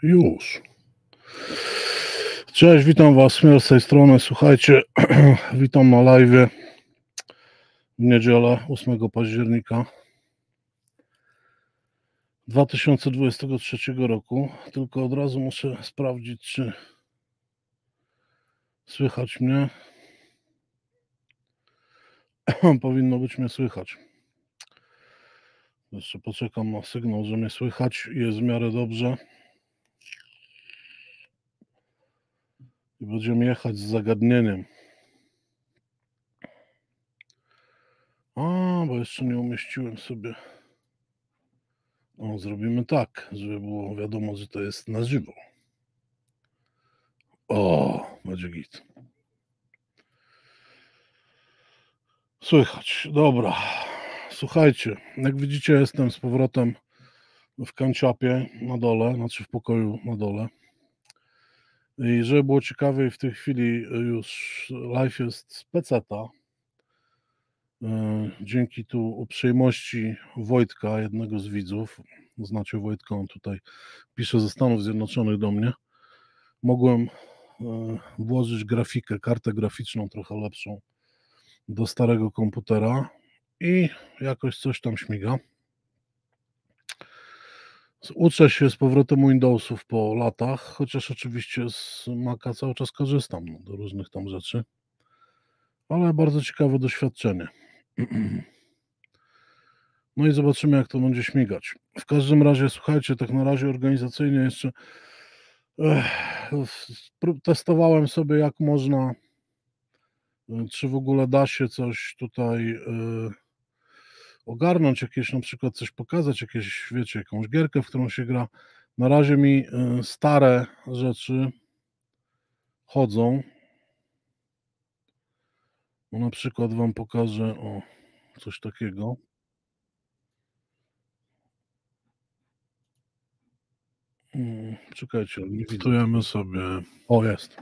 Już. Cześć, witam Was, Śmiel z tej strony. Słuchajcie, witam na live w niedzielę 8 października 2023 roku. Tylko od razu muszę sprawdzić, czy słychać mnie. Powinno być mnie słychać. Jeszcze poczekam na sygnał, że mnie słychać. Jest w miarę dobrze. I będziemy jechać z zagadnieniem. Bo jeszcze nie umieściłem sobie. Zrobimy tak, żeby było wiadomo, że to jest na żywo. Będzie git. Słychać, dobra. Słuchajcie, jak widzicie, jestem z powrotem w kanciapie na dole, znaczy w pokoju na dole. I żeby było ciekawiej, w tej chwili już live jest z peceta. Dzięki tu uprzejmości Wojtka, jednego z widzów, znacie Wojtka, on tutaj pisze ze Stanów Zjednoczonych do mnie, mogłem włożyć grafikę, kartę graficzną trochę lepszą do starego komputera i jakoś coś tam śmiga. Uczę się z powrotem Windowsów po latach, chociaż oczywiście z Maca cały czas korzystam do różnych tam rzeczy, ale bardzo ciekawe doświadczenie. No i zobaczymy, jak to będzie śmigać. W każdym razie, słuchajcie, tak na razie organizacyjnie jeszcze testowałem sobie, jak można, czy w ogóle da się coś tutaj ogarnąć, jakieś na przykład coś pokazać, jakieś, wiecie, jakąś gierkę, w którą się gra. Na razie mi stare rzeczy chodzą. No na przykład Wam pokażę coś takiego. Czekajcie, limitujemy sobie. Jest.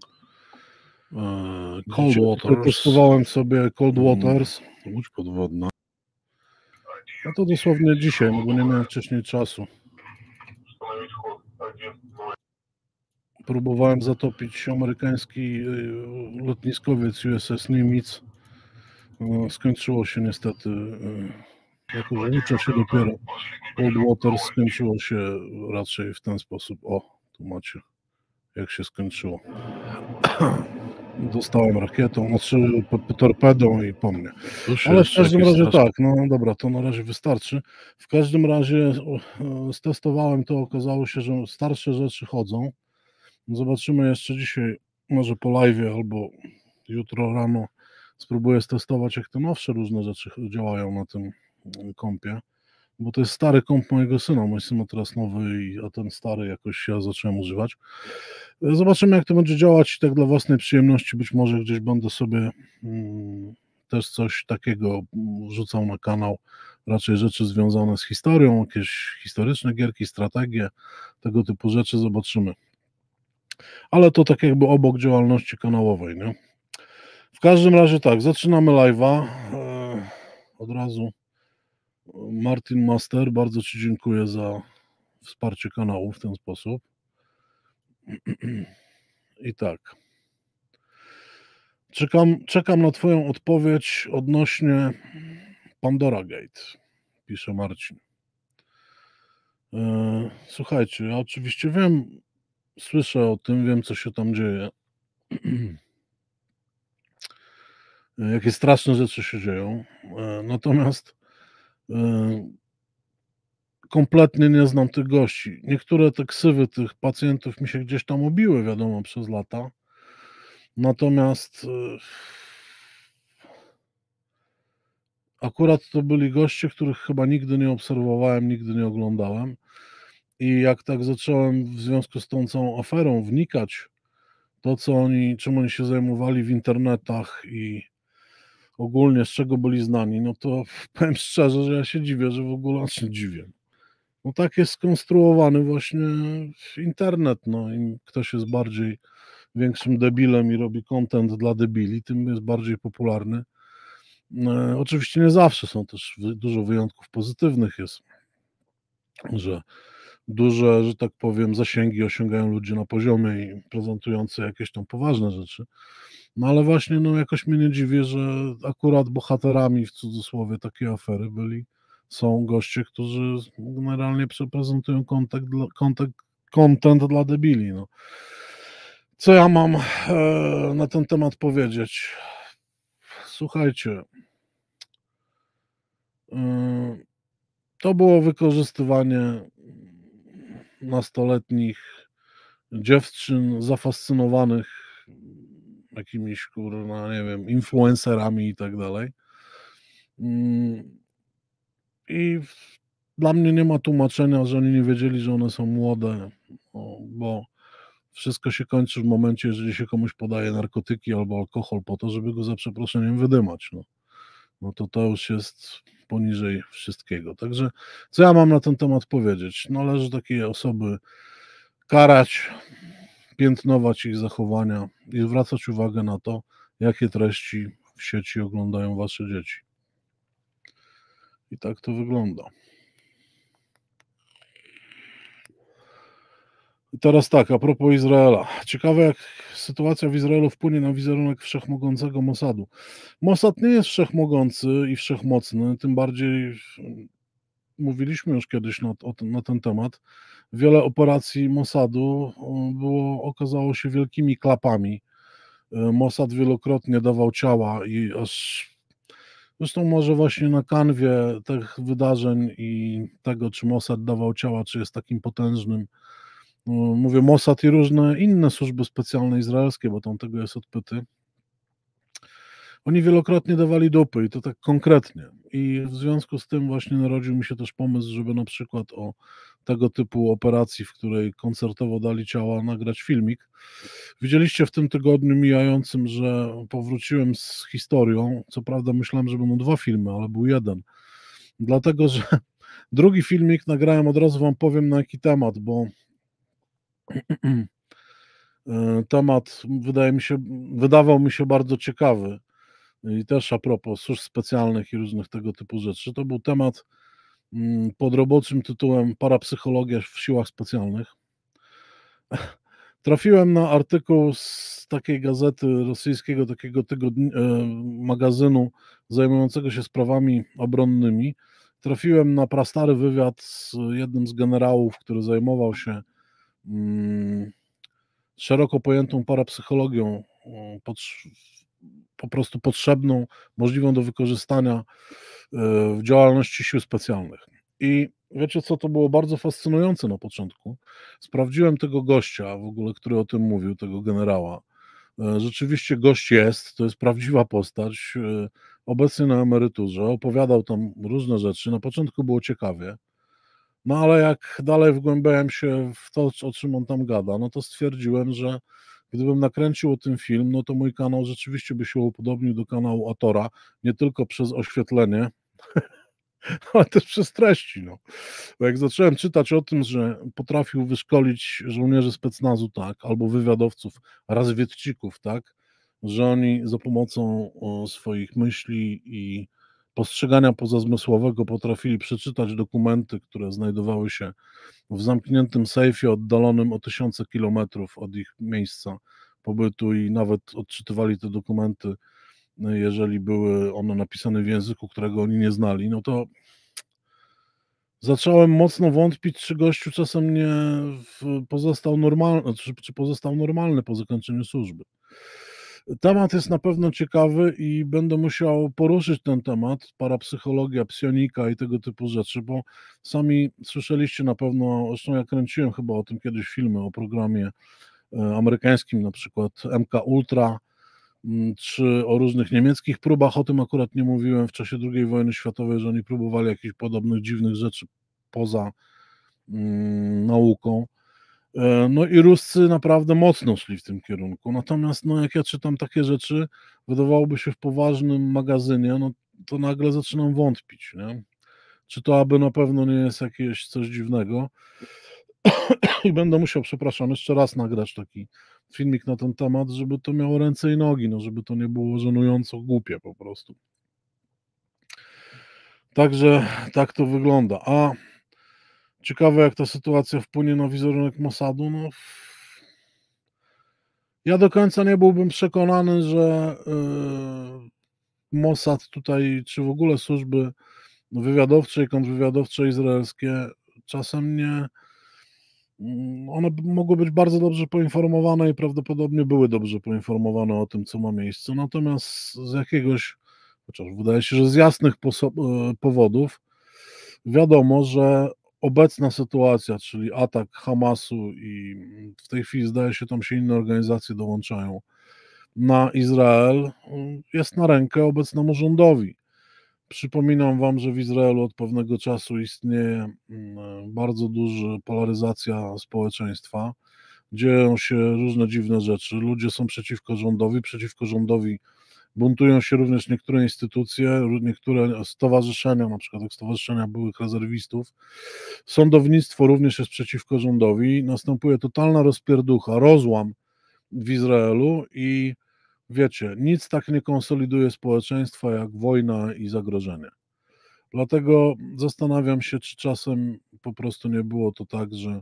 Cold Waters. Testowałem sobie Cold Waters. Łódź podwodna. A to dosłownie dzisiaj, no bo nie miałem wcześniej czasu. Próbowałem zatopić amerykański lotniskowiec USS Nimitz. Skończyło się niestety, jako że uczę się dopiero. Cold Waters skończyło się raczej w ten sposób. Tu macie, jak się skończyło. Dostałem rakietą, znaczy torpedą i po mnie. Ale w każdym razie tak, no dobra, to na razie wystarczy. W każdym razie stestowałem to, okazało się, że starsze rzeczy chodzą. Zobaczymy jeszcze dzisiaj, może po live albo jutro rano spróbuję stestować, jak te nowsze różne rzeczy działają na tym kompie, bo to jest stary komp mojego syna. Mój syn ma teraz nowy, a ten stary jakoś ja zacząłem używać. Zobaczymy, jak to będzie działać i tak dla własnej przyjemności być może gdzieś będę sobie też coś takiego wrzucał na kanał, raczej rzeczy związane z historią, jakieś historyczne gierki, strategie, tego typu rzeczy, zobaczymy. Ale to tak jakby obok działalności kanałowej, nie? W każdym razie tak, zaczynamy live'a. Od razu Martin Master, bardzo Ci dziękuję za wsparcie kanału w ten sposób. I tak. Czekam na Twoją odpowiedź odnośnie Pandora Gate, pisze Marcin. Słuchajcie, ja oczywiście wiem, słyszę o tym, wiem, co się tam dzieje. Jakie straszne rzeczy się dzieją. Natomiast kompletnie nie znam tych gości. Niektóre te ksywy tych pacjentów mi się gdzieś tam obiły, wiadomo, przez lata. Natomiast akurat to byli goście, których chyba nigdy nie obserwowałem, nigdy nie oglądałem. I jak tak zacząłem w związku z tą całą aferą wnikać, czym oni się zajmowali w internetach i ogólnie z czego byli znani, no to powiem szczerze, że ja się dziwię, że w ogóle dziwię. No tak jest skonstruowany właśnie internet, no im ktoś jest większym debilem i robi content dla debili, tym jest bardziej popularny. Oczywiście nie zawsze, są też dużo wyjątków pozytywnych jest, że duże, że tak powiem, zasięgi osiągają ludzie na poziomie i prezentujący jakieś tam poważne rzeczy. No ale właśnie, no jakoś mnie nie dziwi, że akurat bohaterami w cudzysłowie takiej afery są goście, którzy generalnie prezentują content dla debili. No. Co ja mam na ten temat powiedzieć? Słuchajcie, to było wykorzystywanie nastoletnich dziewczyn zafascynowanych jakimiś, kurwa, nie wiem, influencerami i tak dalej. I dla mnie nie ma tłumaczenia, że oni nie wiedzieli, że one są młode, bo wszystko się kończy w momencie, jeżeli się komuś podaje narkotyki albo alkohol po to, żeby go za przeproszeniem wydymać. No to już jest poniżej wszystkiego. Także co ja mam na ten temat powiedzieć? Należy takie osoby karać, piętnować ich zachowania i zwracać uwagę na to, jakie treści w sieci oglądają wasze dzieci. I tak to wygląda. I teraz tak, a propos Izraela. Ciekawe, jak sytuacja w Izraelu wpłynie na wizerunek wszechmogącego Mossadu. Mossad nie jest wszechmogący i wszechmocny, tym bardziej mówiliśmy już kiedyś na ten temat. Wiele operacji Mossadu okazało się wielkimi klapami. Mossad wielokrotnie dawał ciała i zresztą może właśnie na kanwie tych wydarzeń i tego, czy Mossad dawał ciała, czy jest takim potężnym, mówię Mossad i różne inne służby specjalne izraelskie, bo tam tego jest odpyty. Oni wielokrotnie dawali dupy i to tak konkretnie. I w związku z tym właśnie narodził mi się też pomysł, żeby na przykład o tego typu operacji, w której koncertowo dali ciała, nagrać filmik. Widzieliście w tym tygodniu mijającym, że powróciłem z historią. Co prawda myślałem, że będą 2 filmy, ale był jeden. Dlatego, że drugi filmik nagrałem, od razu wam powiem na jaki temat, bo temat wydawał mi się bardzo ciekawy. I też a propos służb specjalnych i różnych tego typu rzeczy. To był temat pod roboczym tytułem Parapsychologia w siłach specjalnych. Trafiłem na artykuł z takiej gazety rosyjskiego, takiego magazynu zajmującego się sprawami obronnymi. Trafiłem na prastary wywiad z jednym z generałów, który zajmował się szeroko pojętą parapsychologią, po prostu potrzebną, możliwą do wykorzystania w działalności sił specjalnych. I wiecie co, to było bardzo fascynujące na początku. Sprawdziłem tego gościa w ogóle, który o tym mówił, tego generała. Rzeczywiście gość to jest prawdziwa postać, obecnie na emeryturze, opowiadał tam różne rzeczy. Na początku było ciekawie, no ale jak dalej wgłębiałem się w to, o czym on tam gada, no to stwierdziłem, że gdybym nakręcił o tym film, no to mój kanał rzeczywiście by się upodobnił do kanału Atora, nie tylko przez oświetlenie, ale też przez treści. No. Bo jak zacząłem czytać o tym, że potrafił wyszkolić żołnierzy specnazu, tak, albo wywiadowców, razwiedcików, tak, że oni za pomocą swoich myśli i postrzegania pozazmysłowego potrafili przeczytać dokumenty, które znajdowały się w zamkniętym sejfie oddalonym o tysiące kilometrów od ich miejsca pobytu i nawet odczytywali te dokumenty, jeżeli były one napisane w języku, którego oni nie znali, no to zacząłem mocno wątpić, czy gościu czasem nie pozostał normalny, czy pozostał normalny po zakończeniu służby. Temat jest na pewno ciekawy i będę musiał poruszyć ten temat, parapsychologia, psionika i tego typu rzeczy, bo sami słyszeliście na pewno, zresztą ja kręciłem chyba o tym kiedyś filmy, o programie amerykańskim, na przykład MK Ultra, czy o różnych niemieckich próbach, o tym akurat nie mówiłem w czasie II wojny światowej, że oni próbowali jakichś podobnych dziwnych rzeczy poza nauką. No i Ruscy naprawdę mocno szli w tym kierunku. Natomiast no, jak ja czytam takie rzeczy, wydawałoby się w poważnym magazynie, no to nagle zaczynam wątpić, nie? Czy to aby na pewno nie jest jakieś coś dziwnego. I będę musiał, przepraszam, jeszcze raz nagrać taki filmik na ten temat, żeby to miało ręce i nogi, no żeby to nie było żenująco głupie po prostu. Także tak to wygląda. A Ciekawe, jak ta sytuacja wpłynie na wizerunek Mossadu. No, ja do końca nie byłbym przekonany, że Mossad tutaj, czy w ogóle służby wywiadowcze i kontrwywiadowcze izraelskie czasem nie. One mogły być bardzo dobrze poinformowane i prawdopodobnie były dobrze poinformowane o tym, co ma miejsce. Natomiast z jakiegoś, chociaż wydaje się, że z jasnych powodów, wiadomo, że obecna sytuacja, czyli atak Hamasu i w tej chwili zdaje się, tam się inne organizacje dołączają, na Izrael, jest na rękę obecnemu rządowi. Przypominam Wam, że w Izraelu od pewnego czasu istnieje bardzo duża polaryzacja społeczeństwa. Dzieją się różne dziwne rzeczy. Ludzie są przeciwko rządowi buntują się również niektóre instytucje, niektóre stowarzyszenia, na przykład jak Stowarzyszenia Byłych Rezerwistów. Sądownictwo również jest przeciwko rządowi. Następuje totalna rozpierducha, rozłam w Izraelu i wiecie, nic tak nie konsoliduje społeczeństwa jak wojna i zagrożenie. Dlatego zastanawiam się, czy czasem po prostu nie było to tak, że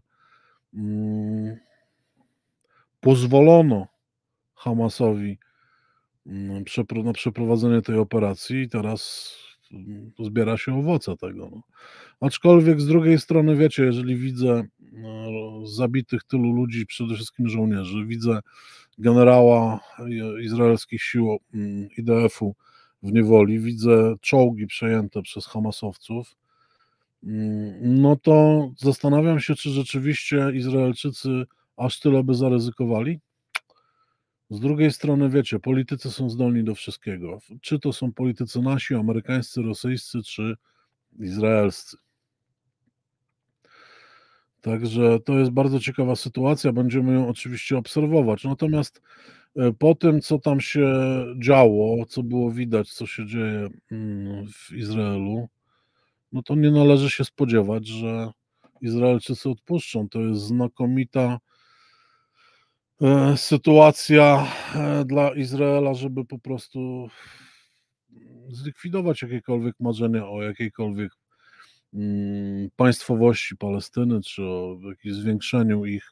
pozwolono Hamasowi na przeprowadzenie tej operacji i teraz zbiera się owoce tego. No. Aczkolwiek z drugiej strony, wiecie, jeżeli widzę zabitych tylu ludzi, przede wszystkim żołnierzy, widzę generała izraelskich sił IDF-u w niewoli, widzę czołgi przejęte przez hamasowców, no to zastanawiam się, czy rzeczywiście Izraelczycy aż tyle by zaryzykowali. Z drugiej strony, wiecie, politycy są zdolni do wszystkiego. Czy to są politycy nasi, amerykańscy, rosyjscy, czy izraelscy. Także to jest bardzo ciekawa sytuacja, będziemy ją oczywiście obserwować. Natomiast po tym, co tam się działo, co było widać, co się dzieje w Izraelu, no to nie należy się spodziewać, że Izraelczycy odpuszczą. To jest znakomita sytuacja dla Izraela, żeby po prostu zlikwidować jakiekolwiek marzenia o jakiejkolwiek państwowości Palestyny, czy o jakimś zwiększeniu ich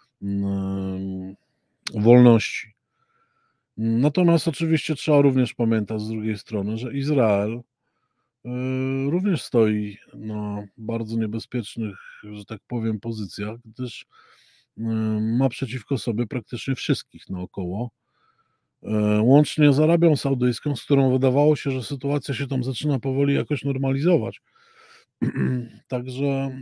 wolności. Natomiast oczywiście trzeba również pamiętać z drugiej strony, że Izrael również stoi na bardzo niebezpiecznych, że tak powiem, pozycjach, gdyż ma przeciwko sobie praktycznie wszystkich naokoło, łącznie z Arabią Saudyjską, z którą wydawało się, że sytuacja się tam zaczyna powoli jakoś normalizować. Także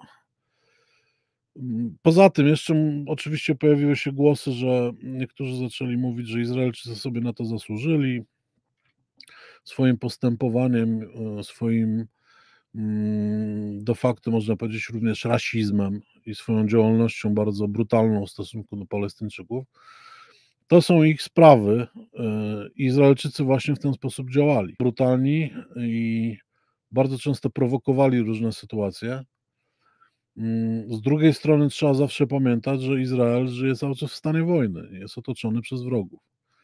poza tym jeszcze oczywiście pojawiły się głosy, że niektórzy zaczęli mówić, że Izraelczycy sobie na to zasłużyli swoim postępowaniem, swoim de facto można powiedzieć również rasizmem i swoją działalnością bardzo brutalną w stosunku do Palestyńczyków. To są ich sprawy. Izraelczycy właśnie w ten sposób działali. Brutalni i bardzo często prowokowali różne sytuacje. Z drugiej strony trzeba zawsze pamiętać, że Izrael żyje cały czas w stanie wojny, jest otoczony przez wrogów.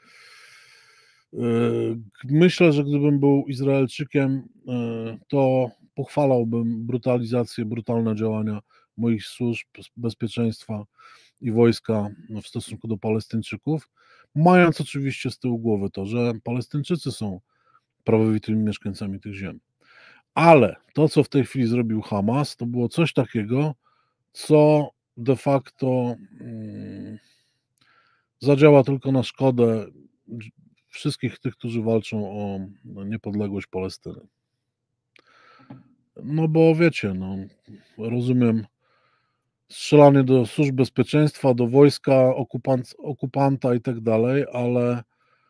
Myślę, że gdybym był Izraelczykiem, to pochwalałbym brutalizację, brutalne działania moich służb bezpieczeństwa i wojska w stosunku do Palestyńczyków, mając oczywiście z tyłu głowy to, że Palestyńczycy są prawowitymi mieszkańcami tych ziem. Ale to, co w tej chwili zrobił Hamas, to było coś takiego, co de facto zadziała tylko na szkodę wszystkich tych, którzy walczą o niepodległość Palestyny. No bo wiecie, no, rozumiem strzelanie do służb bezpieczeństwa, do wojska, okupanta i tak dalej, ale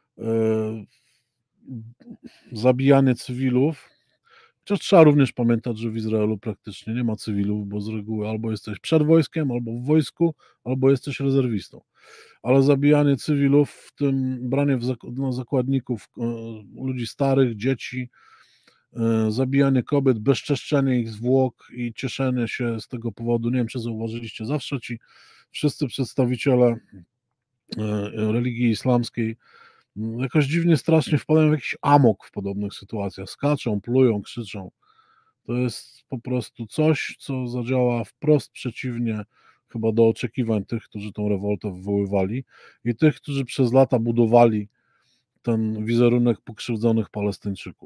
zabijanie cywilów, chociaż trzeba również pamiętać, że w Izraelu praktycznie nie ma cywilów, bo z reguły albo jesteś przed wojskiem, albo w wojsku, albo jesteś rezerwistą. Ale zabijanie cywilów, w tym branie zakładników ludzi starych, dzieci, zabijanie kobiet, bezczeszczenie ich zwłok i cieszenie się z tego powodu, nie wiem, czy zauważyliście, zawsze ci wszyscy przedstawiciele religii islamskiej jakoś dziwnie, strasznie wpadają w jakiś amok w podobnych sytuacjach, skaczą, plują, krzyczą. To jest po prostu coś, co zadziała wprost przeciwnie chyba do oczekiwań tych, którzy tą rewoltę wywoływali i tych, którzy przez lata budowali ten wizerunek pokrzywdzonych Palestyńczyków.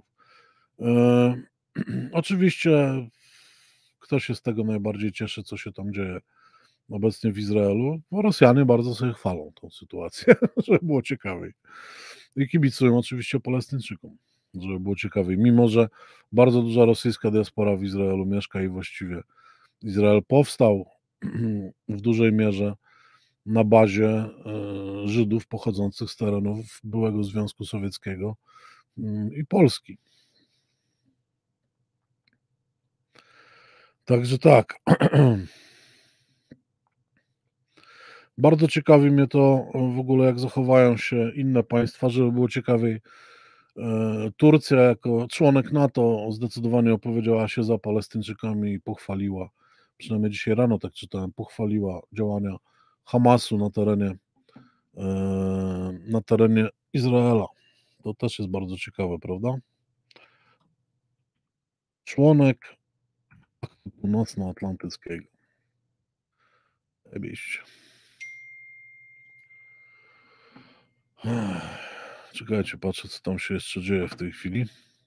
Oczywiście kto się z tego najbardziej cieszy, co się tam dzieje obecnie w Izraelu? Bo Rosjanie bardzo sobie chwalą tą sytuację, żeby było ciekawiej. I kibicują oczywiście Palestyńczykom, żeby było ciekawiej. Mimo że bardzo duża rosyjska diaspora w Izraelu mieszka i właściwie Izrael powstał w dużej mierze na bazie Żydów pochodzących z terenów byłego Związku Sowieckiego i Polski. Także tak. Bardzo ciekawi mnie to w ogóle, jak zachowają się inne państwa, żeby było ciekawiej. Turcja jako członek NATO zdecydowanie opowiedziała się za Palestyńczykami i pochwaliła, przynajmniej dzisiaj rano tak czytałem, pochwaliła działania Hamasu na terenie Izraela. To też jest bardzo ciekawe, prawda? Członek Północnoatlantyckiego. Zajebiście. Czekajcie, patrzę, co tam się jeszcze dzieje w tej chwili.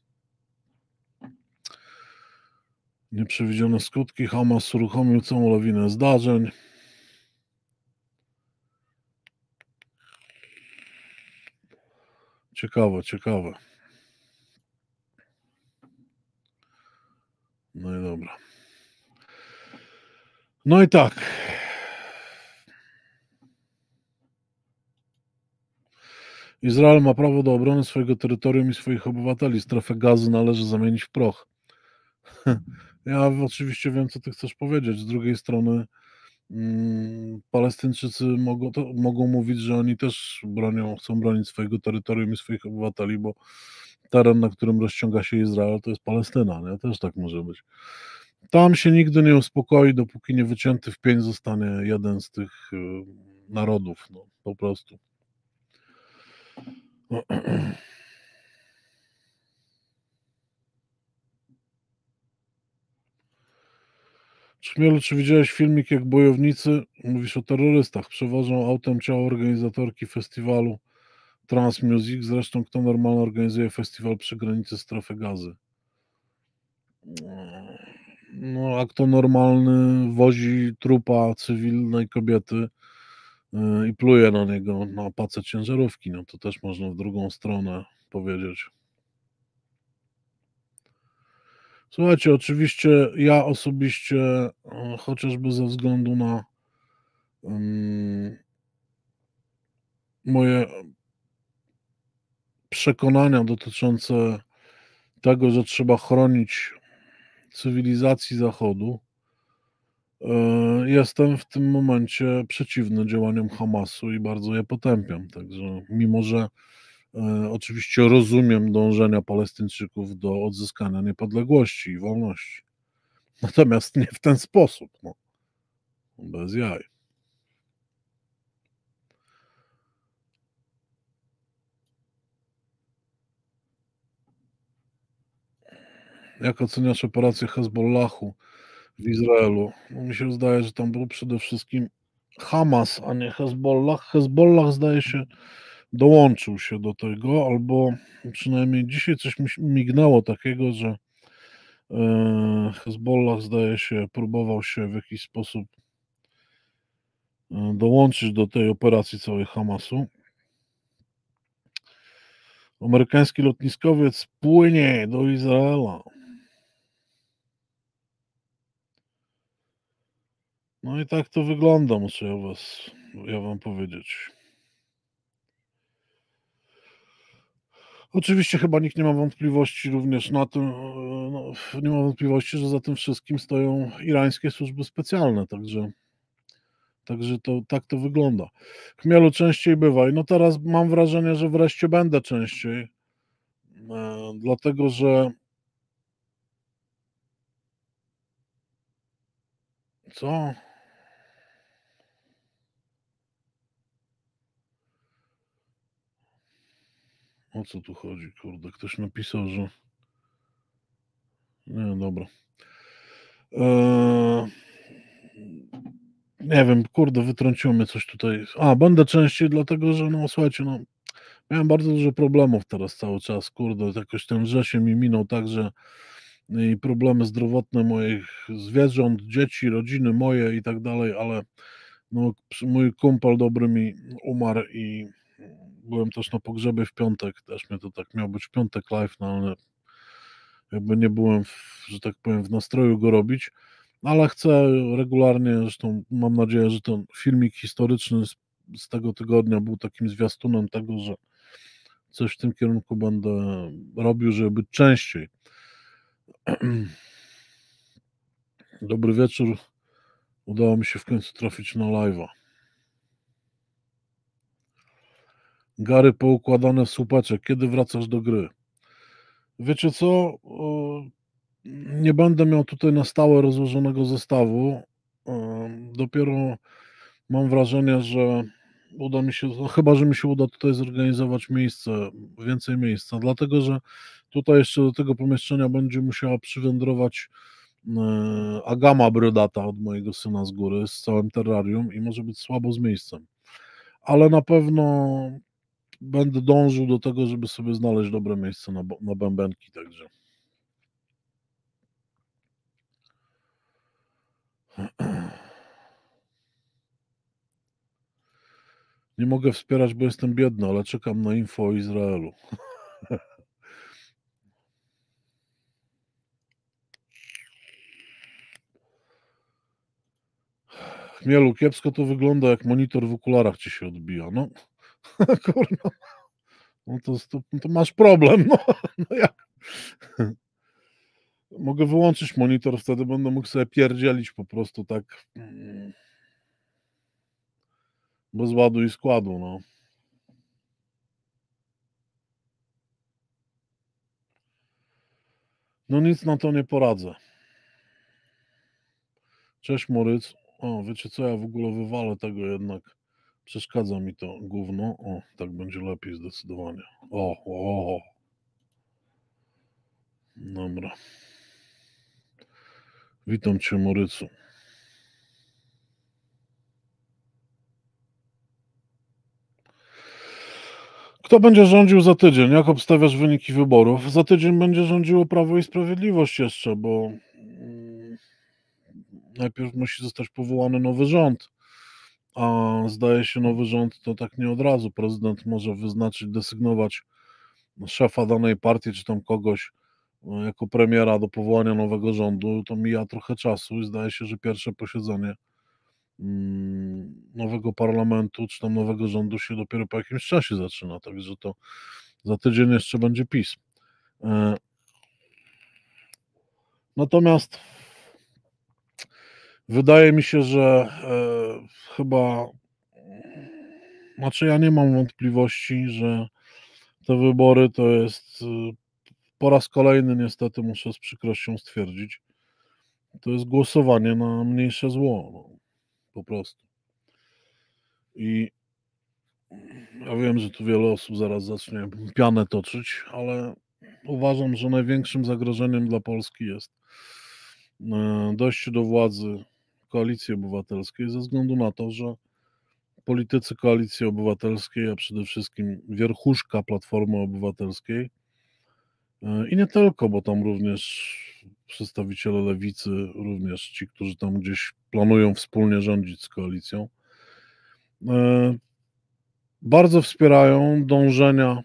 Nieprzewidziane skutki. Hamas uruchomił całą lawinę zdarzeń. Ciekawe, ciekawe. No i dobra. No i tak. Izrael ma prawo do obrony swojego terytorium i swoich obywateli. Strefę Gazy należy zamienić w proch. Ja oczywiście wiem, co ty chcesz powiedzieć. Z drugiej strony Palestyńczycy mogą mówić, że oni też chcą bronić swojego terytorium i swoich obywateli, bo teren, na którym rozciąga się Izrael, to jest Palestyna, nie? Też tak może być. Tam się nigdy nie uspokoi, dopóki nie wycięty w pień zostanie jeden z tych narodów, no, po prostu. Szmielu, czy widziałeś filmik, jak bojownicy, mówisz o terrorystach, przewożą autem ciało organizatorki festiwalu Trans Music? Zresztą kto normalnie organizuje festiwal przy granicy Strefy Gazy? No, a kto normalny wozi trupa cywilnej kobiety i pluje na niego na pacę ciężarówki? No to też można w drugą stronę powiedzieć. Słuchajcie, oczywiście ja osobiście, chociażby ze względu na moje przekonania dotyczące tego, że trzeba chronić cywilizacji Zachodu, jestem w tym momencie przeciwny działaniom Hamasu i bardzo je potępiam. Także mimo, że oczywiście rozumiem dążenia Palestyńczyków do odzyskania niepodległości i wolności. Natomiast nie w ten sposób, no, bez jaj. Jak oceniasz operację Hezbollahu w Izraelu? No, mi się zdaje, że tam był przede wszystkim Hamas, a nie Hezbollah. Hezbollah zdaje się dołączył się do tego, albo przynajmniej dzisiaj coś mi mignęło takiego, że Hezbollah zdaje się próbował się w jakiś sposób dołączyć do tej operacji całej Hamasu. Amerykański lotniskowiec płynie do Izraela. No i tak to wygląda, muszę ja wam powiedzieć. Oczywiście chyba nikt nie ma wątpliwości również na tym, no, nie ma wątpliwości, że za tym wszystkim stoją irańskie służby specjalne, także tak to wygląda. Chmielu częściej bywa i no teraz mam wrażenie, że wreszcie będę częściej, dlatego że co? O co tu chodzi, kurde? Ktoś napisał, że Nie, dobra. Nie wiem, kurde, wytrąciło mnie coś tutaj. Będę częściej, dlatego że, no słuchajcie, no miałem bardzo dużo problemów teraz cały czas, kurde, jakoś ten wrzesień mi minął tak, że i problemy zdrowotne moich zwierząt, dzieci, rodziny moje i tak dalej, ale no, mój kumpel dobry mi umarł i byłem też na pogrzebie w piątek, też mnie to tak miał być w piątek live, no ale jakby nie byłem, że tak powiem, w nastroju go robić, ale chcę regularnie, zresztą mam nadzieję, że ten filmik historyczny z tego tygodnia był takim zwiastunem tego, że coś w tym kierunku będę robił, żeby być częściej. Dobry wieczór. Udało mi się w końcu trafić na live'a. Gary poukładane w słupeczek. Kiedy wracasz do gry? Wiecie co? Nie będę miał tutaj na stałe rozłożonego zestawu. Dopiero mam wrażenie, że uda mi się, no chyba że mi się uda tutaj zorganizować miejsce, więcej miejsca, dlatego że tutaj jeszcze do tego pomieszczenia będzie musiała przywędrować agama brydata od mojego syna z góry z całym terrarium i może być słabo z miejscem. Ale na pewno będę dążył do tego, żeby sobie znaleźć dobre miejsce na bębenki, także. Nie mogę wspierać, bo jestem biedny, ale czekam na info o Izraelu. Chmielu, kiepsko to wygląda, jak monitor w okularach ci się odbija. No, kurwa. No to masz problem. No jak? Mogę wyłączyć monitor, wtedy będę mógł sobie pierdzielić po prostu tak bez ładu i składu, no. No nic na to nie poradzę. Cześć Moryc. Wiecie co, ja w ogóle wywalę tego jednak. Przeszkadza mi to gówno. Tak będzie lepiej zdecydowanie. Dobra. Witam cię, Morycu. Kto będzie rządził za tydzień? Jak obstawiasz wyniki wyborów? Za tydzień będzie rządziło Prawo i Sprawiedliwość jeszcze, bo najpierw musi zostać powołany nowy rząd, a zdaje się nowy rząd to tak nie od razu. Prezydent może wyznaczyć, desygnować szefa danej partii, czy tam kogoś jako premiera do powołania nowego rządu. To mija trochę czasu i zdaje się, że pierwsze posiedzenie nowego parlamentu, czy tam nowego rządu się dopiero po jakimś czasie zaczyna, także to za tydzień jeszcze będzie PiS. Natomiast wydaje mi się, że chyba, znaczy ja nie mam wątpliwości, że te wybory to jest po raz kolejny, niestety muszę z przykrością stwierdzić, to jest głosowanie na mniejsze zło, no, po prostu. I ja wiem, że tu wiele osób zaraz zacznie pianę toczyć, ale uważam, że największym zagrożeniem dla Polski jest dojście do władzy Koalicji Obywatelskiej, ze względu na to, że politycy Koalicji Obywatelskiej, a przede wszystkim wierchuszka Platformy Obywatelskiej i nie tylko, bo tam również przedstawiciele Lewicy, również ci, którzy tam gdzieś planują wspólnie rządzić z koalicją, bardzo wspierają dążenia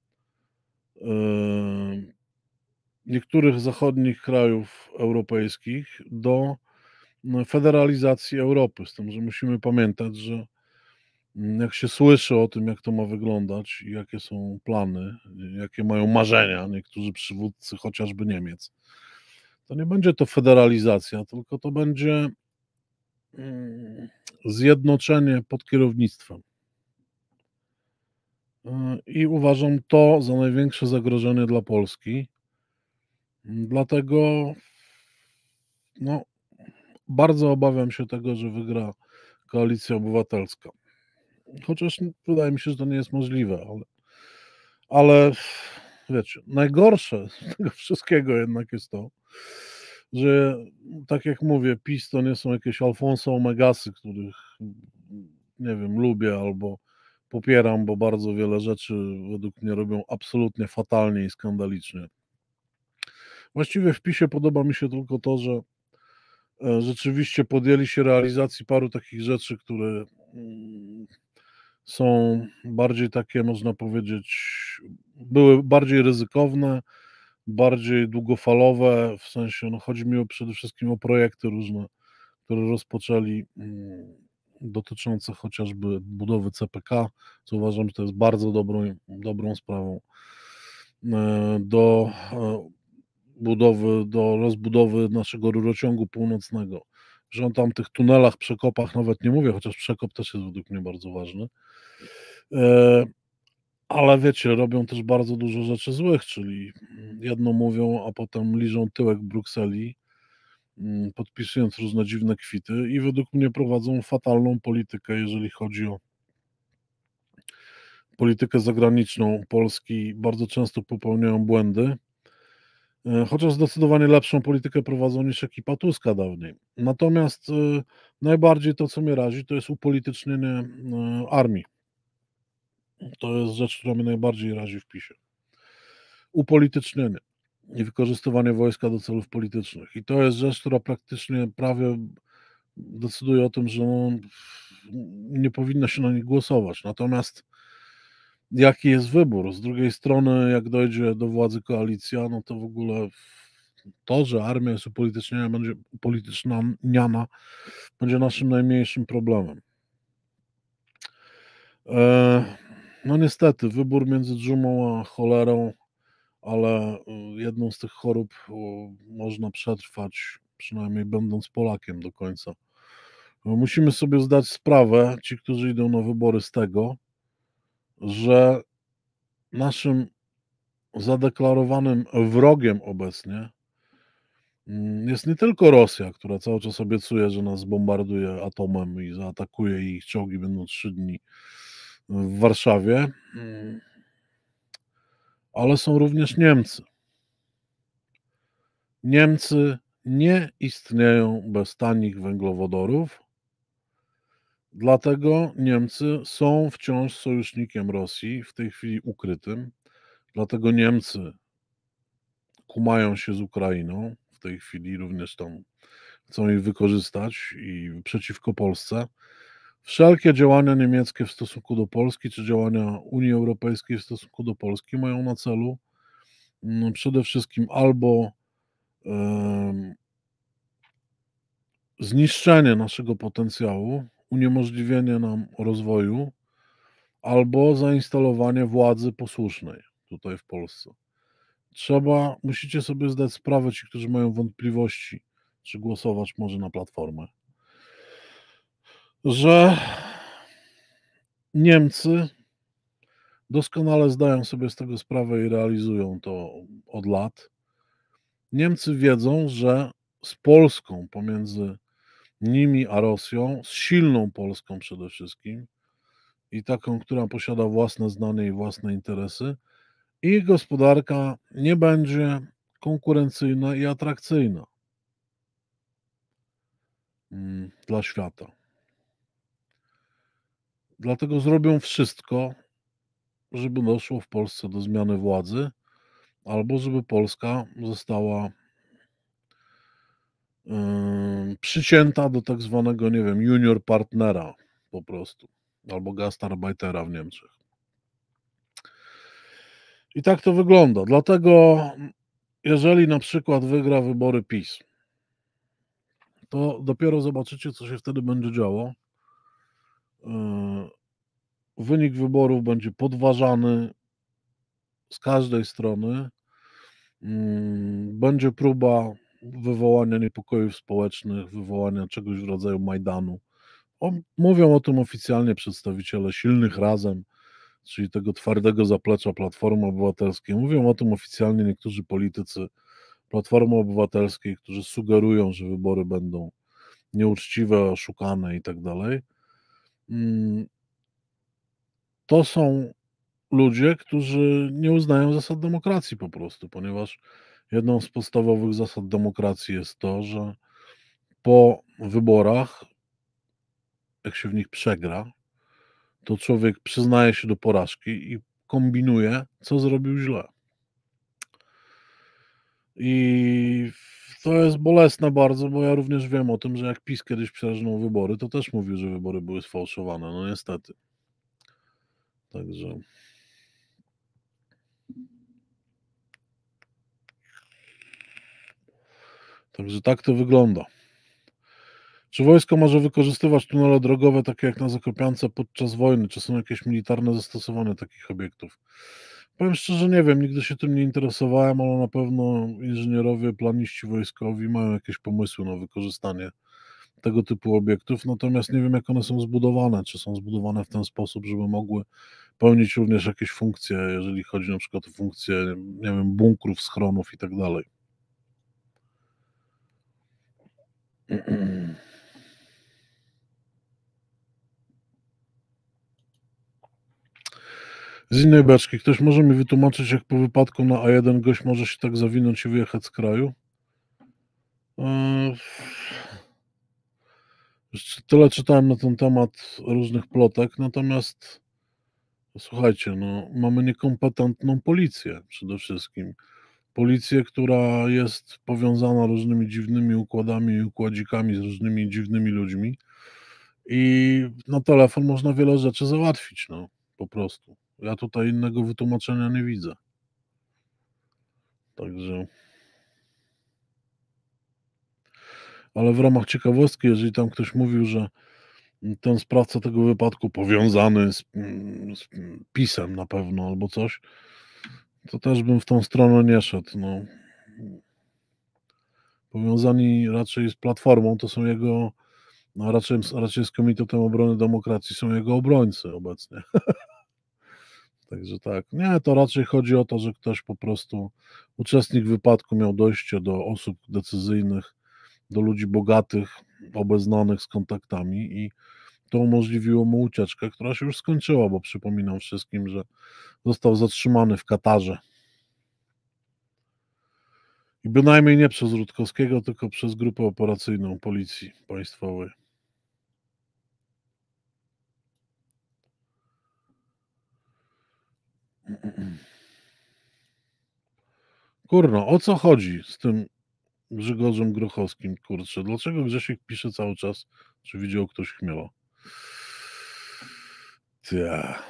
niektórych zachodnich krajów europejskich do federalizacji Europy. Z tym, że musimy pamiętać, że jak się słyszy o tym, jak to ma wyglądać i jakie są plany, jakie mają marzenia niektórzy przywódcy, chociażby Niemiec, to nie będzie to federalizacja, tylko to będzie zjednoczenie pod kierownictwem. I uważam to za największe zagrożenie dla Polski. Dlatego bardzo obawiam się tego, że wygra Koalicja Obywatelska. Chociaż wydaje mi się, że to nie jest możliwe, ale wiecie, najgorsze z tego wszystkiego jednak jest to, że tak jak mówię, PiS to nie są jakieś alfonsy omegasy, których nie wiem, lubię albo popieram, bo bardzo wiele rzeczy według mnie robią absolutnie fatalnie i skandalicznie. Właściwie w PiSie podoba mi się tylko to, że rzeczywiście podjęli się realizacji paru takich rzeczy, które są bardziej takie, można powiedzieć, były bardziej ryzykowne, bardziej długofalowe, w sensie, no chodzi mi przede wszystkim o projekty różne, które rozpoczęli, dotyczące chociażby budowy CPK, co uważam, że to jest bardzo dobrą sprawą, do do rozbudowy naszego rurociągu północnego. Że on tam tych tunelach, przekopach nawet nie mówię, chociaż przekop też jest według mnie bardzo ważny. Ale wiecie, robią też bardzo dużo rzeczy złych, czyli jedno mówią, a potem liżą tyłek w Brukseli, podpisując różne dziwne kwity i według mnie prowadzą fatalną politykę, jeżeli chodzi o politykę zagraniczną Polski. Bardzo często popełniają błędy, chociaż zdecydowanie lepszą politykę prowadzą niż ekipa Tuska dawniej. Natomiast najbardziej to, co mnie razi, to jest upolitycznienie armii. To jest rzecz, która mnie najbardziej razi w PiSie. Upolitycznienie i wykorzystywanie wojska do celów politycznych. I to jest rzecz, która praktycznie prawie decyduje o tym, że no, nie powinno się na nich głosować. Natomiast jaki jest wybór? Z drugiej strony, jak dojdzie do władzy koalicja, no to w ogóle to, że armia jest upolityczniana, będzie naszym najmniejszym problemem. No niestety, wybór między dżumą a cholerą, ale jedną z tych chorób można przetrwać, przynajmniej będąc Polakiem do końca. Musimy sobie zdać sprawę, ci, którzy idą na wybory, z tego, że naszym zadeklarowanym wrogiem obecnie jest nie tylko Rosja, która cały czas obiecuje, że nas zbombarduje atomem i zaatakuje i ich czołgi będą 3 dni w Warszawie, ale są również Niemcy. Niemcy nie istnieją bez tanich węglowodorów, dlatego Niemcy są wciąż sojusznikiem Rosji, w tej chwili ukrytym, dlatego Niemcy kumają się z Ukrainą, w tej chwili również tam chcą ich wykorzystać i przeciwko Polsce. Wszelkie działania niemieckie w stosunku do Polski, czy działania Unii Europejskiej w stosunku do Polski mają na celu przede wszystkim albo zniszczenie naszego potencjału, uniemożliwienie nam rozwoju, albo zainstalowanie władzy posłusznej tutaj w Polsce. Musicie sobie zdać sprawę, ci, którzy mają wątpliwości, czy głosować może na Platformę, że Niemcy doskonale zdają sobie z tego sprawę i realizują to od lat. Niemcy wiedzą, że z Polską, pomiędzy nimi a Rosją, z silną Polską przede wszystkim i taką, która posiada własne zdanie i własne interesy, ich gospodarka nie będzie konkurencyjna i atrakcyjna dla świata. Dlatego zrobią wszystko, żeby doszło w Polsce do zmiany władzy, albo żeby Polska została przycięta do tak zwanego, nie wiem, junior partnera po prostu, albo gastarbeitera w Niemczech. I tak to wygląda. Dlatego, jeżeli na przykład wygra wybory PiS, to dopiero zobaczycie, co się wtedy będzie działo. Wynik wyborów będzie podważany z każdej strony. Będzie próba wywołania niepokojów społecznych, wywołania czegoś w rodzaju Majdanu. Mówią o tym oficjalnie przedstawiciele Silnych Razem, czyli tego twardego zaplecza Platformy Obywatelskiej. Mówią o tym oficjalnie niektórzy politycy Platformy Obywatelskiej, którzy sugerują, że wybory będą nieuczciwe, oszukane i tak dalej. To są ludzie, którzy nie uznają zasad demokracji po prostu, ponieważ jedną z podstawowych zasad demokracji jest to, że po wyborach, jak się w nich przegra, to człowiek przyznaje się do porażki i kombinuje, co zrobił źle. I to jest bolesne bardzo, bo ja również wiem o tym, że jak PiS kiedyś przegrał wybory, to też mówił, że wybory były sfałszowane. No niestety. Także tak to wygląda. Czy wojsko może wykorzystywać tunele drogowe, takie jak na Zakopiance, podczas wojny? Czy są jakieś militarne zastosowania takich obiektów? Powiem szczerze, nie wiem, nigdy się tym nie interesowałem, ale na pewno inżynierowie, planiści wojskowi mają jakieś pomysły na wykorzystanie tego typu obiektów, natomiast nie wiem, jak one są zbudowane. Czy są zbudowane w ten sposób, żeby mogły pełnić również jakieś funkcje, jeżeli chodzi na przykład o funkcje, nie wiem, bunkrów, schronów i tak dalej. Z innej beczki. Ktoś może mi wytłumaczyć, jak po wypadku na A1 gość może się tak zawinąć i wyjechać z kraju? Tyle czytałem na ten temat różnych plotek, natomiast słuchajcie, no, mamy niekompetentną policję przede wszystkim. Policję, która jest powiązana różnymi dziwnymi układami i układzikami z różnymi dziwnymi ludźmi i na telefon można wiele rzeczy załatwić, no, po prostu. Ja tutaj innego wytłumaczenia nie widzę. Także ale w ramach ciekawostki, jeżeli tam ktoś mówił, że ten sprawca tego wypadku powiązany z PiS-em na pewno albo coś, to też bym w tą stronę nie szedł, no. Powiązani raczej z Platformą, to są jego, no raczej z Komitetem Obrony Demokracji są jego obrońcy obecnie. Także tak. Nie, to raczej chodzi o to, że ktoś po prostu, uczestnik wypadku miał dojście do osób decyzyjnych, do ludzi bogatych, obeznanych z kontaktami i to umożliwiło mu ucieczkę, która się już skończyła, bo przypominam wszystkim, że został zatrzymany w Katarze. I bynajmniej nie przez Rutkowskiego, tylko przez grupę operacyjną Policji Państwowej. Kurno, o co chodzi z tym Grzegorzem Grochowskim, kurczę? Dlaczego Grzesiek pisze cały czas, czy widział ktoś Chmiela? Tja.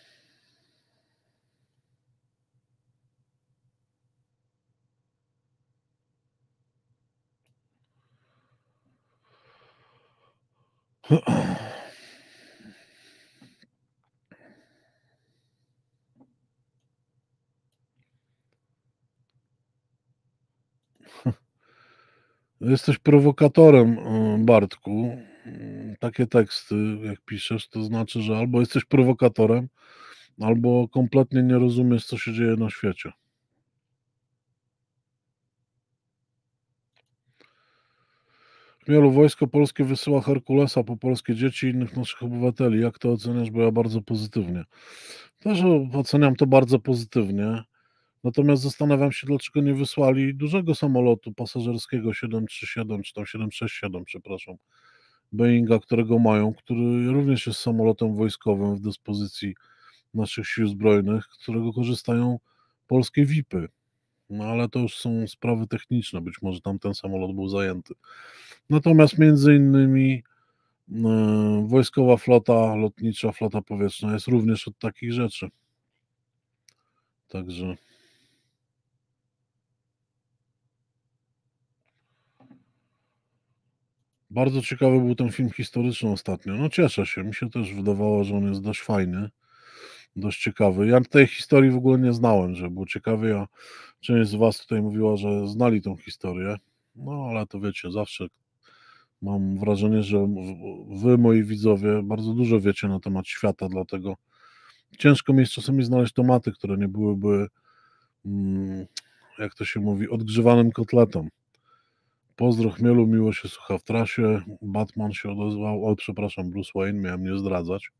Jesteś prowokatorem, Bartku. Takie teksty, jak piszesz, to znaczy, że albo jesteś prowokatorem, albo kompletnie nie rozumiesz, co się dzieje na świecie. Chmielu, Wojsko Polskie wysyła Herkulesa po polskie dzieci i innych naszych obywateli. Jak to oceniasz? Bo ja bardzo pozytywnie. Też oceniam to bardzo pozytywnie. Natomiast zastanawiam się, dlaczego nie wysłali dużego samolotu pasażerskiego 737, czy tam 767, przepraszam, Boeinga, którego mają, który również jest samolotem wojskowym w dyspozycji naszych sił zbrojnych, z którego korzystają polskie VIP-y. No ale to już są sprawy techniczne, być może tam ten samolot był zajęty. Natomiast między innymi wojskowa flota lotnicza, flota powietrzna jest również od takich rzeczy. Także bardzo ciekawy był ten film historyczny ostatnio. No cieszę się, mi się też wydawało, że on jest dość fajny, dość ciekawy. Ja tej historii w ogóle nie znałem, że był ciekawy, a część z was tutaj mówiła, że znali tą historię. No ale to wiecie, zawsze mam wrażenie, że wy, moi widzowie, bardzo dużo wiecie na temat świata, dlatego ciężko mi jest czasami znaleźć tematy, które nie byłyby, jak to się mówi, odgrzewanym kotletem. Pozdro Chmielu, miło się słucha w trasie. Batman się odezwał. O, przepraszam, Bruce Wayne, miałem nie zdradzać.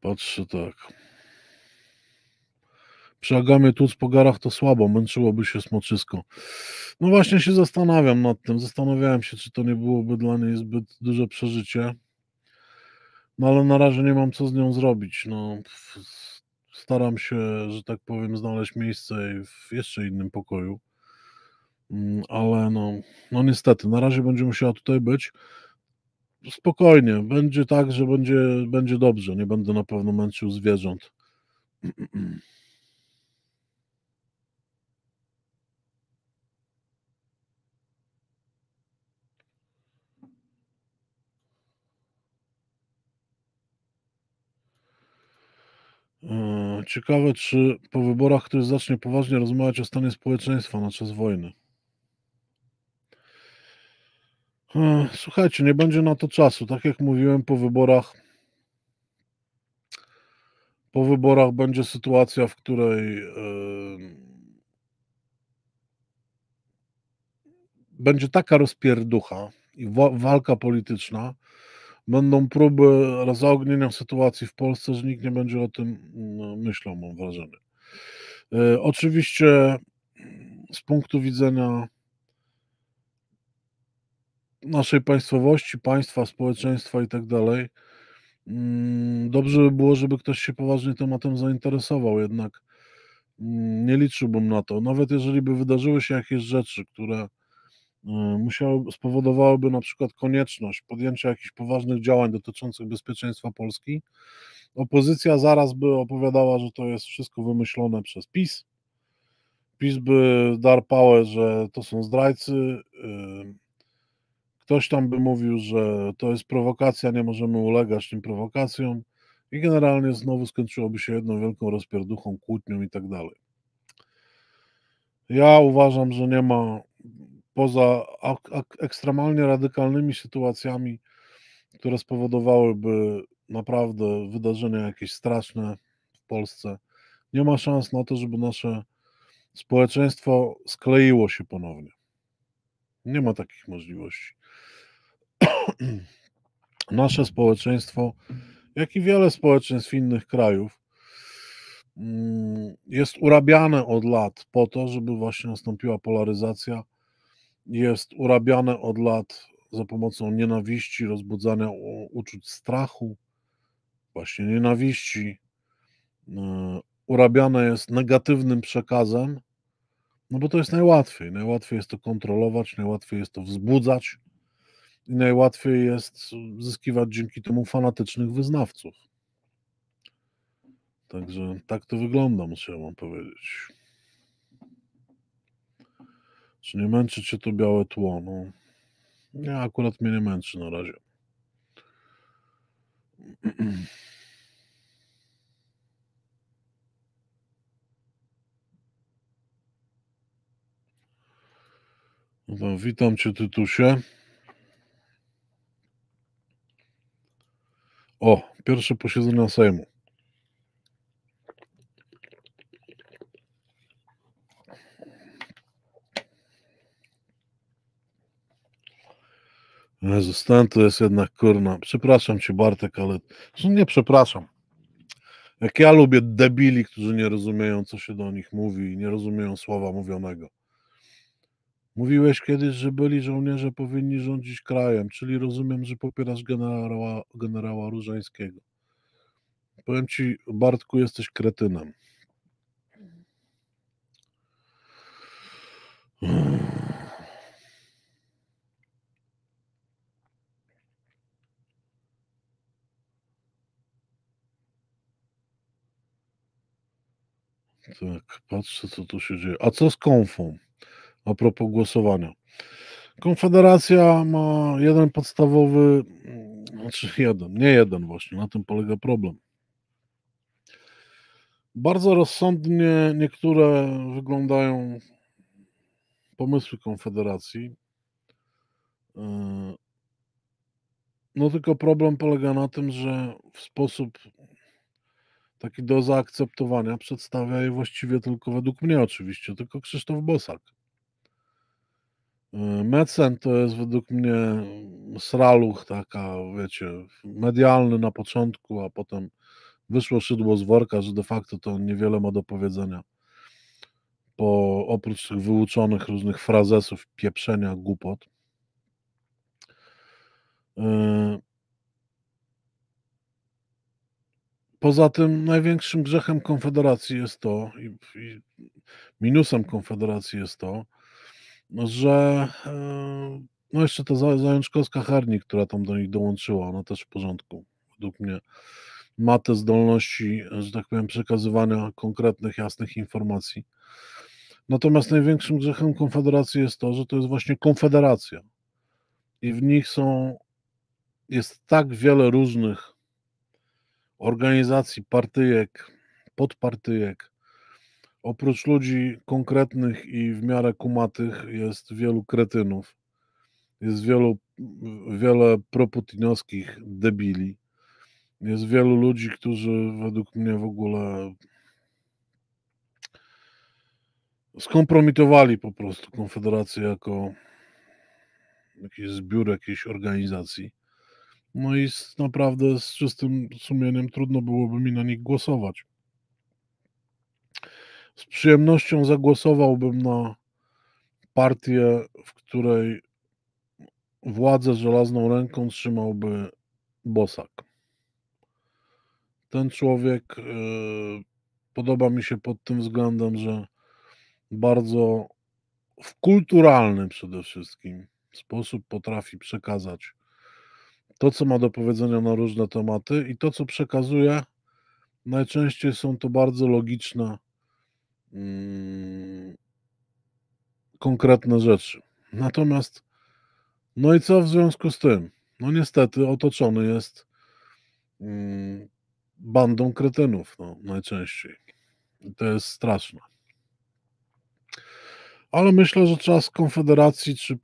Patrzę tak. Przy Agamie Tuc po garach to słabo, męczyłoby się smoczysko. No właśnie się zastanawiam nad tym. Zastanawiałem się, czy to nie byłoby dla niej zbyt duże przeżycie. No ale na razie nie mam co z nią zrobić. No, staram się, że tak powiem, znaleźć miejsce w jeszcze innym pokoju. Ale no niestety, na razie będzie musiała tutaj być. Spokojnie, będzie tak, że będzie dobrze. Nie będę na pewno męczył zwierząt. Ciekawe, czy po wyborach ktoś zacznie poważnie rozmawiać o stanie społeczeństwa na czas wojny. Słuchajcie, nie będzie na to czasu. Tak jak mówiłem, po wyborach będzie sytuacja, w której będzie taka rozpierducha i walka polityczna, będą próby zaognienia sytuacji w Polsce, że nikt nie będzie o tym myślał, mam wrażenie. Oczywiście z punktu widzenia naszej państwowości, państwa, społeczeństwa i tak dalej, dobrze by było, żeby ktoś się poważnie tematem zainteresował, jednak nie liczyłbym na to. Nawet jeżeli by wydarzyły się jakieś rzeczy, które spowodowałyby na przykład konieczność podjęcia jakichś poważnych działań dotyczących bezpieczeństwa Polski, opozycja zaraz by opowiadała, że to jest wszystko wymyślone przez PiS. PiS by darł pałę, że to są zdrajcy. Ktoś tam by mówił, że to jest prowokacja, nie możemy ulegać tym prowokacjom i generalnie znowu skończyłoby się jedną wielką rozpierduchą, kłótnią i tak dalej. Ja uważam, że nie ma poza ekstremalnie radykalnymi sytuacjami, które spowodowałyby naprawdę wydarzenia jakieś straszne w Polsce, nie ma szans na to, żeby nasze społeczeństwo skleiło się ponownie. Nie ma takich możliwości. Nasze społeczeństwo, jak i wiele społeczeństw innych krajów, jest urabiane od lat po to, żeby właśnie nastąpiła polaryzacja. Jest urabiane od lat za pomocą nienawiści, rozbudzania uczuć strachu, właśnie nienawiści. Urabiane jest negatywnym przekazem, no bo to jest najłatwiej. Najłatwiej jest to kontrolować, najłatwiej jest to wzbudzać i najłatwiej jest zyskiwać dzięki temu fanatycznych wyznawców. Także tak to wygląda, muszę wam powiedzieć. Czy nie męczy cię to białe tło? No, nie, akurat mnie nie męczy na razie. No, witam cię, Tytusie. O, pierwsze posiedzenie Sejmu. Jezus, ten to jest jednak kurna. Przepraszam cię, Bartek, ale nie przepraszam. Jak ja lubię debili, którzy nie rozumieją, co się do nich mówi i nie rozumieją słowa mówionego. Mówiłeś kiedyś, że byli żołnierze powinni rządzić krajem, czyli rozumiem, że popierasz generała Różańskiego. Powiem ci, Bartku, jesteś kretynem. Tak, patrzę, co tu się dzieje. A co z konfą? A propos głosowania. Konfederacja ma jeden podstawowy, nie jeden właśnie, na tym polega problem. Bardzo rozsądnie niektóre wyglądają pomysły Konfederacji. No tylko problem polega na tym, że w sposób taki do zaakceptowania przedstawia je właściwie tylko, według mnie oczywiście, tylko Krzysztof Bosak. Mencen to jest według mnie sraluch taka, wiecie, medialny na początku, a potem wyszło szydło z worka, że de facto to niewiele ma do powiedzenia. Oprócz tych wyuczonych różnych frazesów, pieprzenia, głupot. Poza tym największym grzechem Konfederacji jest to i minusem Konfederacji jest to, że no jeszcze ta Zajączkowska-Hernik, która tam do nich dołączyła, ona też w porządku, według mnie. Ma te zdolności, że tak powiem, przekazywania konkretnych, jasnych informacji. Natomiast największym grzechem Konfederacji jest to, że to jest właśnie konfederacja. I w nich jest tak wiele różnych organizacji, partyjek, podpartyjek. Oprócz ludzi konkretnych i w miarę kumatych jest wielu kretynów. Jest wiele proputinowskich debili. Jest wielu ludzi, którzy według mnie w ogóle skompromitowali po prostu Konfederację jako jakiś zbiór jakiejś organizacji. No i naprawdę z czystym sumieniem trudno byłoby mi na nich głosować. Z przyjemnością zagłosowałbym na partię, w której władzę żelazną ręką trzymałby Bosak. Ten człowiek podoba mi się pod tym względem, że bardzo w kulturalny przede wszystkim sposób potrafi przekazać to, co ma do powiedzenia na różne tematy i to, co przekazuje, najczęściej są to bardzo logiczne, konkretne rzeczy. Natomiast, no i co w związku z tym? No niestety otoczony jest bandą kretynów, no, najczęściej. I to jest straszne. Ale myślę, że czas Konfederacji czy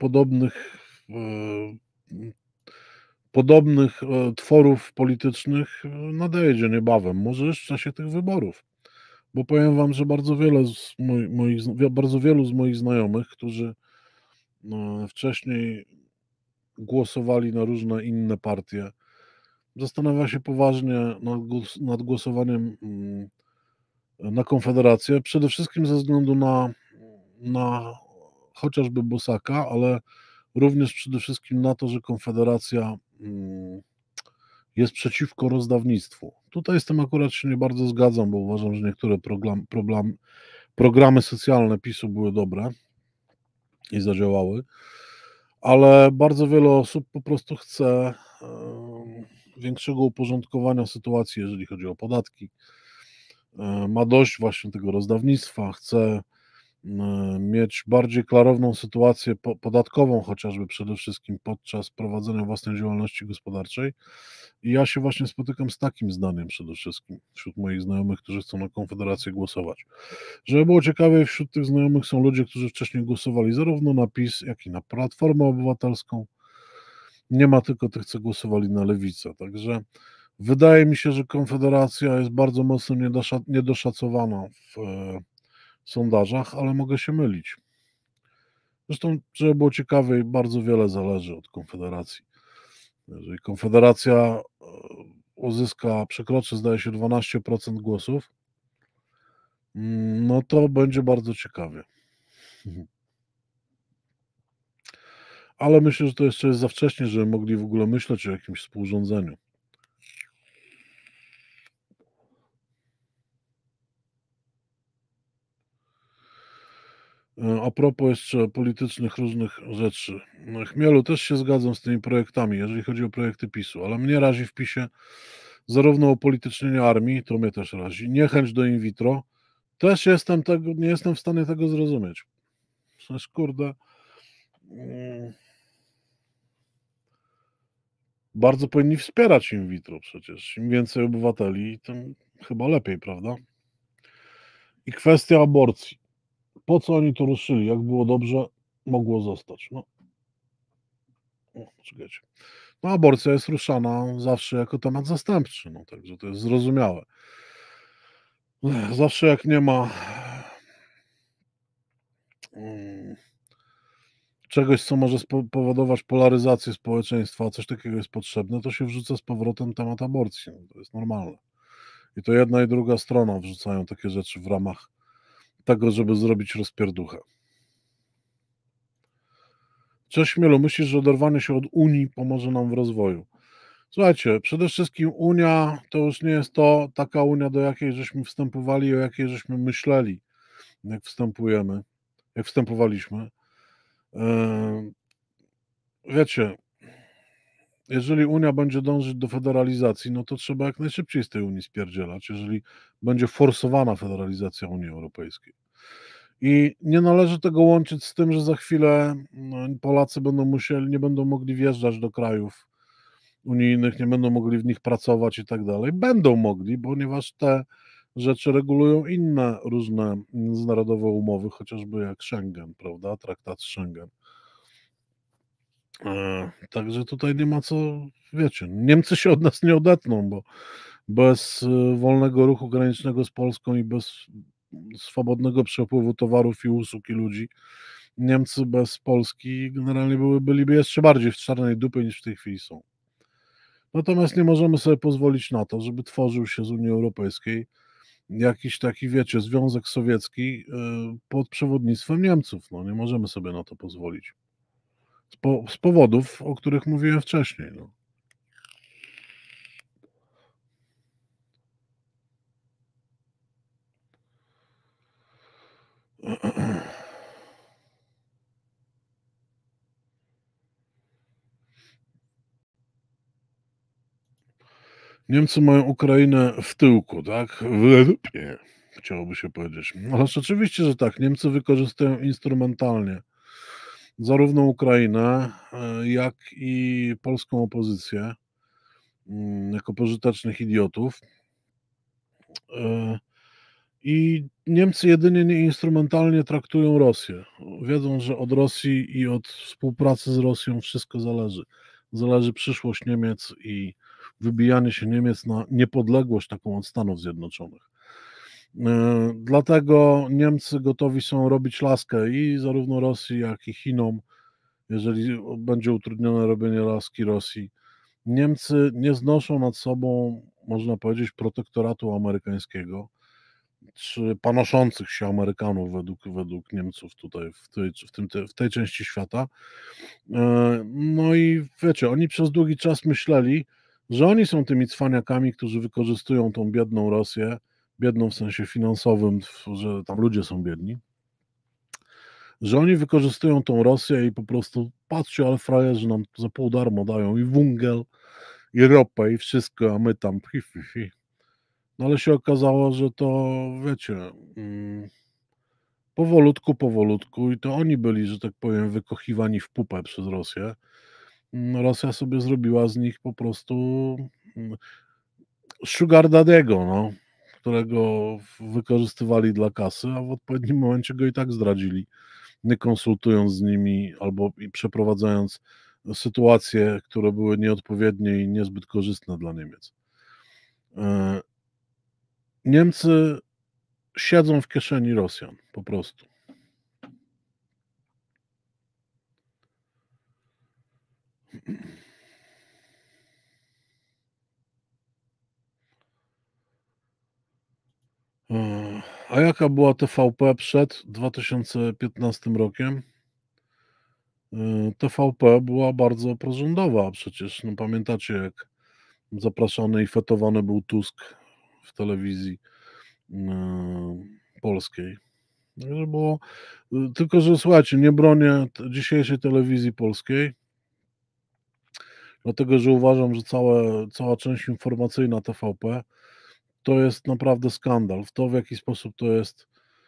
podobnych tworów politycznych nadejdzie niebawem, może już w czasie tych wyborów. Bo powiem wam, że bardzo wielu z moich znajomych, którzy wcześniej głosowali na różne inne partie, zastanawia się poważnie nad głosowaniem na Konfederację, przede wszystkim ze względu na chociażby Bosaka, ale również przede wszystkim na to, że Konfederacja jest przeciwko rozdawnictwu. Tutaj z tym akurat się nie bardzo zgadzam, bo uważam, że niektóre programy socjalne PiS-u były dobre i zadziałały, ale bardzo wiele osób po prostu chce większego uporządkowania sytuacji, jeżeli chodzi o podatki. Ma dość właśnie tego rozdawnictwa, chce mieć bardziej klarowną sytuację podatkową, chociażby przede wszystkim podczas prowadzenia własnej działalności gospodarczej. I ja się właśnie spotykam z takim zdaniem przede wszystkim wśród moich znajomych, którzy chcą na Konfederację głosować. Żeby było ciekawie, wśród tych znajomych są ludzie, którzy wcześniej głosowali zarówno na PiS, jak i na Platformę Obywatelską. Nie ma tylko tych, co głosowali na Lewicę. Także wydaje mi się, że Konfederacja jest bardzo mocno niedoszacowana w sondażach, ale mogę się mylić. Zresztą, żeby było ciekawiej, bardzo wiele zależy od Konfederacji. Jeżeli Konfederacja przekroczy, zdaje się, 12% głosów, no to będzie bardzo ciekawie. Ale myślę, że to jeszcze jest za wcześnie, żeby mogli w ogóle myśleć o jakimś współrządzeniu. A propos jeszcze politycznych różnych rzeczy. Chmielu, też się zgadzam z tymi projektami, jeżeli chodzi o projekty PiS-u, ale mnie razi w PiS-ie zarówno upolitycznienie armii, to mnie też razi, niechęć do in vitro, też nie jestem w stanie tego zrozumieć. Przecież kurde, bardzo powinni wspierać in vitro przecież. Im więcej obywateli, tym chyba lepiej, prawda? I kwestia aborcji. Po co oni to ruszyli? Jak było dobrze, mogło zostać. Czekajcie. No, aborcja jest ruszana zawsze jako temat zastępczy, no także to jest zrozumiałe. Zawsze jak nie ma czegoś, co może spowodować polaryzację społeczeństwa, a coś takiego jest potrzebne, to się wrzuca z powrotem temat aborcji. No, to jest normalne. I to jedna i druga strona wrzucają takie rzeczy w ramach tego, żeby zrobić rozpierduchę. Cześć Mielu, myślisz, że oderwanie się od Unii pomoże nam w rozwoju? Słuchajcie, przede wszystkim Unia to już nie jest to taka Unia, do jakiej żeśmy wstępowali, o jakiej żeśmy myśleli, jak wstępowaliśmy. Wiecie, jeżeli Unia będzie dążyć do federalizacji, no to trzeba jak najszybciej z tej Unii spierdzielać, jeżeli będzie forsowana federalizacja Unii Europejskiej. I nie należy tego łączyć z tym, że za chwilę Polacy nie będą mogli wjeżdżać do krajów unijnych, nie będą mogli w nich pracować i tak dalej. Będą mogli, ponieważ te rzeczy regulują inne różne międzynarodowe umowy, chociażby jak Schengen, prawda, traktat Schengen. Także tutaj nie ma co, wiecie, Niemcy się od nas nie odetną, bo bez wolnego ruchu granicznego z Polską i bez swobodnego przepływu towarów i usług i ludzi, Niemcy bez Polski generalnie byliby jeszcze bardziej w czarnej dupie niż w tej chwili są. Natomiast nie możemy sobie pozwolić na to, żeby tworzył się z Unii Europejskiej jakiś taki, wiecie, Związek Sowiecki pod przewodnictwem Niemców. No, nie możemy sobie na to pozwolić. Z powodów, o których mówiłem wcześniej. No. Niemcy mają Ukrainę w tyłku, tak? W dupie, chciałoby się powiedzieć. Ależ oczywiście, że tak. Niemcy wykorzystują instrumentalnie zarówno Ukrainę, jak i polską opozycję jako pożytecznych idiotów. I Niemcy jedynie nieinstrumentalnie traktują Rosję. Wiedzą, że od Rosji i od współpracy z Rosją wszystko zależy. Zależy przyszłość Niemiec i wybijanie się Niemiec na niepodległość taką od Stanów Zjednoczonych. Dlatego Niemcy gotowi są robić laskę i zarówno Rosji, jak i Chinom, jeżeli będzie utrudnione robienie laski Rosji. Niemcy nie znoszą nad sobą, można powiedzieć, protektoratu amerykańskiego, czy panoszących się Amerykanów według Niemców tutaj w tej części świata. No i wiecie, oni przez długi czas myśleli, że oni są tymi cwaniakami, którzy wykorzystują tą biedną Rosję, biedną w sensie finansowym, że tam ludzie są biedni, że oni wykorzystują tą Rosję i po prostu patrzcie, ale frajerzy nam za pół darmo dają i węgiel, i ropę, i wszystko, a my tam No ale się okazało, że to, wiecie, powolutku i to oni byli, że tak powiem, wykochiwani w pupę przez Rosję. Rosja sobie zrobiła z nich po prostu sugar daddy'ego, no, którego wykorzystywali dla kasy, a w odpowiednim momencie go i tak zdradzili, nie konsultując z nimi albo przeprowadzając sytuacje, które były nieodpowiednie i niezbyt korzystne dla Niemiec. Niemcy siedzą w kieszeni Rosjan, po prostu. A jaka była TVP przed 2015 rokiem? TVP była bardzo prorządowa przecież. No pamiętacie, jak zapraszany i fetowany był Tusk w telewizji polskiej. Także było, tylko że słuchajcie, nie bronię dzisiejszej telewizji polskiej, dlatego że uważam, że cała część informacyjna TVP to jest naprawdę skandal. W to, w jaki sposób to jest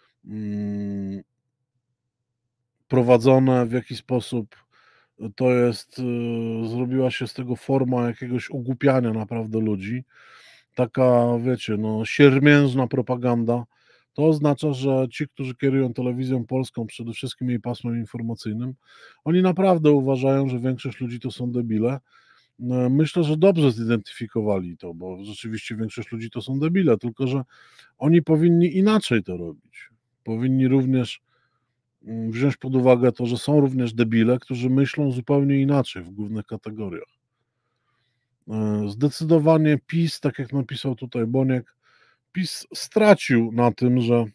prowadzone, w jaki sposób to jest, zrobiła się z tego forma jakiegoś ogłupiania naprawdę ludzi. Taka, wiecie, no, siermiężna propaganda. To oznacza, że ci, którzy kierują telewizją polską, przede wszystkim jej pasmem informacyjnym, oni naprawdę uważają, że większość ludzi to są debile. Myślę, że dobrze zidentyfikowali to, bo rzeczywiście większość ludzi to są debile, tylko że oni powinni inaczej to robić. Powinni również wziąć pod uwagę to, że są również debile, którzy myślą zupełnie inaczej w głównych kategoriach. Zdecydowanie PiS, tak jak napisał tutaj Boniek, PiS stracił na tym, że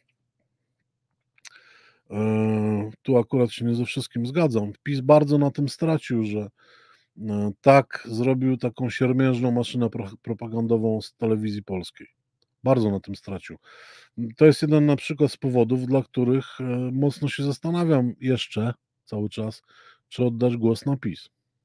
tu akurat się nie ze wszystkim zgadzam. PiS bardzo na tym stracił, że tak zrobił taką siermiężną maszynę propagandową z telewizji polskiej. Bardzo na tym stracił. To jest jeden na przykład z powodów, dla których mocno się zastanawiam jeszcze cały czas, czy oddać głos na PiS.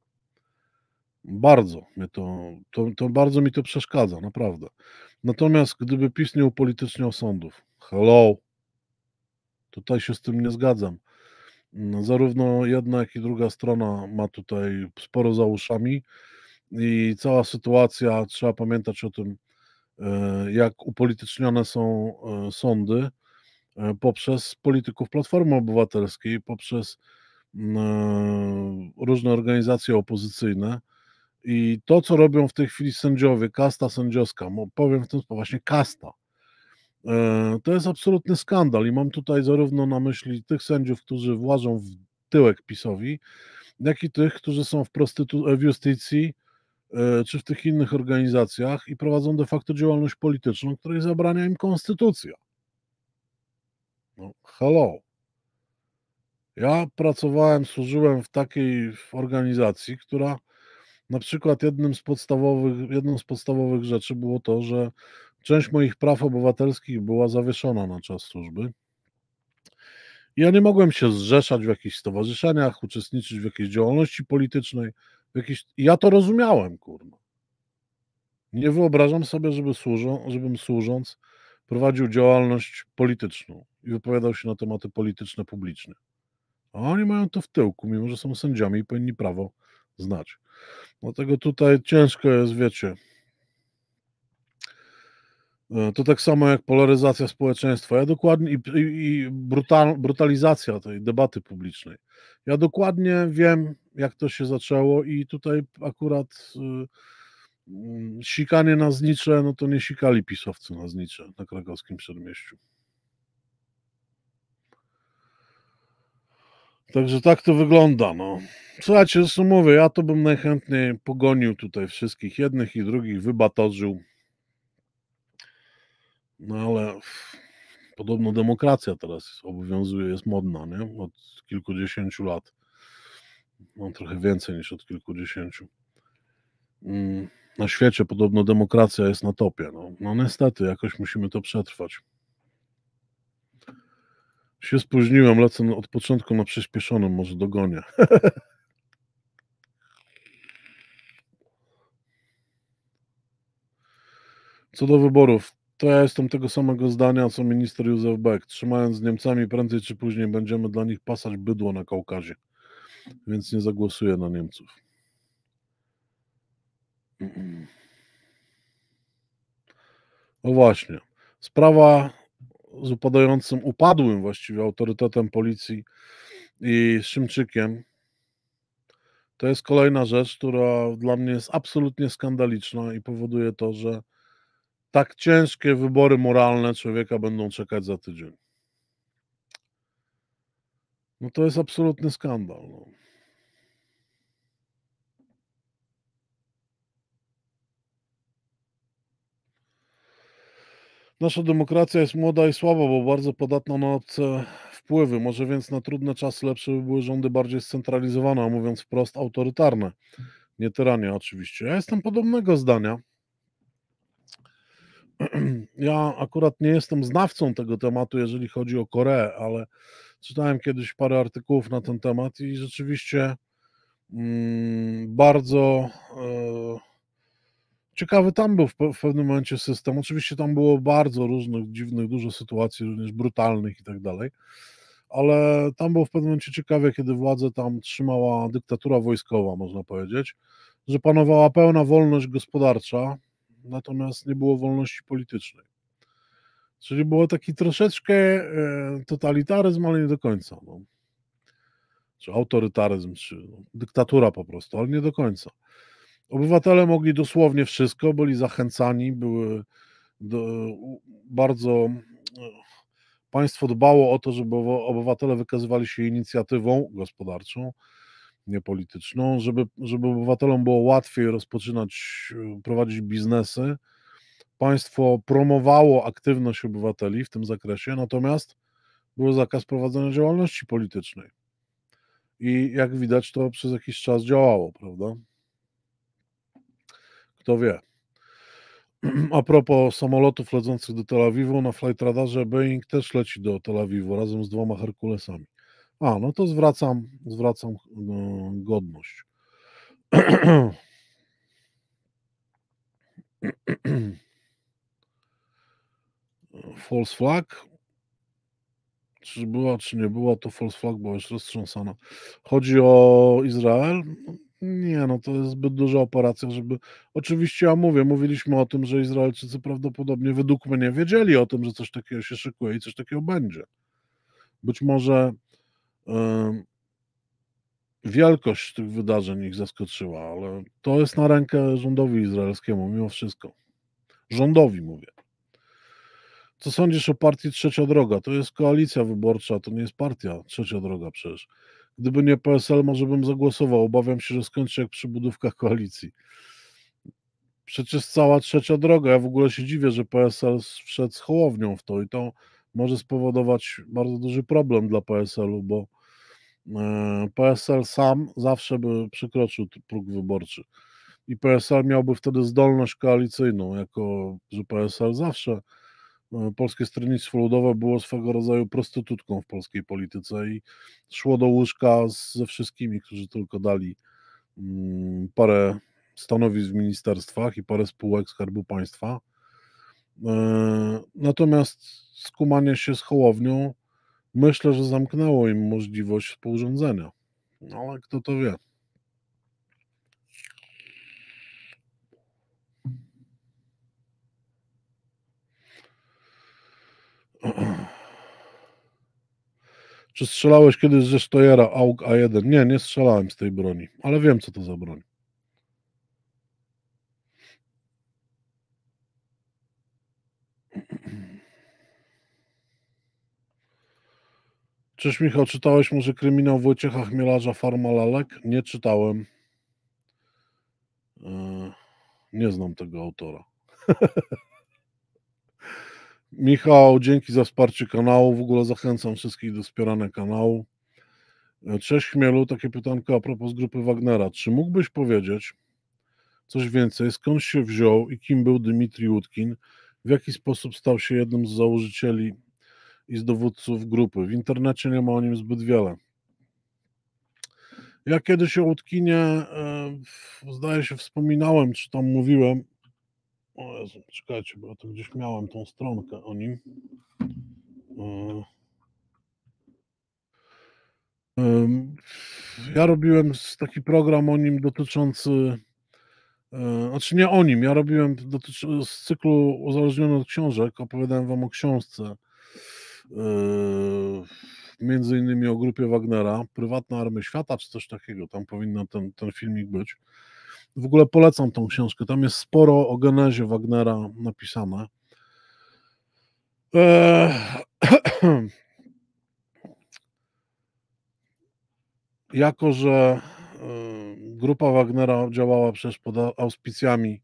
Bardzo mnie to bardzo mi to przeszkadza, naprawdę. Natomiast gdyby PiS nie upolityczniał sądów, hello, tutaj się z tym nie zgadzam. Zarówno jedna, jak i druga strona ma tutaj sporo za uszami i cała sytuacja, trzeba pamiętać o tym, jak upolitycznione są sądy poprzez polityków Platformy Obywatelskiej, poprzez różne organizacje opozycyjne. I to, co robią w tej chwili sędziowie, kasta sędziowska, powiem w ten sposób, właśnie kasta, to jest absolutny skandal i mam tutaj zarówno na myśli tych sędziów, którzy włażą w tyłek PiS-owi, jak i tych, którzy są w justycji czy w tych innych organizacjach i prowadzą de facto działalność polityczną, której zabrania im konstytucja. No, hello. Ja pracowałem, służyłem w takiej organizacji, która na przykład jedną z podstawowych rzeczy było to, że część moich praw obywatelskich była zawieszona na czas służby. Ja nie mogłem się zrzeszać w jakichś stowarzyszeniach, uczestniczyć w jakiejś działalności politycznej. Ja to rozumiałem, kurwa. Nie wyobrażam sobie, żebym służąc prowadził działalność polityczną i wypowiadał się na tematy polityczne publiczne. A oni mają to w tyłku, mimo że są sędziami i powinni prawo znać. Dlatego tutaj ciężko jest, wiecie, to tak samo jak polaryzacja społeczeństwa. Ja dokładnie i brutalizacja tej debaty publicznej. Ja dokładnie wiem, jak to się zaczęło i tutaj akurat sikanie na Znicze, no to nie sikali pisowcy na Znicze, na Krakowskim Przedmieściu. Także tak to wygląda, no. Słuchajcie, zresztą mówię, ja to bym najchętniej pogonił tutaj wszystkich, jednych i drugich, wybatorzył. No ale podobno demokracja teraz obowiązuje, jest modna, nie? Od kilkudziesięciu lat. No, trochę więcej niż od kilkudziesięciu. Na świecie podobno demokracja jest na topie. No niestety, jakoś musimy to przetrwać. Się spóźniłem, lecę od początku na przyspieszonym, może dogonię. Co do wyborów, to ja jestem tego samego zdania, co minister Józef Beck. Trzymając z Niemcami, prędzej czy później będziemy dla nich pasać bydło na Kaukazie. Więc nie zagłosuję na Niemców. No właśnie. Sprawa z upadłym właściwie autorytetem policji i Szymczykiem to jest kolejna rzecz, która dla mnie jest absolutnie skandaliczna i powoduje to, że tak ciężkie wybory moralne człowieka będą czekać za tydzień. No to jest absolutny skandal. No. Nasza demokracja jest młoda i słaba, bo bardzo podatna na obce wpływy. Może więc na trudne czasy lepsze by były rządy bardziej scentralizowane, a mówiąc wprost autorytarne. Nie tyrania oczywiście. Ja jestem podobnego zdania. Ja akurat nie jestem znawcą tego tematu, jeżeli chodzi o Koreę, ale czytałem kiedyś parę artykułów na ten temat i rzeczywiście bardzo ciekawy tam był w pewnym momencie system. Oczywiście tam było bardzo różnych, dziwnych, dużo sytuacji, również brutalnych i tak dalej, ale tam było w pewnym momencie ciekawe, kiedy władzę tam trzymała dyktatura wojskowa, można powiedzieć, że panowała pełna wolność gospodarcza, natomiast nie było wolności politycznej. Czyli było taki troszeczkę totalitaryzm, ale nie do końca. No. Czy autorytaryzm, czy dyktatura po prostu, ale nie do końca. Obywatele mogli dosłownie wszystko, byli zachęcani, bardzo państwo dbało o to, żeby obywatele wykazywali się inicjatywą gospodarczą, nie polityczną, żeby obywatelom było łatwiej rozpoczynać, prowadzić biznesy, państwo promowało aktywność obywateli w tym zakresie, natomiast był zakaz prowadzenia działalności politycznej. I jak widać, to przez jakiś czas działało, prawda? Kto wie. A propos samolotów lecących do Tel Awiwu, na flight radarze Boeing też leci do Tel Awiwu razem z 2 Herkulesami. No to zwracam godność. False flag? Czy była, czy nie była, to false flag była już roztrząsana. Chodzi o Izrael? Nie, no to jest zbyt duża operacja, żeby... Oczywiście mówiliśmy o tym, że Izraelczycy prawdopodobnie według mnie wiedzieli o tym, że coś takiego się szykuje i coś takiego będzie. Być może wielkość tych wydarzeń ich zaskoczyła, ale to jest na rękę rządowi izraelskiemu mimo wszystko. Rządowi mówię. Co sądzisz o partii Trzecia Droga? To jest koalicja wyborcza, to nie jest partia Trzecia Droga przecież. Gdyby nie PSL, może bym zagłosował. Obawiam się, że skończy jak przy budówkach koalicji. Przecież cała Trzecia Droga, ja w ogóle się dziwię, że PSL wszedł z Hołownią w to i to może spowodować bardzo duży problem dla PSL-u, bo PSL sam zawsze by przekroczył próg wyborczy i PSL miałby wtedy zdolność koalicyjną, jako że PSL zawsze, Polskie Stronnictwo Ludowe było swego rodzaju prostytutką w polskiej polityce i szło do łóżka ze wszystkimi, którzy tylko dali parę stanowisk w ministerstwach i parę spółek Skarbu Państwa. Natomiast skumanie się z Hołownią, myślę, że zamknęło im możliwość współrządzenia, ale kto to wie. Czy strzelałeś kiedyś ze Steyera AUG A1? Nie, nie strzelałem z tej broni, ale wiem, co to za broń. Cześć Michał, czytałeś może kryminał Wojciecha Chmielarza Farma Lalek? Nie czytałem. Nie znam tego autora. Michał, dzięki za wsparcie kanału. W ogóle zachęcam wszystkich do wspierania kanału. Cześć Chmielu, takie pytanko a propos grupy Wagnera. Czy mógłbyś powiedzieć coś więcej, skąd się wziął i kim był Dmitrij Utkin? W jaki sposób stał się jednym z założycieli i z dowódców grupy? W internecie nie ma o nim zbyt wiele. Ja kiedyś o Utkinie, zdaje się, wspominałem, czy tam mówiłem. O Jezu, czekajcie, bo ja tu gdzieś miałem tą stronkę o nim. Ja robiłem taki program o nim dotyczący, znaczy nie o nim, ja robiłem z cyklu Uzależniony od książek, opowiadałem wam o książce, między innymi o grupie Wagnera, Prywatna Armia Świata, czy coś takiego, tam powinien ten filmik być. W ogóle polecam tą książkę, tam jest sporo o genezie Wagnera napisane. Jako że grupa Wagnera działała przecież pod auspicjami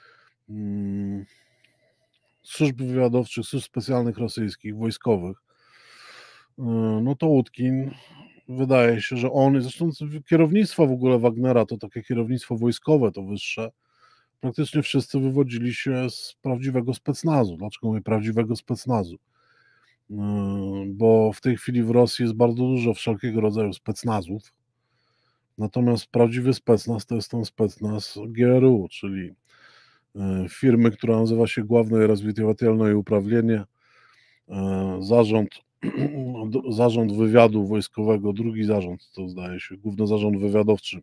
służb wywiadowczych, służb specjalnych rosyjskich, wojskowych, no to Utkin, wydaje się, że on, zresztą kierownictwo w ogóle Wagnera, to takie kierownictwo wojskowe, to wyższe, praktycznie wszyscy wywodzili się z prawdziwego specnazu. Dlaczego mówię prawdziwego specnazu? Bo w tej chwili w Rosji jest bardzo dużo wszelkiego rodzaju specnazów, natomiast prawdziwy specnaz to jest ten specnaz GRU, czyli firmy, która nazywa się Główne Rozwiedziewatelne i Uprawienie, zarząd wywiadu wojskowego, drugi zarząd, to zdaje się, Główny Zarząd Wywiadowczy,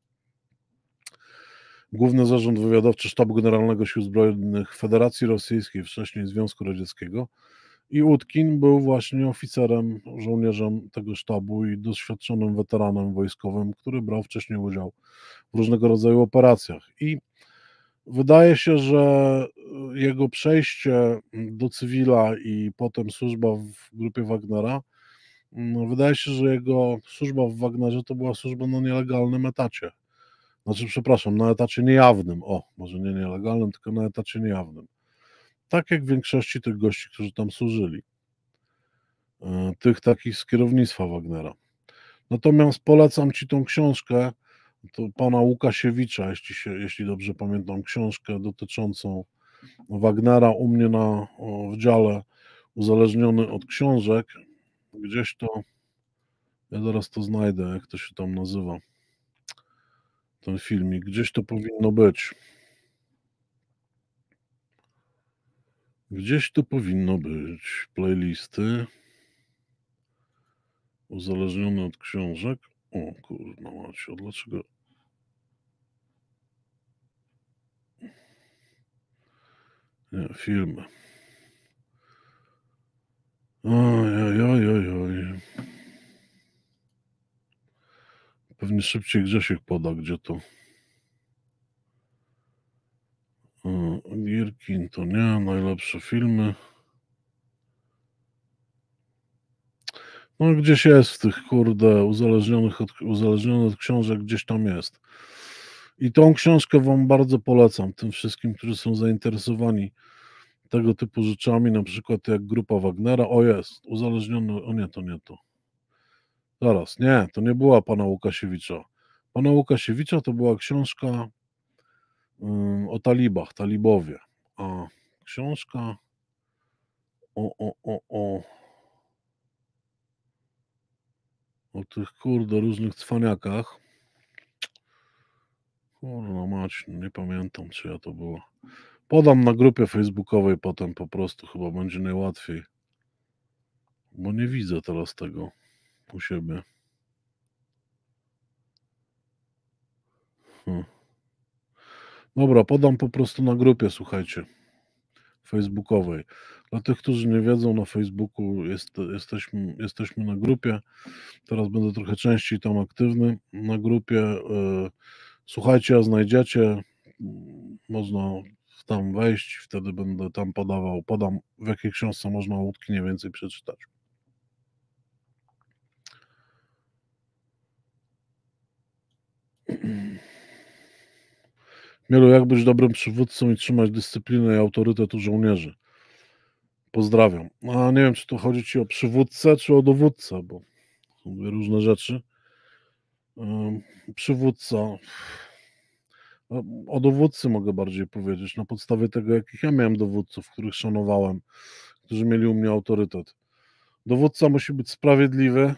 Główny Zarząd Wywiadowczy Sztabu Generalnego Sił Zbrojnych Federacji Rosyjskiej, wcześniej Związku Radzieckiego, i Utkin był właśnie oficerem, żołnierzem tego sztabu i doświadczonym weteranem wojskowym, który brał wcześniej udział w różnego rodzaju operacjach. I wydaje się, że jego przejście do cywila i potem służba w grupie Wagnera, wydaje się, że jego służba w Wagnerze to była służba na nielegalnym etacie. Znaczy, przepraszam, na etacie niejawnym. Może nie nielegalnym, tylko na etacie niejawnym. Tak jak w większości tych gości, którzy tam służyli. Tych takich z kierownictwa Wagnera. Natomiast polecam Ci tą książkę, to pana Łukasiewicza, jeśli dobrze pamiętam, książkę dotyczącą Wagnera u mnie w dziale uzależniony od książek. Gdzieś to, ja zaraz to znajdę, jak to się tam nazywa, ten filmik. Gdzieś to powinno być. Gdzieś to powinno być. Playlisty. Uzależniony od książek. O kurwa macie, dlaczego? Nie, filmy. Oj. Pewnie szybciej Grzesiek poda, gdzie to. Gierkin to nie, najlepsze filmy. No gdzieś jest w tych, kurde, uzależniony od książek, gdzieś tam jest. I tą książkę Wam bardzo polecam, tym wszystkim, którzy są zainteresowani tego typu rzeczami, na przykład jak grupa Wagnera. O jest, uzależniony, o nie, to nie to. Zaraz, nie, to nie była pana Łukasiewicza. Pana Łukasiewicza to była książka o talibach, talibowie. A książka o tych, kurde, różnych cwaniakach. Kurwa mać, nie pamiętam, czyja to była. Podam na grupie facebookowej potem po prostu, chyba będzie najłatwiej. Bo nie widzę teraz tego u siebie. Dobra, podam po prostu na grupie, słuchajcie, facebookowej. Dla tych, którzy nie wiedzą, na Facebooku jesteśmy na grupie. Teraz będę trochę częściej tam aktywny na grupie. Słuchajcie, a znajdziecie. Można tam wejść, wtedy będę tam podam w jakiej książce można łódki mniej więcej przeczytać. Mielu, jak być dobrym przywódcą i trzymać dyscyplinę i autorytet u żołnierzy? Pozdrawiam. A nie wiem, czy tu chodzi Ci o przywódcę, czy o dowódcę, bo są dwie różne rzeczy. Przywódca. O dowódcy mogę bardziej powiedzieć, na podstawie tego, jakich ja miałem dowódców, których szanowałem, którzy mieli u mnie autorytet. Dowódca musi być sprawiedliwy.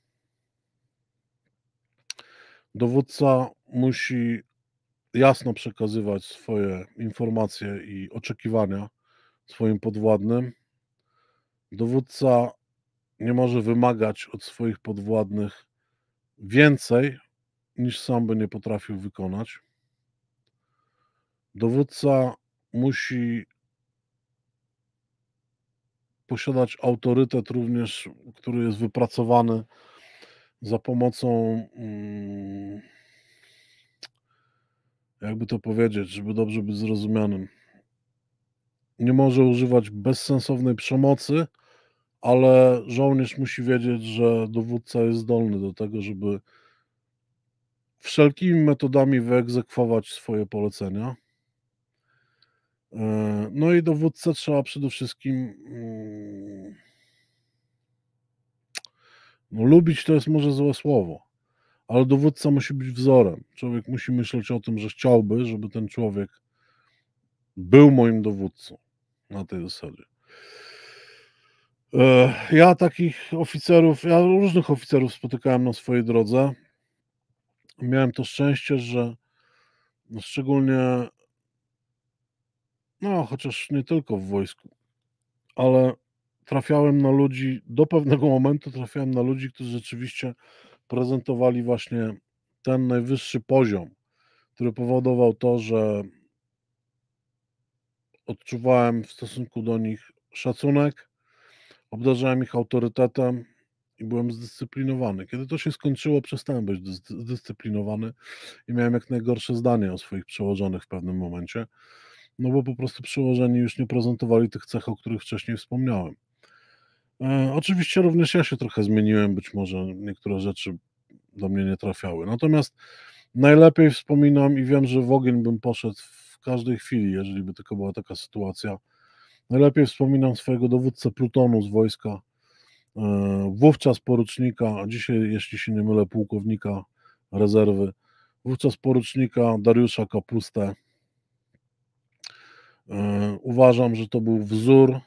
Dowódca musi jasno przekazywać swoje informacje i oczekiwania swoim podwładnym. Dowódca nie może wymagać od swoich podwładnych więcej, niż sam by nie potrafił wykonać. Dowódca musi posiadać autorytet również, który jest wypracowany za pomocą, jakby to powiedzieć, żeby dobrze być zrozumianym. Nie może używać bezsensownej przemocy, ale żołnierz musi wiedzieć, że dowódca jest zdolny do tego, żeby wszelkimi metodami wyegzekwować swoje polecenia. No i dowódcę trzeba przede wszystkim lubić, to jest może złe słowo, ale dowódca musi być wzorem. Człowiek musi myśleć o tym, że chciałby, żeby ten człowiek był moim dowódcą na tej zasadzie. Ja różnych oficerów spotykałem na swojej drodze. Miałem to szczęście, że szczególnie, chociaż nie tylko w wojsku, ale do pewnego momentu trafiałem na ludzi, którzy rzeczywiście prezentowali właśnie ten najwyższy poziom, który powodował to, że odczuwałem w stosunku do nich szacunek, obdarzałem ich autorytetem i byłem zdyscyplinowany. Kiedy to się skończyło, przestałem być zdyscyplinowany i miałem jak najgorsze zdanie o swoich przełożonych w pewnym momencie, no bo po prostu przełożeni już nie prezentowali tych cech, o których wcześniej wspomniałem. Oczywiście również ja się trochę zmieniłem, być może niektóre rzeczy do mnie nie trafiały. Natomiast najlepiej wspominam i wiem, że w ogień bym poszedł w każdej chwili, jeżeli by tylko była taka sytuacja, Najlepiej wspominam swojego dowódcę plutonu z wojska, wówczas porucznika, a dzisiaj, jeśli się nie mylę, pułkownika rezerwy, wówczas porucznika Dariusza Kapustę. Uważam, że to był wzór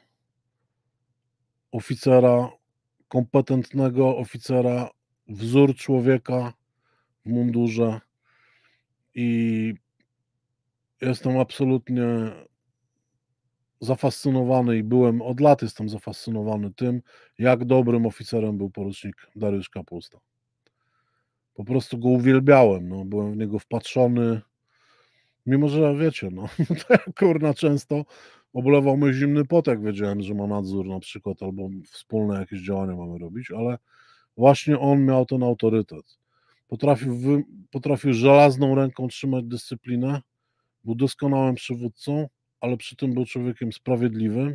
oficera, kompetentnego oficera, wzór człowieka w mundurze i jestem absolutnie zafascynowany i od lat jestem zafascynowany tym, jak dobrym oficerem był porucznik Dariusz Kapusta. Po prostu go uwielbiałem, no, byłem w niego wpatrzony, mimo że wiecie, no, to ja kurna często oblewał mnie zimny pot, jak wiedziałem, że ma nadzór na przykład, albo wspólne jakieś działania mamy robić, ale właśnie on miał ten autorytet. Potrafił żelazną ręką trzymać dyscyplinę, był doskonałym przywódcą, ale przy tym był człowiekiem sprawiedliwym.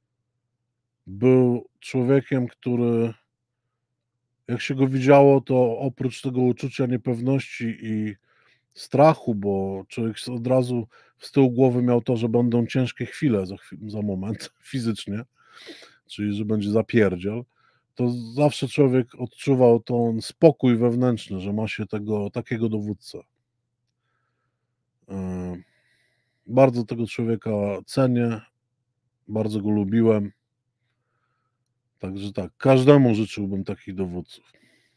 Był człowiekiem, który, jak się go widziało, to oprócz tego uczucia niepewności i strachu, bo człowiek od razu z tyłu głowy miał to, że będą ciężkie chwile za moment fizycznie, czyli że będzie zapierdziel, to zawsze człowiek odczuwał ten spokój wewnętrzny, że ma się takiego dowódcę. Bardzo tego człowieka cenię, bardzo go lubiłem. Także tak, każdemu życzyłbym takich dowódców.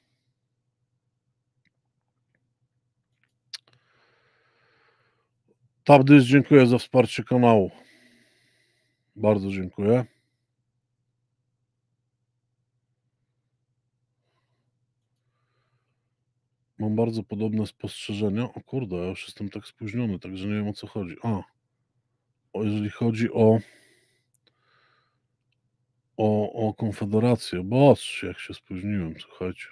Tabdys, dziękuję za wsparcie kanału. Bardzo dziękuję. Mam bardzo podobne spostrzeżenia. O kurde, ja już jestem tak spóźniony, także nie wiem, o co chodzi. Jeżeli chodzi o Konfederację. Boż, jak się spóźniłem, słuchajcie.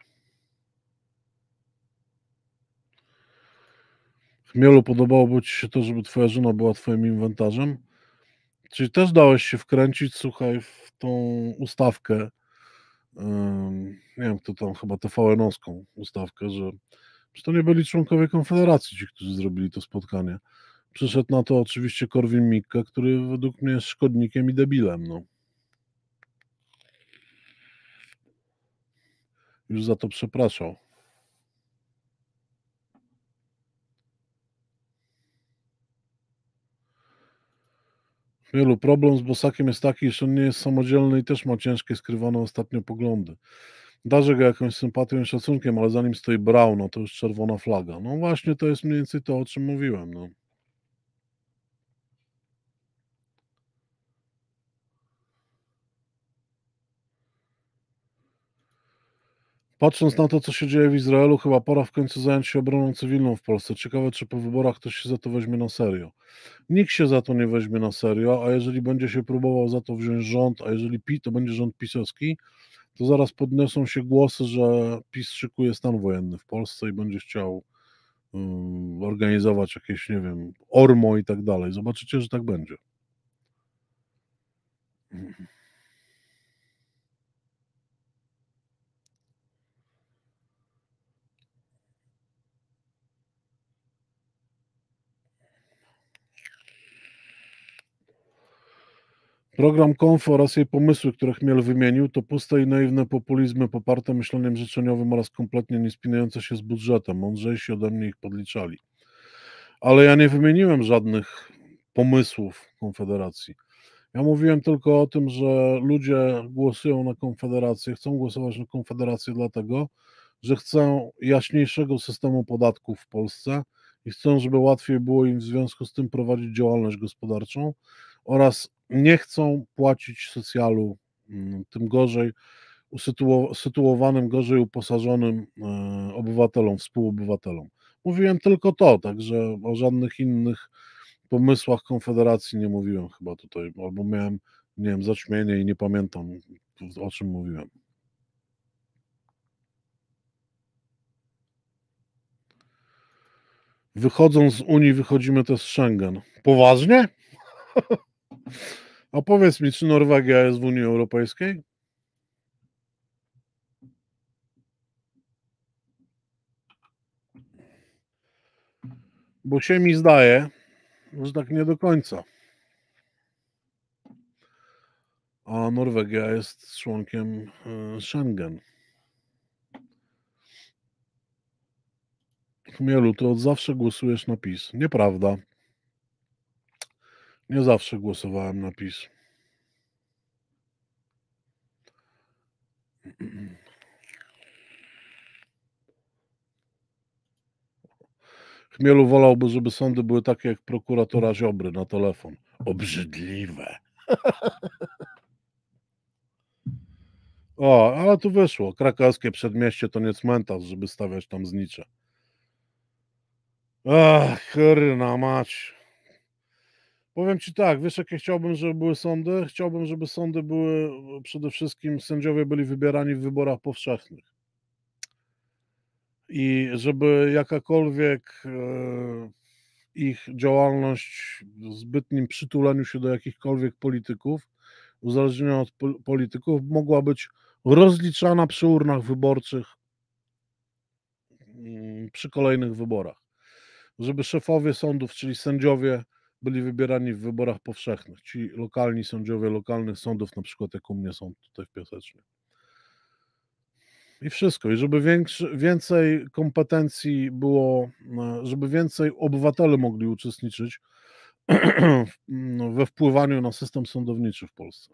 Chmielu, podobałoby ci się to, żeby twoja żona była twoim inwentarzem? Czyli też dałeś się wkręcić, słuchaj, w tą ustawkę, nie wiem, kto tam, chyba TVN-owską ustawkę, że to nie byli członkowie Konfederacji, ci, którzy zrobili to spotkanie. Przyszedł na to oczywiście Korwin-Mikke, który według mnie jest szkodnikiem i debilem, no. Już za to przepraszał. Wielu problem z Bosakiem jest taki, że on nie jest samodzielny i też ma ciężkie, skrywane ostatnio poglądy. Darzę go jakąś sympatią i szacunkiem, ale za nim stoi Braun, no to już czerwona flaga. No właśnie, to jest mniej więcej to, o czym mówiłem, no. Patrząc na to, co się dzieje w Izraelu, chyba pora w końcu zająć się obroną cywilną w Polsce. Ciekawe, czy po wyborach ktoś się za to weźmie na serio. Nikt się za to nie weźmie na serio, a jeżeli będzie się próbował za to wziąć rząd, a jeżeli to będzie rząd pisowski, to zaraz podniosą się głosy, że PiS szykuje stan wojenny w Polsce i będzie chciał organizować jakieś, nie wiem, ORMO i tak dalej. Zobaczycie, że tak będzie. Program Konfo oraz jej pomysły, które Chmiel wymienił, to puste i naiwne populizmy poparte myśleniem życzeniowym oraz kompletnie nie spinające się z budżetem. Mądrzejsi ode mnie ich podliczali. Ale ja nie wymieniłem żadnych pomysłów Konfederacji. Ja mówiłem tylko o tym, że ludzie głosują na Konfederację, chcą głosować na Konfederację dlatego, że chcą jaśniejszego systemu podatków w Polsce i chcą, żeby łatwiej było im w związku z tym prowadzić działalność gospodarczą oraz nie chcą płacić socjalu, tym gorzej sytuowanym, gorzej uposażonym obywatelom, współobywatelom. Mówiłem tylko to, także o żadnych innych pomysłach Konfederacji nie mówiłem chyba tutaj, albo miałem, nie wiem, zaćmienie i nie pamiętam, o czym mówiłem. Wychodząc z Unii, wychodzimy też z Schengen. Poważnie? A powiedz mi, czy Norwegia jest w Unii Europejskiej? Bo się mi zdaje, że tak nie do końca. a Norwegia jest członkiem Schengen. Chmielu, ty od zawsze głosujesz na PiS. Nieprawda. Nie zawsze głosowałem na PiS. Chmielu wolałby, żeby sądy były takie jak prokuratora Ziobry na telefon. Obrzydliwe. O, ale tu wyszło. Krakowskie Przedmieście to nie cmentarz, żeby stawiać tam znicze. Ach, kurna mać. Powiem ci tak, wiesz jakie chciałbym, żeby były sądy? Chciałbym, żeby sądy były, przede wszystkim sędziowie byli wybierani w wyborach powszechnych. I żeby jakakolwiek ich działalność w zbytnim przytuleniu się do jakichkolwiek polityków, uzależniona od polityków, mogła być rozliczana przy urnach wyborczych przy kolejnych wyborach. Żeby szefowie sądów, czyli sędziowie, byli wybierani w wyborach powszechnych. Ci lokalni sędziowie lokalnych sądów, na przykład jak u mnie są tutaj w Piasecznie. I wszystko. I żeby więcej kompetencji było, żeby więcej obywatele mogli uczestniczyć we wpływaniu na system sądowniczy w Polsce.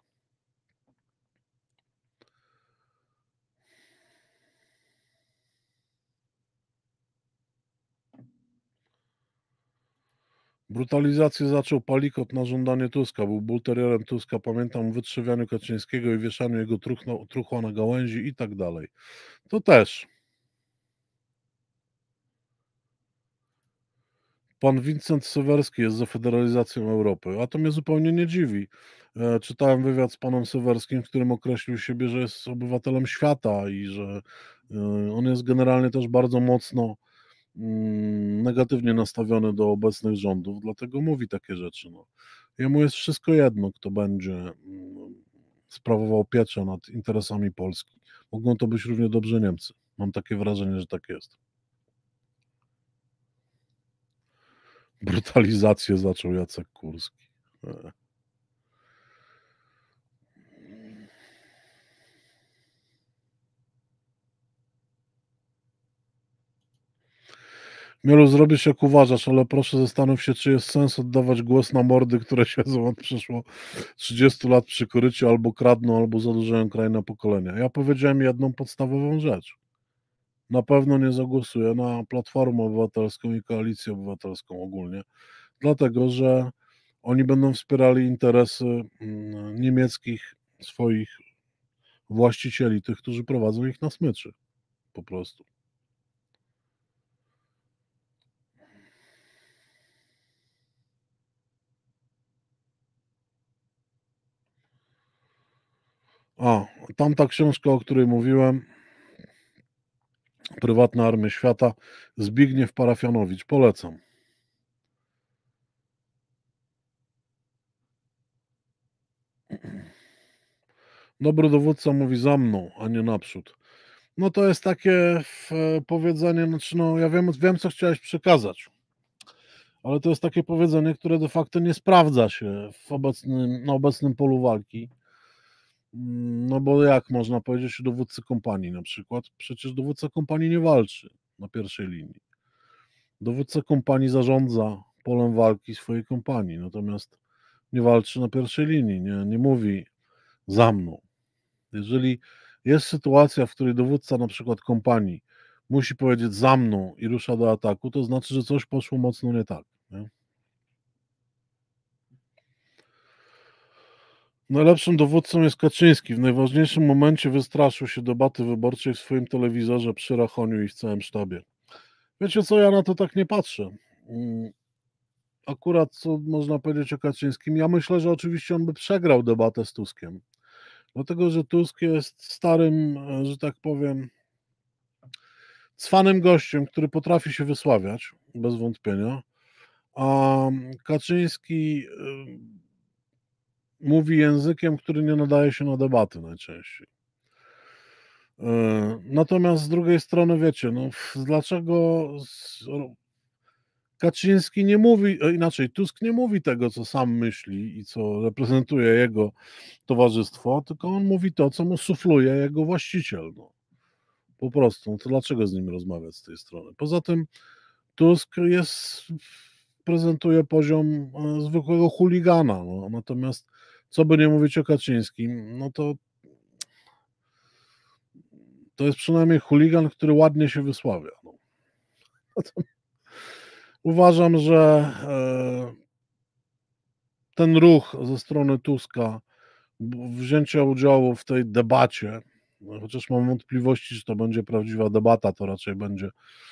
Brutalizację zaczął Palikot na żądanie Tuska. Był bulteriorem Tuska. Pamiętam o wytrzewianiu Kaczyńskiego i wieszaniu jego truchła na gałęzi i tak dalej. To też. Pan Wincent Sewerski jest za federalizacją Europy, a to mnie zupełnie nie dziwi. Czytałem wywiad z panem Sewerskim, w którym określił siebie, że jest obywatelem świata i że on jest generalnie też bardzo mocno negatywnie nastawiony do obecnych rządów, dlatego mówi takie rzeczy. No. Jemu jest wszystko jedno, kto będzie sprawował pieczę nad interesami Polski. Mogą to być równie dobrze Niemcy. Mam takie wrażenie, że tak jest. Brutalizację zaczął Jacek Kurski. Mielu, zrobisz jak uważasz, ale proszę zastanów się, czy jest sens oddawać głos na mordy, które siedzą od przeszło 30 lat przy korycie, albo kradną, albo zadłużają kraj na pokolenia. Ja powiedziałem jedną podstawową rzecz. Na pewno nie zagłosuję na Platformę Obywatelską i Koalicję Obywatelską ogólnie, dlatego że oni będą wspierali interesy niemieckich swoich właścicieli, tych, którzy prowadzą ich na smyczy. Po prostu. A, tamta książka, o której mówiłem, Prywatna Armia Świata, Zbigniew Parafianowicz, polecam. Dobry dowódca mówi za mną, a nie naprzód. No to jest takie powiedzenie, znaczy no ja wiem co chciałeś przekazać, ale to jest takie powiedzenie, które de facto nie sprawdza się na obecnym polu walki. No bo jak można powiedzieć o dowódcy kompanii na przykład? Przecież dowódca kompanii nie walczy na pierwszej linii. Dowódca kompanii zarządza polem walki swojej kompanii, natomiast nie walczy na pierwszej linii, nie mówi za mną. Jeżeli jest sytuacja, w której dowódca na przykład kompanii musi powiedzieć za mną i rusza do ataku, to znaczy, że coś poszło mocno nie tak. Nie? Najlepszym dowódcą jest Kaczyński. W najważniejszym momencie wystraszył się debaty wyborczej w swoim telewizorze przy Rachoniu i w całym sztabie. Wiecie co, ja na to tak nie patrzę. Akurat co można powiedzieć o Kaczyńskim? Ja myślę, że oczywiście on by przegrał debatę z Tuskiem. Dlatego, że Tusk jest starym, że tak powiem, cwanym gościem, który potrafi się wysławiać, bez wątpienia, a Kaczyński mówi językiem, który nie nadaje się na debaty najczęściej. Natomiast z drugiej strony, wiecie, no, dlaczego Kaczyński nie mówi, inaczej, Tusk nie mówi tego, co sam myśli i co reprezentuje jego towarzystwo, tylko on mówi to, co mu sufluje jego właściciel. No. Po prostu. No to dlaczego z nim rozmawiać z tej strony? Poza tym Tusk prezentuje poziom zwykłego chuligana. No. Natomiast co by nie mówić o Kaczyńskim, no to jest przynajmniej chuligan, który ładnie się wysławia. No. Uważam, że ten ruch ze strony Tuska, wzięcia udziału w tej debacie, no, chociaż mam wątpliwości, czy to będzie prawdziwa debata, to raczej będzie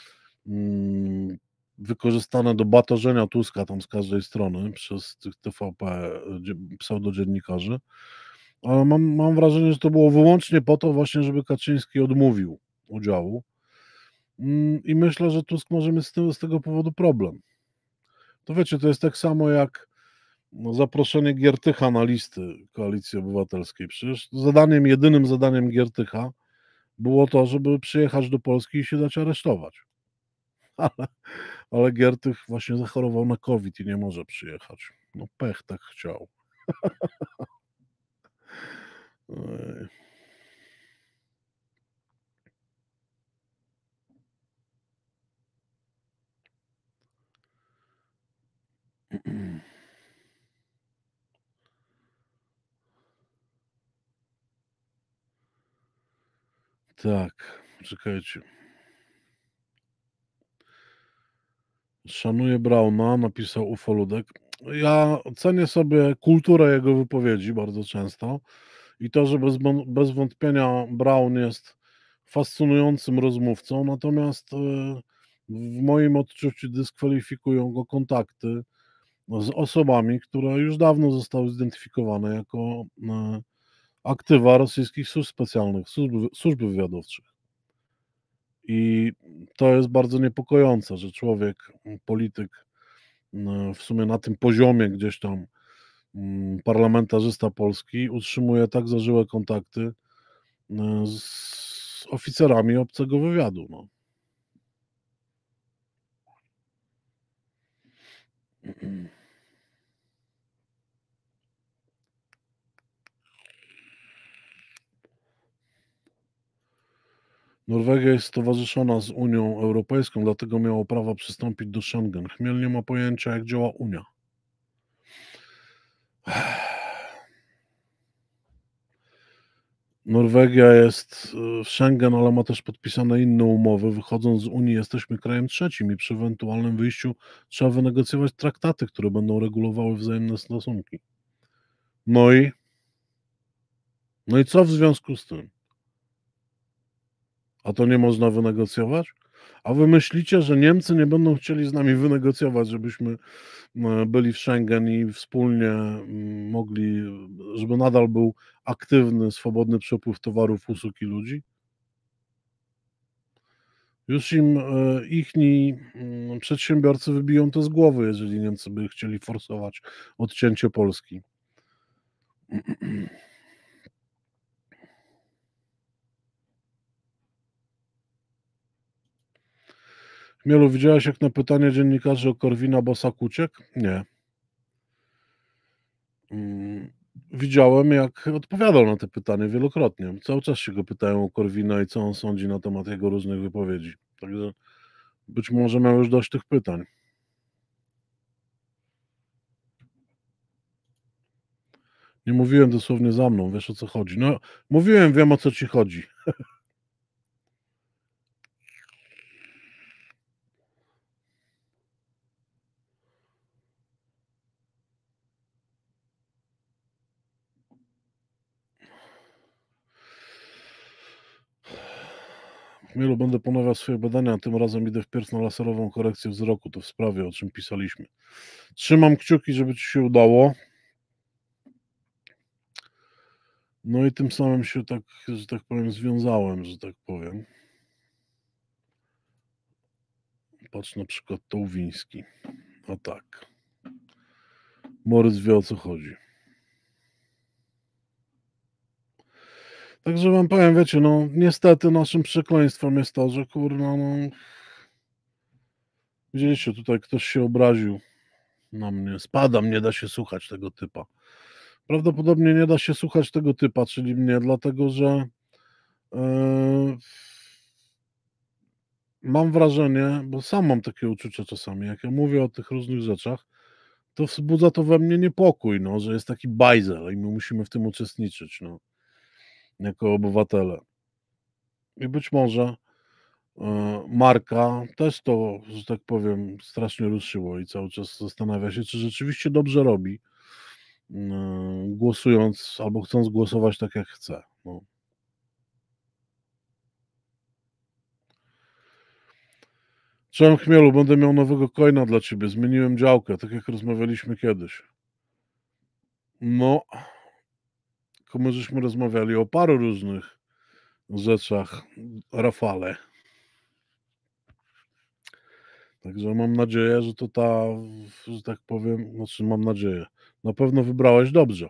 wykorzystane do batorzenia Tuska tam z każdej strony przez tych TVP pseudodziennikarzy. Ale mam wrażenie, że to było wyłącznie po to właśnie, żeby Kaczyński odmówił udziału. I myślę, że Tusk może mieć z tego powodu problem. To wiecie, to jest tak samo jak zaproszenie Giertycha na listy Koalicji Obywatelskiej. Przecież jedynym zadaniem Giertycha było to, żeby przyjechać do Polski i się dać aresztować. Ale Giertych właśnie zachorował na COVID i nie może przyjechać. No pech tak chciał. Tak, czekajcie. Szanuję Brauna, napisał Ufoludek. Ja cenię sobie kulturę jego wypowiedzi bardzo często i to, że bez wątpienia Braun jest fascynującym rozmówcą, natomiast w moim odczuciu dyskwalifikują go kontakty z osobami, które już dawno zostały zidentyfikowane jako aktywa rosyjskich służb specjalnych, służb wywiadowczych. I to jest bardzo niepokojące, że człowiek, polityk w sumie na tym poziomie gdzieś tam parlamentarzysta polski utrzymuje tak zażyłe kontakty z oficerami obcego wywiadu. No. Norwegia jest stowarzyszona z Unią Europejską, dlatego miało prawo przystąpić do Schengen. Chmiel nie ma pojęcia, jak działa Unia. Norwegia jest w Schengen, ale ma też podpisane inne umowy. Wychodząc z Unii jesteśmy krajem trzecim i przy ewentualnym wyjściu trzeba wynegocjować traktaty, które będą regulowały wzajemne stosunki. No i co w związku z tym? A to nie można wynegocjować? A wy myślicie, że Niemcy nie będą chcieli z nami wynegocjować, żebyśmy byli w Schengen i wspólnie mogli, żeby nadal był aktywny, swobodny przepływ towarów, usług i ludzi? Już im ichni przedsiębiorcy wybiją to z głowy, jeżeli Niemcy by chcieli forsować odcięcie Polski. Chmielu, widziałeś, jak na pytanie dziennikarzy o Korwina Bosak uciekł? Nie. Widziałem, jak odpowiadał na te pytania wielokrotnie. Cały czas się go pytają o Korwina i co on sądzi na temat jego różnych wypowiedzi. Także być może miał już dość tych pytań. Nie mówiłem dosłownie za mną, wiesz o co chodzi. No, mówiłem, wiem o co ci chodzi. Chmielu, będę ponawiał swoje badania, a tym razem idę wpierw na laserową korekcję wzroku. To w sprawie, o czym pisaliśmy. Trzymam kciuki, żeby ci się udało. No i tym samym się tak, że tak powiem, związałem, że tak powiem. Patrz na przykład Tołwiński. A tak. Moryc wie, o co chodzi. Także wam powiem, wiecie, no niestety naszym przekleństwem jest to, że kurwa, no Widzieliście, tutaj ktoś się obraził na mnie. Spadam, nie da się słuchać tego typa. Prawdopodobnie nie da się słuchać tego typa, czyli mnie, dlatego że mam wrażenie, bo sam mam takie uczucie czasami, jak ja mówię o tych różnych rzeczach, to wzbudza to we mnie niepokój, no, że jest taki bajzel i my musimy w tym uczestniczyć, no, jako obywatele. I być może Marka też to, że tak powiem, strasznie ruszyło i cały czas zastanawia się, czy rzeczywiście dobrze robi, głosując albo chcąc głosować tak, jak chce. No. Czołem Chmielu, będę miał nowego coina dla ciebie. Zmieniłem działkę, tak jak rozmawialiśmy kiedyś. No, tylko my żeśmy rozmawiali o paru różnych rzeczach, Rafale. Także mam nadzieję, że to ta, że tak powiem, znaczy mam nadzieję, na pewno wybrałeś dobrze.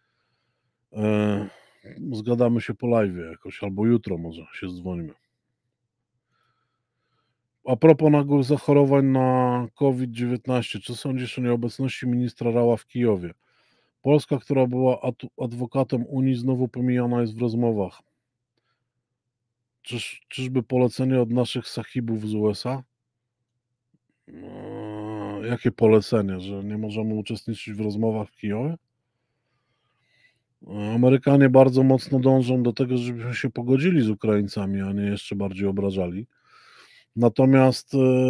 Zgadamy się po live jakoś, albo jutro może się dzwonimy. A propos nagłych zachorowań na COVID-19, czy sądzisz o nieobecności ministra Rała w Kijowie? Polska, która była adwokatem Unii, znowu pomijana jest w rozmowach. Czyżby polecenie od naszych sahibów z USA? Jakie polecenie, że nie możemy uczestniczyć w rozmowach w Kijowie? Amerykanie bardzo mocno dążą do tego, żebyśmy się pogodzili z Ukraińcami, a nie jeszcze bardziej obrażali. Natomiast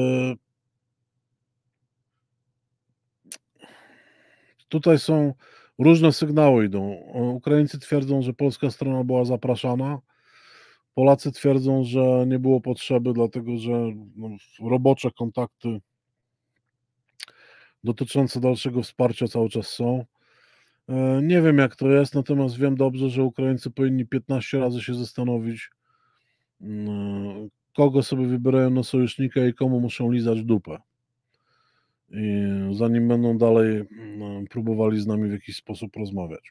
tutaj są różne sygnały idą. Ukraińcy twierdzą, że polska strona była zapraszana. Polacy twierdzą, że nie było potrzeby, dlatego że robocze kontakty dotyczące dalszego wsparcia cały czas są. Nie wiem, jak to jest, natomiast wiem dobrze, że Ukraińcy powinni 15 razy się zastanowić, kogo sobie wybierają na sojusznika i komu muszą lizać dupę. I zanim będą dalej próbowali z nami w jakiś sposób rozmawiać.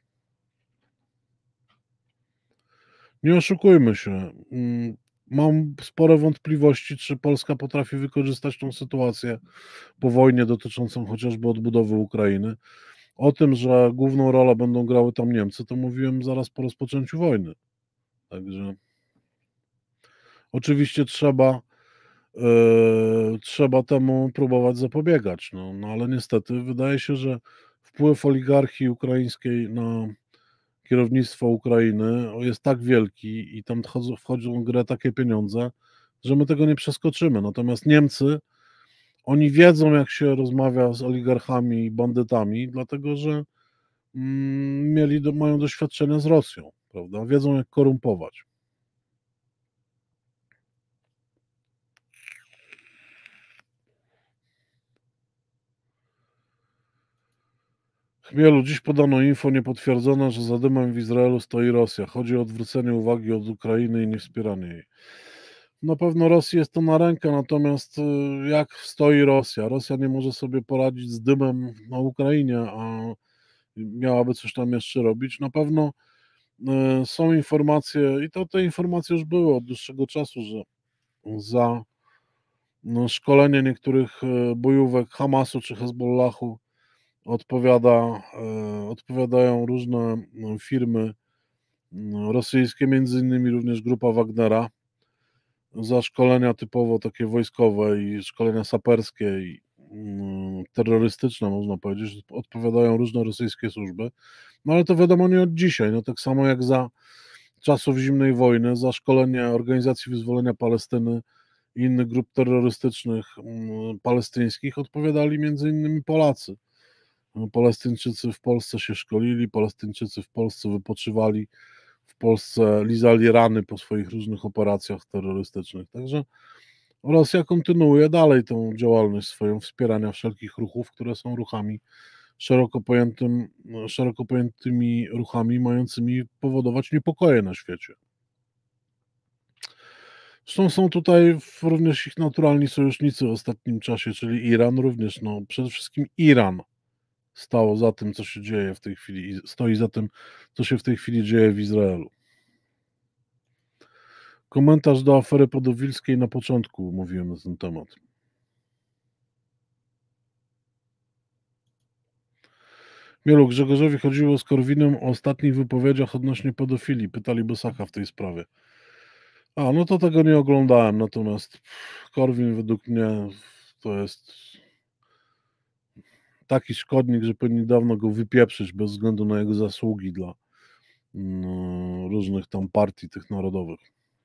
Nie oszukujmy się. Mam spore wątpliwości, czy Polska potrafi wykorzystać tą sytuację po wojnie dotyczącą chociażby odbudowy Ukrainy. O tym, że główną rolę będą grały tam Niemcy, to mówiłem zaraz po rozpoczęciu wojny. Także oczywiście trzeba temu próbować zapobiegać, no ale niestety wydaje się, że wpływ oligarchii ukraińskiej na kierownictwo Ukrainy jest tak wielki i tam wchodzą w grę takie pieniądze, że my tego nie przeskoczymy. Natomiast Niemcy, oni wiedzą, jak się rozmawia z oligarchami i bandytami, dlatego że mają doświadczenia z Rosją, prawda? Wiedzą, jak korumpować. Chmielu, dziś podano info niepotwierdzone, że za dymem w Izraelu stoi Rosja. Chodzi o odwrócenie uwagi od Ukrainy i niewspieranie jej. Na pewno Rosji jest to na rękę, natomiast jak stoi Rosja? Rosja nie może sobie poradzić z dymem na Ukrainie, a miałaby coś tam jeszcze robić. Na pewno są informacje, i te informacje już były od dłuższego czasu, że za szkolenie niektórych bojówek Hamasu czy Hezbollahu odpowiadają różne firmy rosyjskie, między innymi również grupa Wagnera, za szkolenia typowo takie wojskowe i szkolenia saperskie i terrorystyczne, można powiedzieć, odpowiadają różne rosyjskie służby. No ale to wiadomo nie od dzisiaj, no tak samo jak za czasów zimnej wojny, za szkolenie Organizacji Wyzwolenia Palestyny i innych grup terrorystycznych palestyńskich odpowiadali między innymi Polacy. Palestyńczycy w Polsce się szkolili, Palestyńczycy w Polsce wypoczywali, w Polsce lizali rany po swoich różnych operacjach terrorystycznych. Także Rosja kontynuuje dalej tą działalność swoją wspierania wszelkich ruchów, które są ruchami szeroko pojętymi ruchami mającymi powodować niepokoje na świecie. Zresztą są tutaj również ich naturalni sojusznicy w ostatnim czasie, czyli Iran również, przede wszystkim Iran stał za tym, co się dzieje w tej chwili, stoi za tym, co się w tej chwili dzieje w Izraelu. Komentarz do afery pedofilskiej na początku mówiłem na ten temat. Mielu, Grzegorzowi chodziło z Korwinem o ostatnich wypowiedziach odnośnie pedofilii. Pytali Bosaka w tej sprawie. A, no to tego nie oglądałem, natomiast Korwin według mnie to jest taki szkodnik, że powinni dawno go wypieprzyć bez względu na jego zasługi dla różnych tam partii tych narodowych.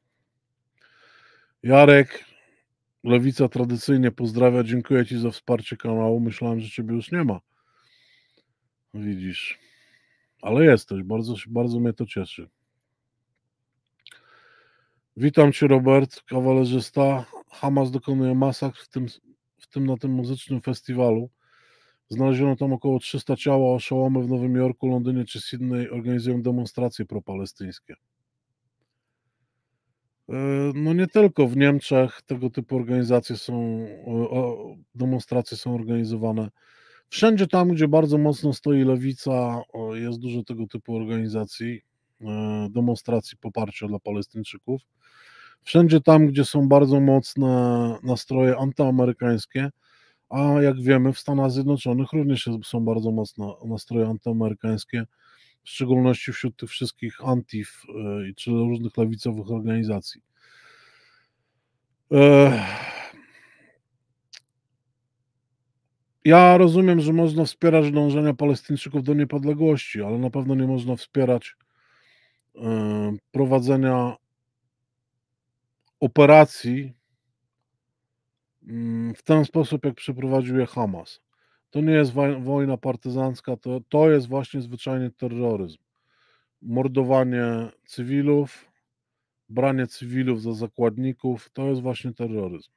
Jarek, Lewica tradycyjnie pozdrawia, dziękuję Ci za wsparcie kanału. Myślałem, że Ciebie już nie ma. Widzisz, ale jesteś, bardzo mnie to cieszy. Witam Cię, Robert, kawalerzysta. Hamas dokonuje masakr, w tym na tym muzycznym festiwalu. Znaleziono tam około 300 ciała, oszołomy w Nowym Jorku, Londynie czy Sydney organizują demonstracje propalestyńskie. No nie tylko w Niemczech tego typu organizacje demonstracje są organizowane. Wszędzie tam, gdzie bardzo mocno stoi lewica, jest dużo tego typu organizacji, demonstracji poparcia dla Palestyńczyków. Wszędzie tam, gdzie są bardzo mocne nastroje antyamerykańskie, a jak wiemy, w Stanach Zjednoczonych również są bardzo mocne nastroje antyamerykańskie, w szczególności wśród tych wszystkich antif czy różnych lewicowych organizacji. Ja rozumiem, że można wspierać dążenia Palestyńczyków do niepodległości, ale na pewno nie można wspierać prowadzenia operacji w ten sposób, jak przeprowadził je Hamas. To nie jest wojna partyzancka, to jest właśnie zwyczajnie terroryzm. Mordowanie cywilów, branie cywilów za zakładników, to jest właśnie terroryzm.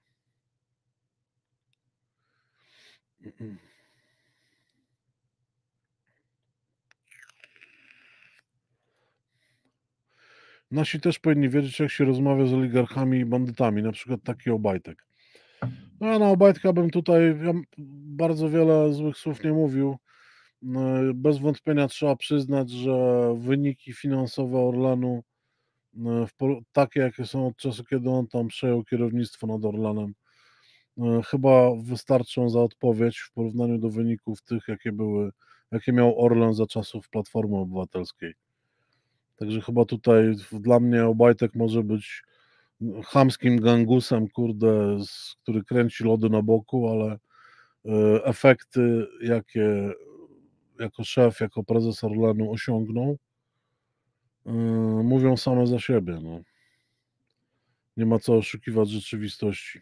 Nasi też powinni wiedzieć, jak się rozmawia z oligarchami i bandytami, na przykład taki Obajtek. No ja na Obajtka bym tutaj bardzo wiele złych słów nie mówił. Bez wątpienia trzeba przyznać, że wyniki finansowe Orlenu, takie jakie są od czasu, kiedy on tam przejął kierownictwo nad Orlenem, chyba wystarczą za odpowiedź w porównaniu do wyników tych, jakie miał Orlen za czasów Platformy Obywatelskiej. Także chyba tutaj dla mnie Obajtek może być chamskim gangusem, kurde, który kręci lody na boku, ale efekty, jakie jako szef, jako prezes Orlenu osiągnął, mówią same za siebie. No. Nie ma co oszukiwać rzeczywistości.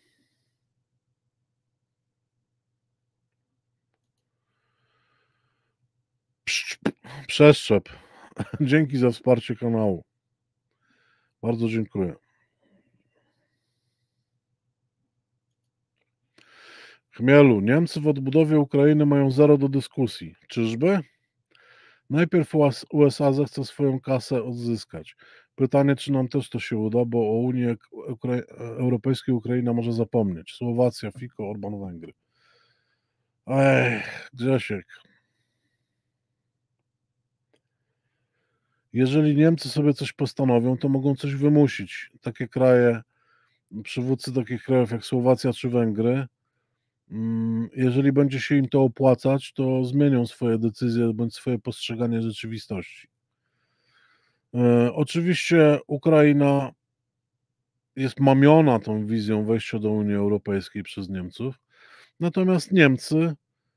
Przeszczep. Dzięki za wsparcie kanału. Bardzo dziękuję. Chmielu, Niemcy w odbudowie Ukrainy mają zero do dyskusji. Czyżby? Najpierw USA zechce swoją kasę odzyskać. Pytanie, czy nam też to się uda, bo o Unii Europejskiej Ukraina może zapomnieć. Słowacja, Fico, Orban, Węgry. Ej, Grzesiek. Jeżeli Niemcy sobie coś postanowią, to mogą coś wymusić. Takie kraje, przywódcy takich krajów jak Słowacja czy Węgry, jeżeli będzie się im to opłacać, to zmienią swoje decyzje bądź swoje postrzeganie rzeczywistości. Oczywiście Ukraina jest mamiona tą wizją wejścia do Unii Europejskiej przez Niemców, natomiast Niemcy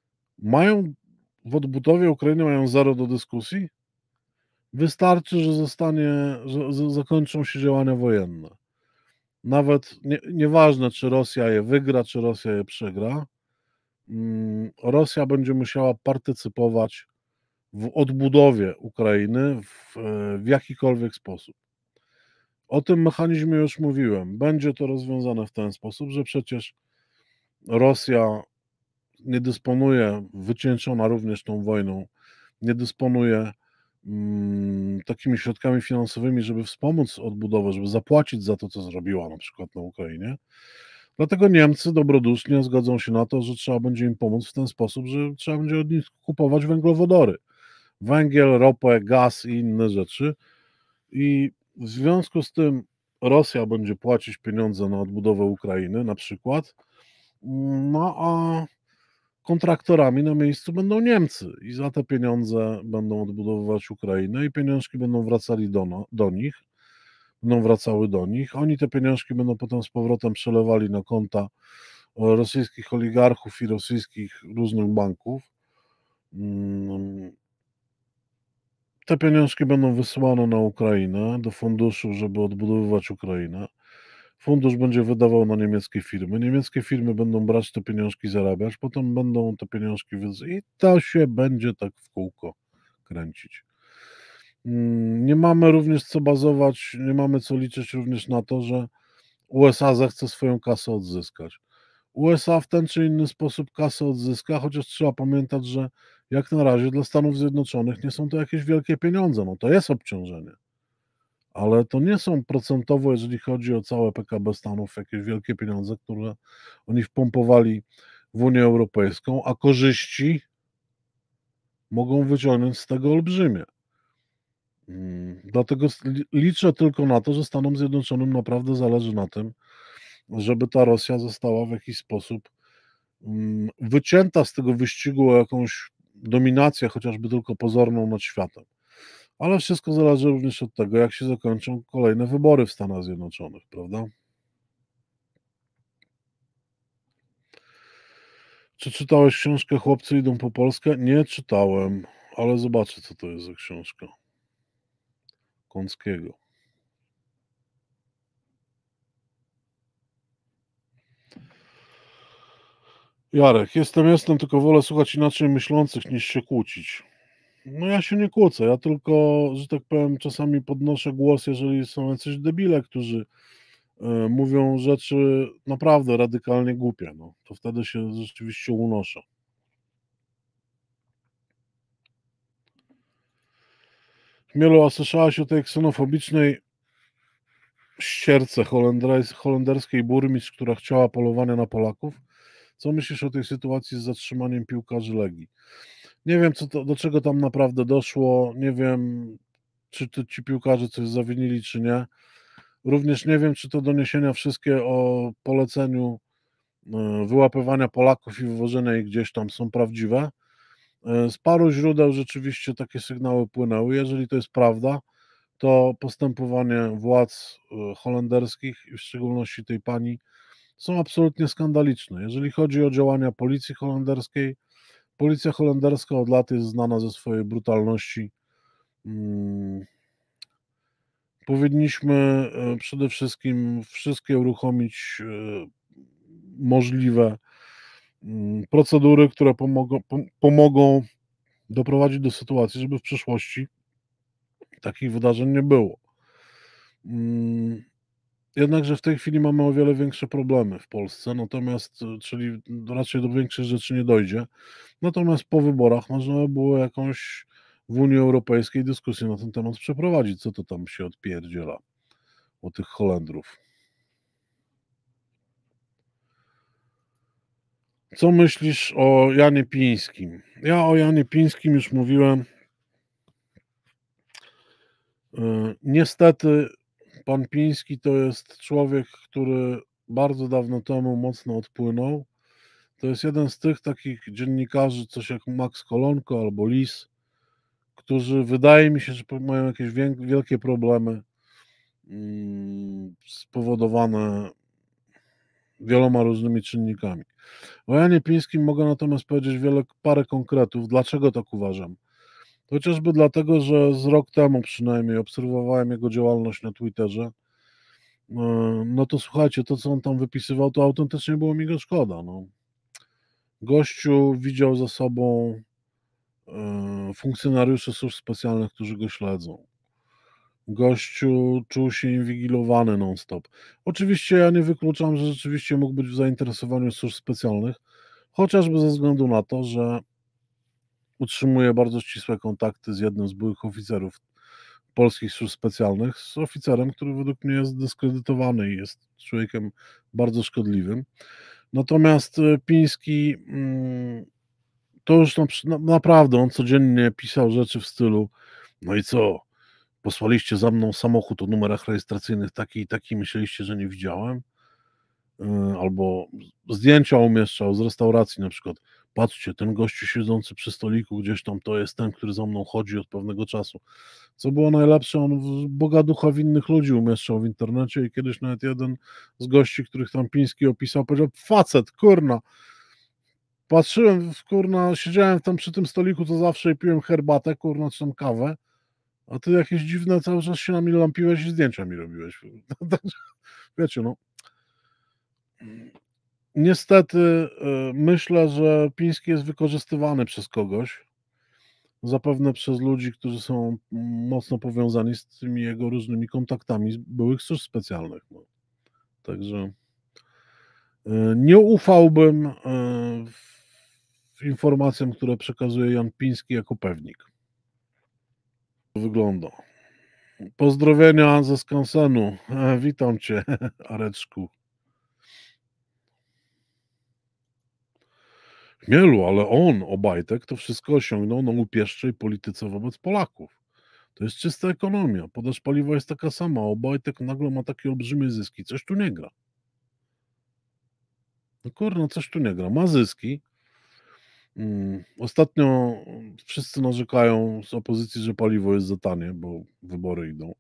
w odbudowie Ukrainy mają zero do dyskusji. Wystarczy, że zakończą się działania wojenne. Nawet nieważne, czy Rosja je wygra, czy Rosja je przegra, Rosja będzie musiała partycypować w odbudowie Ukrainy w jakikolwiek sposób. O tym mechanizmie już mówiłem. Będzie to rozwiązane w ten sposób, że przecież Rosja nie dysponuje, wycieńczona również tą wojną, nie dysponuje takimi środkami finansowymi, żeby wspomóc odbudowę, żeby zapłacić za to, co zrobiła na przykład na Ukrainie. Dlatego Niemcy dobrodusznie zgodzą się na to, że trzeba będzie im pomóc w ten sposób, że trzeba będzie od nich kupować węglowodory. Węgiel, ropę, gaz i inne rzeczy. I w związku z tym Rosja będzie płacić pieniądze na odbudowę Ukrainy na przykład, no a kontraktorami na miejscu będą Niemcy i za te pieniądze będą odbudowywać Ukrainę i pieniążki będą wracały do nich. Oni te pieniążki będą potem z powrotem przelewali na konta rosyjskich oligarchów i rosyjskich różnych banków. Te pieniążki będą wysyłane na Ukrainę, do funduszu, żeby odbudowywać Ukrainę. Fundusz będzie wydawał na niemieckie firmy. Niemieckie firmy będą brać te pieniążki, zarabiać, potem będą te pieniążki i to się będzie tak w kółko kręcić. Nie mamy również co bazować, nie mamy co liczyć również na to, że USA zechce swoją kasę odzyskać. USA w ten czy inny sposób kasę odzyska, chociaż trzeba pamiętać, że jak na razie dla Stanów Zjednoczonych nie są to jakieś wielkie pieniądze. No to jest obciążenie, ale to nie są procentowo, jeżeli chodzi o całe PKB Stanów, jakieś wielkie pieniądze, które oni wpompowali w Unię Europejską, a korzyści mogą wyciągnąć z tego olbrzymie. Dlatego liczę tylko na to, że Stanom Zjednoczonym naprawdę zależy na tym, żeby ta Rosja została w jakiś sposób wycięta z tego wyścigu o jakąś dominację, chociażby tylko pozorną nad światem. Ale wszystko zależy również od tego, jak się zakończą kolejne wybory w Stanach Zjednoczonych, prawda? Czy czytałeś książkę Chłopcy idą po Polskę? Nie czytałem, ale zobaczę, co to jest za książka. Kąckiego. Jarek, jestem, tylko wolę słuchać inaczej myślących niż się kłócić. No ja się nie kłócę, ja tylko, że tak powiem, czasami podnoszę głos, jeżeli są jacyś debile, którzy mówią rzeczy naprawdę radykalnie głupie, no to wtedy się rzeczywiście unoszę. Chmielu, a słyszałaś o tej ksenofobicznej ścierce holenderskiej burmistrz, która chciała polowania na Polaków? Co myślisz o tej sytuacji z zatrzymaniem piłkarzy Legii? Nie wiem, do czego tam naprawdę doszło, nie wiem, czy ci piłkarze coś zawinili, czy nie. Również nie wiem, czy te doniesienia wszystkie o poleceniu wyłapywania Polaków i wywożenia ich gdzieś tam są prawdziwe. Z paru źródeł rzeczywiście takie sygnały płynęły. Jeżeli to jest prawda, to postępowanie władz holenderskich i w szczególności tej pani są absolutnie skandaliczne. Jeżeli chodzi o działania policji holenderskiej, policja holenderska od lat jest znana ze swojej brutalności. Powinniśmy przede wszystkim wszystkie uruchomić możliwe procedury, które pomogą doprowadzić do sytuacji, żeby w przyszłości takich wydarzeń nie było. Jednakże w tej chwili mamy o wiele większe problemy w Polsce, natomiast, czyli raczej do większych rzeczy nie dojdzie. Natomiast po wyborach można by było jakąś w Unii Europejskiej dyskusję na ten temat przeprowadzić, co to tam się odpierdziela o tych Holendrów. Co myślisz o Janie Pińskim? Ja o Janie Pińskim już mówiłem. Niestety pan Piński to jest człowiek, który bardzo dawno temu mocno odpłynął. To jest jeden z tych takich dziennikarzy, coś jak Max Kolonko albo Lis, którzy wydaje mi się, że mają jakieś wielkie problemy spowodowane wieloma różnymi czynnikami. O Janie Pińskim mogę natomiast powiedzieć parę konkretów. Dlaczego tak uważam? Chociażby dlatego, że z rok temu przynajmniej obserwowałem jego działalność na Twitterze. No to słuchajcie, to co on tam wypisywał, to autentycznie było mi go szkoda. No. Gościu widział za sobą funkcjonariuszy służb specjalnych, którzy go śledzą. Gościu czuł się inwigilowany non-stop. Oczywiście ja nie wykluczam, że rzeczywiście mógł być w zainteresowaniu służb specjalnych, chociażby ze względu na to, że utrzymuje bardzo ścisłe kontakty z jednym z byłych oficerów polskich służb specjalnych, z oficerem, który według mnie jest dyskredytowany i jest człowiekiem bardzo szkodliwym. Natomiast Piński to już naprawdę on codziennie pisał rzeczy w stylu: no i co, posłaliście za mną samochód o numerach rejestracyjnych taki i taki, myśleliście, że nie widziałem? Albo zdjęcia umieszczał z restauracji na przykład. patrzcie, ten gościu siedzący przy stoliku gdzieś tam, to jest ten, który za mną chodzi od pewnego czasu. Co było najlepsze, on bogaducha winnych ludzi umieszczał w internecie i kiedyś nawet jeden z gości, których tam Piński opisał, powiedział, facet, kurna, patrzyłem, kurna, siedziałem tam przy tym stoliku, to zawsze i piłem herbatę, kurna, czy tam kawę, a ty jakieś dziwne, cały czas się na mnie lampiłeś i zdjęcia mi robiłeś. Także, wiecie, no. Niestety myślę, że Piński jest wykorzystywany przez kogoś, zapewne przez ludzi, którzy są mocno powiązani z tymi jego różnymi kontaktami z byłych służb specjalnych. No. Także nie ufałbym informacjom, które przekazuje Jan Piński jako pewnik. Wygląda. Pozdrowienia ze skansenu. Witam cię, Areczku. Chmielu, ale on, Obajtek, to wszystko osiągnął na upieszczej polityce wobec Polaków. To jest czysta ekonomia. Podaż paliwa jest taka sama, a Obajtek nagle ma takie olbrzymie zyski. Coś tu nie gra. No kurno, coś tu nie gra. Ma zyski. Ostatnio wszyscy narzekają z opozycji, że paliwo jest za tanie, bo wybory idą.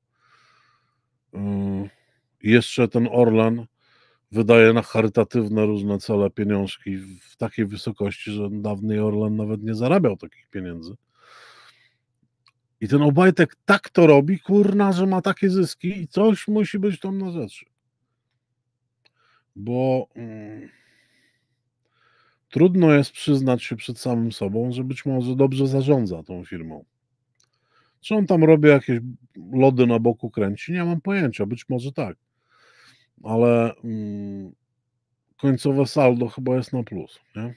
I jeszcze ten Orlen wydaje na charytatywne różne cele pieniążki w takiej wysokości, że dawny Orlen nawet nie zarabiał takich pieniędzy. I ten Obajtek tak to robi, kurna, że ma takie zyski i coś musi być tam na rzeczy. Bo trudno jest przyznać się przed samym sobą, że być może dobrze zarządza tą firmą. Czy on tam robi jakieś lody na boku kręci? Nie mam pojęcia, być może tak. Ale końcowe saldo chyba jest na plus, nie?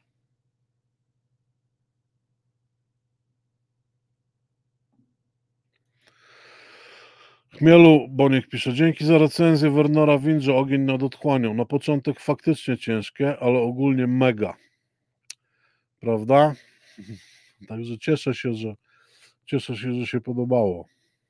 Chmielu Boniek pisze, dzięki za recenzję Wernera Windrze, ogień nad otchłanią. Na początek faktycznie ciężkie, ale ogólnie mega. Prawda? Także cieszę się, że się podobało.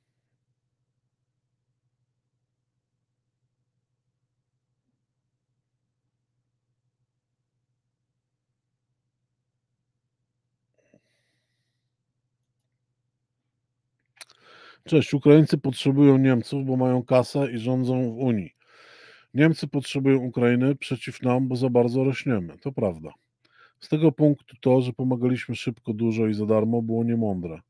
Cześć, Ukraińcy potrzebują Niemców, bo mają kasę i rządzą w Unii. Niemcy potrzebują Ukrainy przeciw nam, bo za bardzo rośniemy. To prawda. Z tego punktu to, że pomagaliśmy szybko, dużo i za darmo, było niemądre.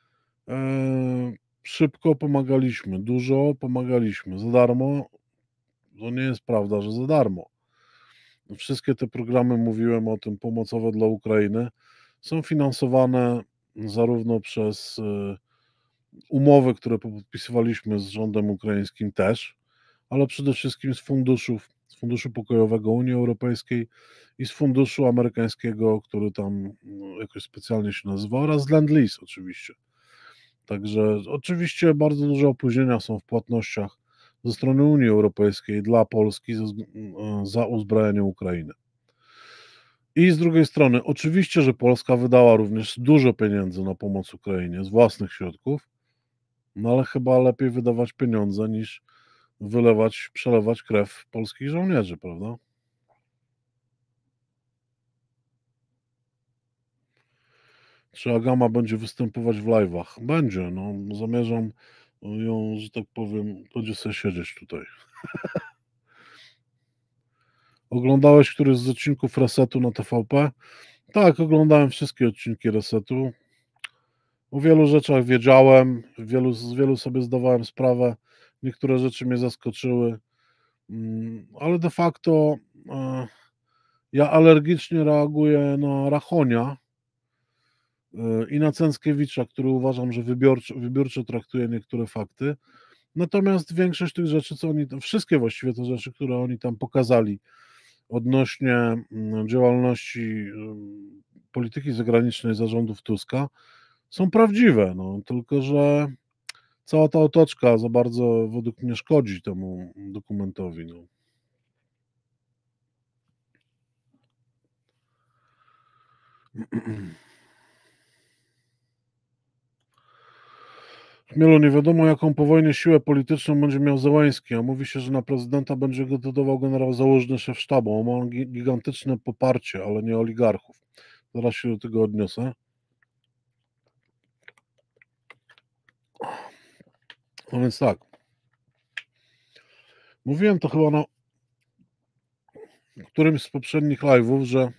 Szybko pomagaliśmy, dużo pomagaliśmy, za darmo. To nie jest prawda, że za darmo. Wszystkie te programy, mówiłem o tym, pomocowe dla Ukrainy, są finansowane zarówno przez umowy, które podpisywaliśmy z rządem ukraińskim też, ale przede wszystkim z Funduszu Pokojowego Unii Europejskiej i z Funduszu Amerykańskiego, który tam jakoś specjalnie się nazywa, oraz z Lend-Lease oczywiście. Także oczywiście bardzo duże opóźnienia są w płatnościach ze strony Unii Europejskiej dla Polski za uzbrojenie Ukrainy. I z drugiej strony, oczywiście, że Polska wydała również dużo pieniędzy na pomoc Ukrainie z własnych środków, no ale chyba lepiej wydawać pieniądze niż przelewać krew polskich żołnierzy, prawda? Czy Agama będzie występować w live'ach? Będzie, no zamierzam ją, że tak powiem, będzie sobie siedzieć tutaj. Oglądałeś któryś z odcinków Resetu na TVP? Tak, oglądałem wszystkie odcinki Resetu. O wielu rzeczach wiedziałem, z wielu sobie zdawałem sprawę. Niektóre rzeczy mnie zaskoczyły, ale de facto ja alergicznie reaguję na Rachonia i na Cęckiewicza, który uważam, że wybiórczo traktuje niektóre fakty. Natomiast większość tych rzeczy, wszystkie właściwie te rzeczy, które oni tam pokazali odnośnie działalności polityki zagranicznej zarządów Tuska, są prawdziwe. No, tylko że cała ta otoczka za bardzo według mnie szkodzi temu dokumentowi. No. Chmielu, nie wiadomo, jaką po wojnie siłę polityczną będzie miał Zełenski, a mówi się, że na prezydenta będzie go decydował generał Załużny, szef sztabu. On ma gigantyczne poparcie, ale nie oligarchów. Zaraz się do tego odniosę. No więc tak. Mówiłem to chyba na którymś z poprzednich live'ów, że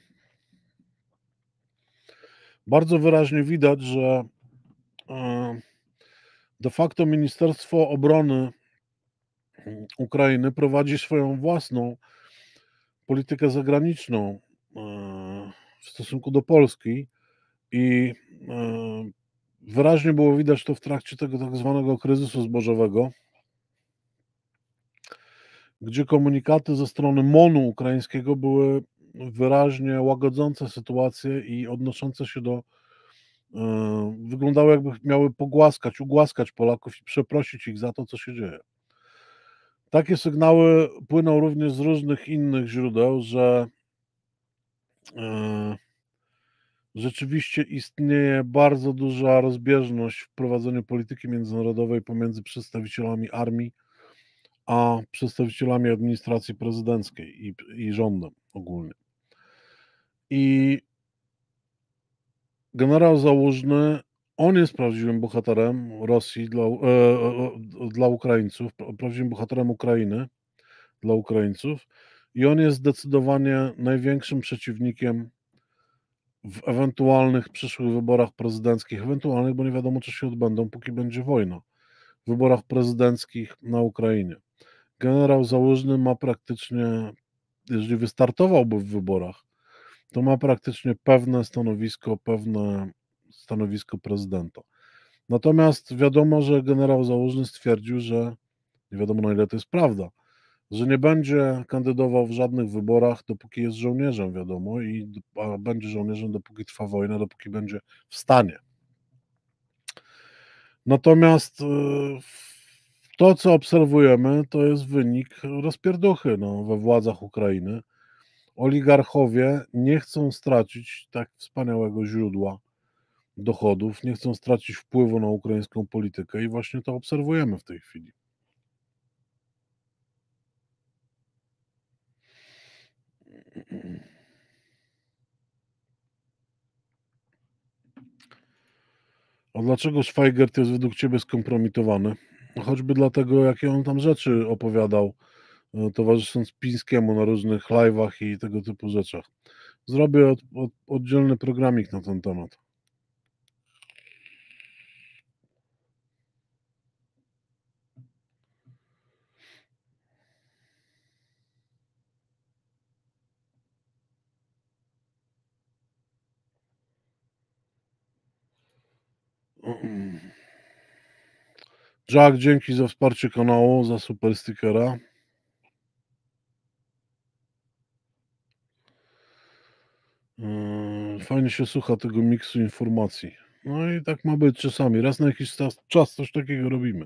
bardzo wyraźnie widać, że de facto Ministerstwo Obrony Ukrainy prowadzi swoją własną politykę zagraniczną w stosunku do Polski i wyraźnie było widać to w trakcie tego tak zwanego kryzysu zbożowego, gdzie komunikaty ze strony MON-u ukraińskiego były wyraźnie łagodzące sytuację i odnoszące się do wyglądały jakby miały ugłaskać Polaków i przeprosić ich za to, co się dzieje. Takie sygnały płyną również z różnych innych źródeł, że rzeczywiście istnieje bardzo duża rozbieżność w prowadzeniu polityki międzynarodowej pomiędzy przedstawicielami armii a przedstawicielami administracji prezydenckiej i rządem ogólnie. I generał Załużny, on jest prawdziwym bohaterem Rosji dla Ukraińców, prawdziwym bohaterem Ukrainy dla Ukraińców i on jest zdecydowanie największym przeciwnikiem w ewentualnych przyszłych wyborach prezydenckich, ewentualnych, bo nie wiadomo, czy się odbędą, póki będzie wojna, w wyborach prezydenckich na Ukrainie. Generał Załużny ma praktycznie, jeżeli wystartowałby w wyborach, to ma praktycznie pewne stanowisko prezydenta. Natomiast wiadomo, że generał Załużny stwierdził, że nie wiadomo, na ile to jest prawda, że nie będzie kandydował w żadnych wyborach, dopóki jest żołnierzem, wiadomo, a będzie żołnierzem, dopóki trwa wojna, dopóki będzie w stanie. Natomiast to, co obserwujemy, to jest wynik rozpierduchy we władzach Ukrainy. Oligarchowie nie chcą stracić tak wspaniałego źródła dochodów, nie chcą stracić wpływu na ukraińską politykę i właśnie to obserwujemy w tej chwili. A dlaczego Szwajgert jest według Ciebie skompromitowany? Choćby dlatego, jakie on tam rzeczy opowiadał, towarzysząc Pińskiemu na różnych live'ach i tego typu rzeczach. Zrobię oddzielny programik na ten temat. Jack, dzięki za wsparcie kanału, za super stickera. Fajnie się słucha tego miksu informacji. No i tak ma być czasami. Raz na jakiś czas coś takiego robimy.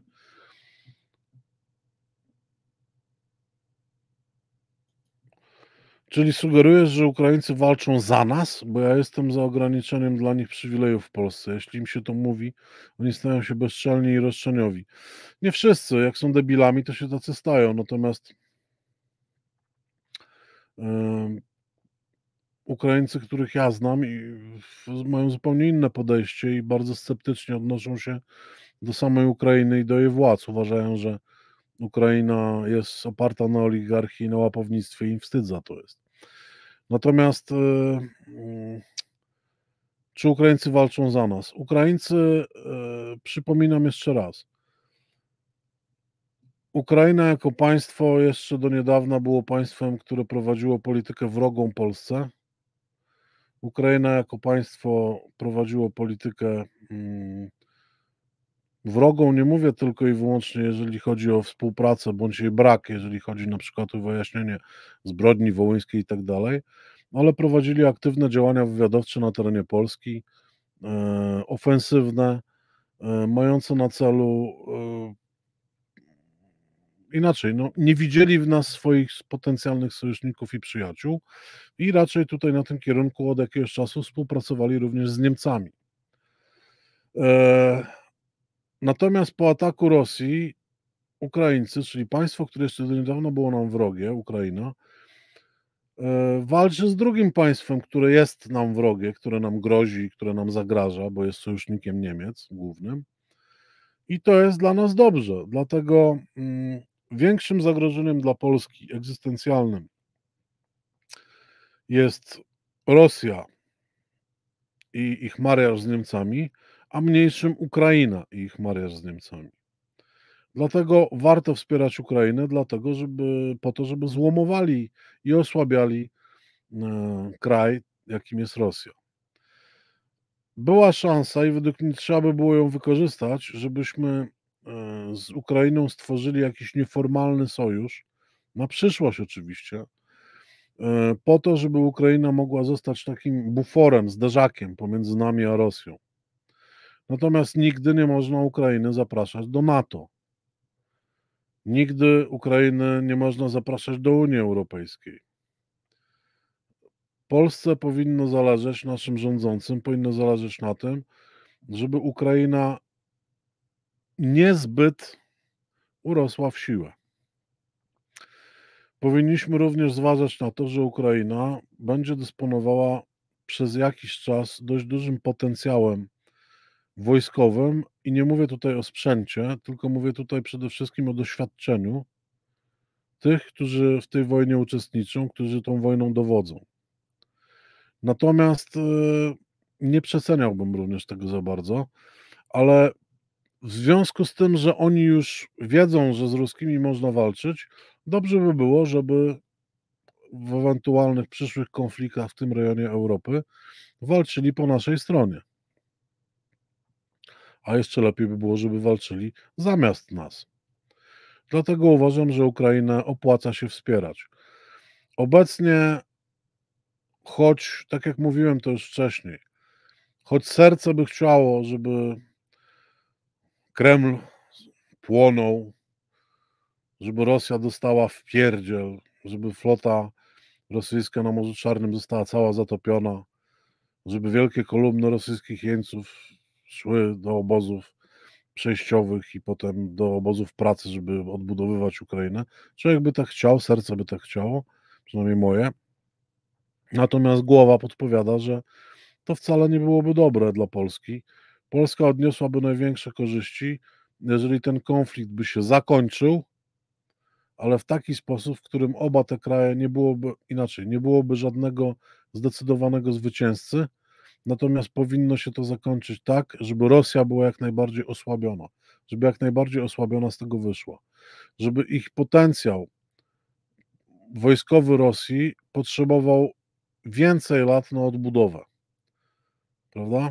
Czyli sugerujesz, że Ukraińcy walczą za nas? Bo ja jestem za ograniczeniem dla nich przywilejów w Polsce. Jeśli im się to mówi, oni stają się bezczelni i roszczeniowi. Nie wszyscy, jak są debilami, to się tacy stają. Natomiast Ukraińcy, których ja znam, mają zupełnie inne podejście i bardzo sceptycznie odnoszą się do samej Ukrainy i do jej władz. Uważają, że Ukraina jest oparta na oligarchii i na łapownictwie i im wstyd za to jest. Natomiast czy Ukraińcy walczą za nas? Ukraińcy, przypominam jeszcze raz, Ukraina jako państwo jeszcze do niedawna było państwem, które prowadziło politykę wrogą Polsce. Ukraina jako państwo prowadziło politykę wrogą, nie mówię tylko i wyłącznie, jeżeli chodzi o współpracę bądź jej brak, jeżeli chodzi na przykład o wyjaśnienie zbrodni wołyńskiej i tak dalej, ale prowadzili aktywne działania wywiadowcze na terenie Polski, ofensywne, mające na celu inaczej, nie widzieli w nas swoich potencjalnych sojuszników i przyjaciół i raczej tutaj na tym kierunku od jakiegoś czasu współpracowali również z Niemcami. Natomiast po ataku Rosji Ukraińcy, czyli państwo, które jeszcze do niedawna było nam wrogie, Ukraina, walczy z drugim państwem, które jest nam wrogie, które nam grozi, które nam zagraża, bo jest sojusznikiem Niemiec głównym. I to jest dla nas dobrze. Dlatego większym zagrożeniem dla Polski, egzystencjalnym, jest Rosja i ich mariaż z Niemcami, a mniejszym Ukraina i ich mariaż z Niemcami. Dlatego warto wspierać Ukrainę, po to, żeby złomowali i osłabiali kraj, jakim jest Rosja. Była szansa i według mnie trzeba by było ją wykorzystać, żebyśmy z Ukrainą stworzyli jakiś nieformalny sojusz, na przyszłość oczywiście, po to, żeby Ukraina mogła zostać takim buforem, zderzakiem pomiędzy nami a Rosją. Natomiast nigdy nie można Ukrainy zapraszać do NATO. Nigdy Ukrainy nie można zapraszać do Unii Europejskiej. Polsce powinno zależeć, naszym rządzącym powinno zależeć na tym, żeby Ukraina niezbyt urosła w siłę. Powinniśmy również zważać na to, że Ukraina będzie dysponowała przez jakiś czas dość dużym potencjałem wojskowym i nie mówię tutaj o sprzęcie, tylko mówię tutaj przede wszystkim o doświadczeniu tych, którzy w tej wojnie uczestniczą, którzy tą wojną dowodzą. Natomiast nie przeceniałbym również tego za bardzo, ale w związku z tym, że oni już wiedzą, że z ruskimi można walczyć, dobrze by było, żeby w ewentualnych przyszłych konfliktach w tym rejonie Europy walczyli po naszej stronie. A jeszcze lepiej by było, żeby walczyli zamiast nas. Dlatego uważam, że Ukrainę opłaca się wspierać. Obecnie, choć, tak jak mówiłem to już wcześniej, choć serce by chciało, żeby Kreml płonął, żeby Rosja dostała w pierdziel, żeby flota rosyjska na Morzu Czarnym została cała zatopiona, żeby wielkie kolumny rosyjskich jeńców szły do obozów przejściowych i potem do obozów pracy, żeby odbudowywać Ukrainę. Człowiek by tak chciał, serce by tak chciało, przynajmniej moje. Natomiast głowa podpowiada, że to wcale nie byłoby dobre dla Polski. Polska odniosłaby największe korzyści, jeżeli ten konflikt by się zakończył, ale w taki sposób, w którym oba te kraje nie byłoby żadnego zdecydowanego zwycięzcy, natomiast powinno się to zakończyć tak, żeby Rosja była jak najbardziej osłabiona, żeby jak najbardziej osłabiona z tego wyszła, żeby ich potencjał wojskowy Rosji potrzebował więcej lat na odbudowę, prawda?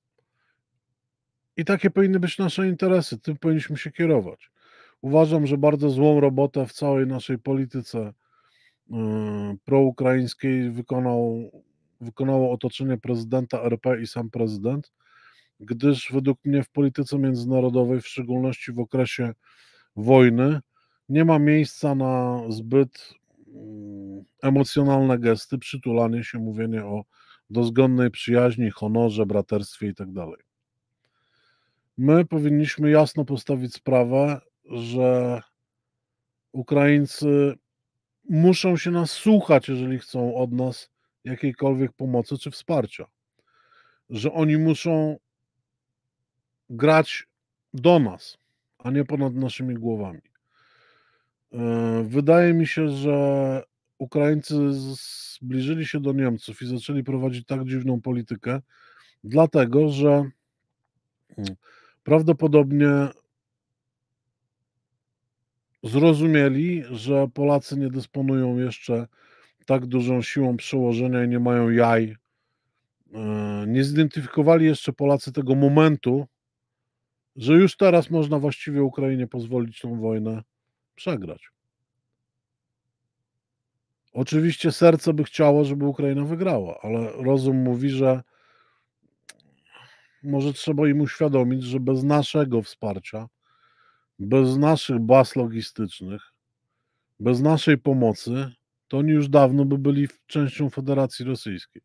I takie powinny być nasze interesy, tym powinniśmy się kierować. Uważam, że bardzo złą robotę w całej naszej polityce proukraińskiej wykonało otoczenie prezydenta RP i sam prezydent, gdyż według mnie w polityce międzynarodowej, w szczególności w okresie wojny, nie ma miejsca na zbyt emocjonalne gesty, przytulanie się, mówienie o dozgonnej przyjaźni, honorze, braterstwie itd. My powinniśmy jasno postawić sprawę, że Ukraińcy muszą się nas słuchać, jeżeli chcą od nas jakiejkolwiek pomocy czy wsparcia. Że oni muszą grać do nas, a nie ponad naszymi głowami. Wydaje mi się, że Ukraińcy zbliżyli się do Niemców i zaczęli prowadzić tak dziwną politykę, dlatego że prawdopodobnie zrozumieli, że Polacy nie dysponują jeszcze tak dużą siłą przełożenia i nie mają jaj. Nie zidentyfikowali jeszcze Polacy tego momentu, że już teraz można właściwie Ukrainie pozwolić tą wojnę przegrać. Oczywiście serce by chciało, żeby Ukraina wygrała, ale rozum mówi, że może trzeba im uświadomić, że bez naszego wsparcia, bez naszych baz logistycznych, bez naszej pomocy, to oni już dawno by byli częścią Federacji Rosyjskiej.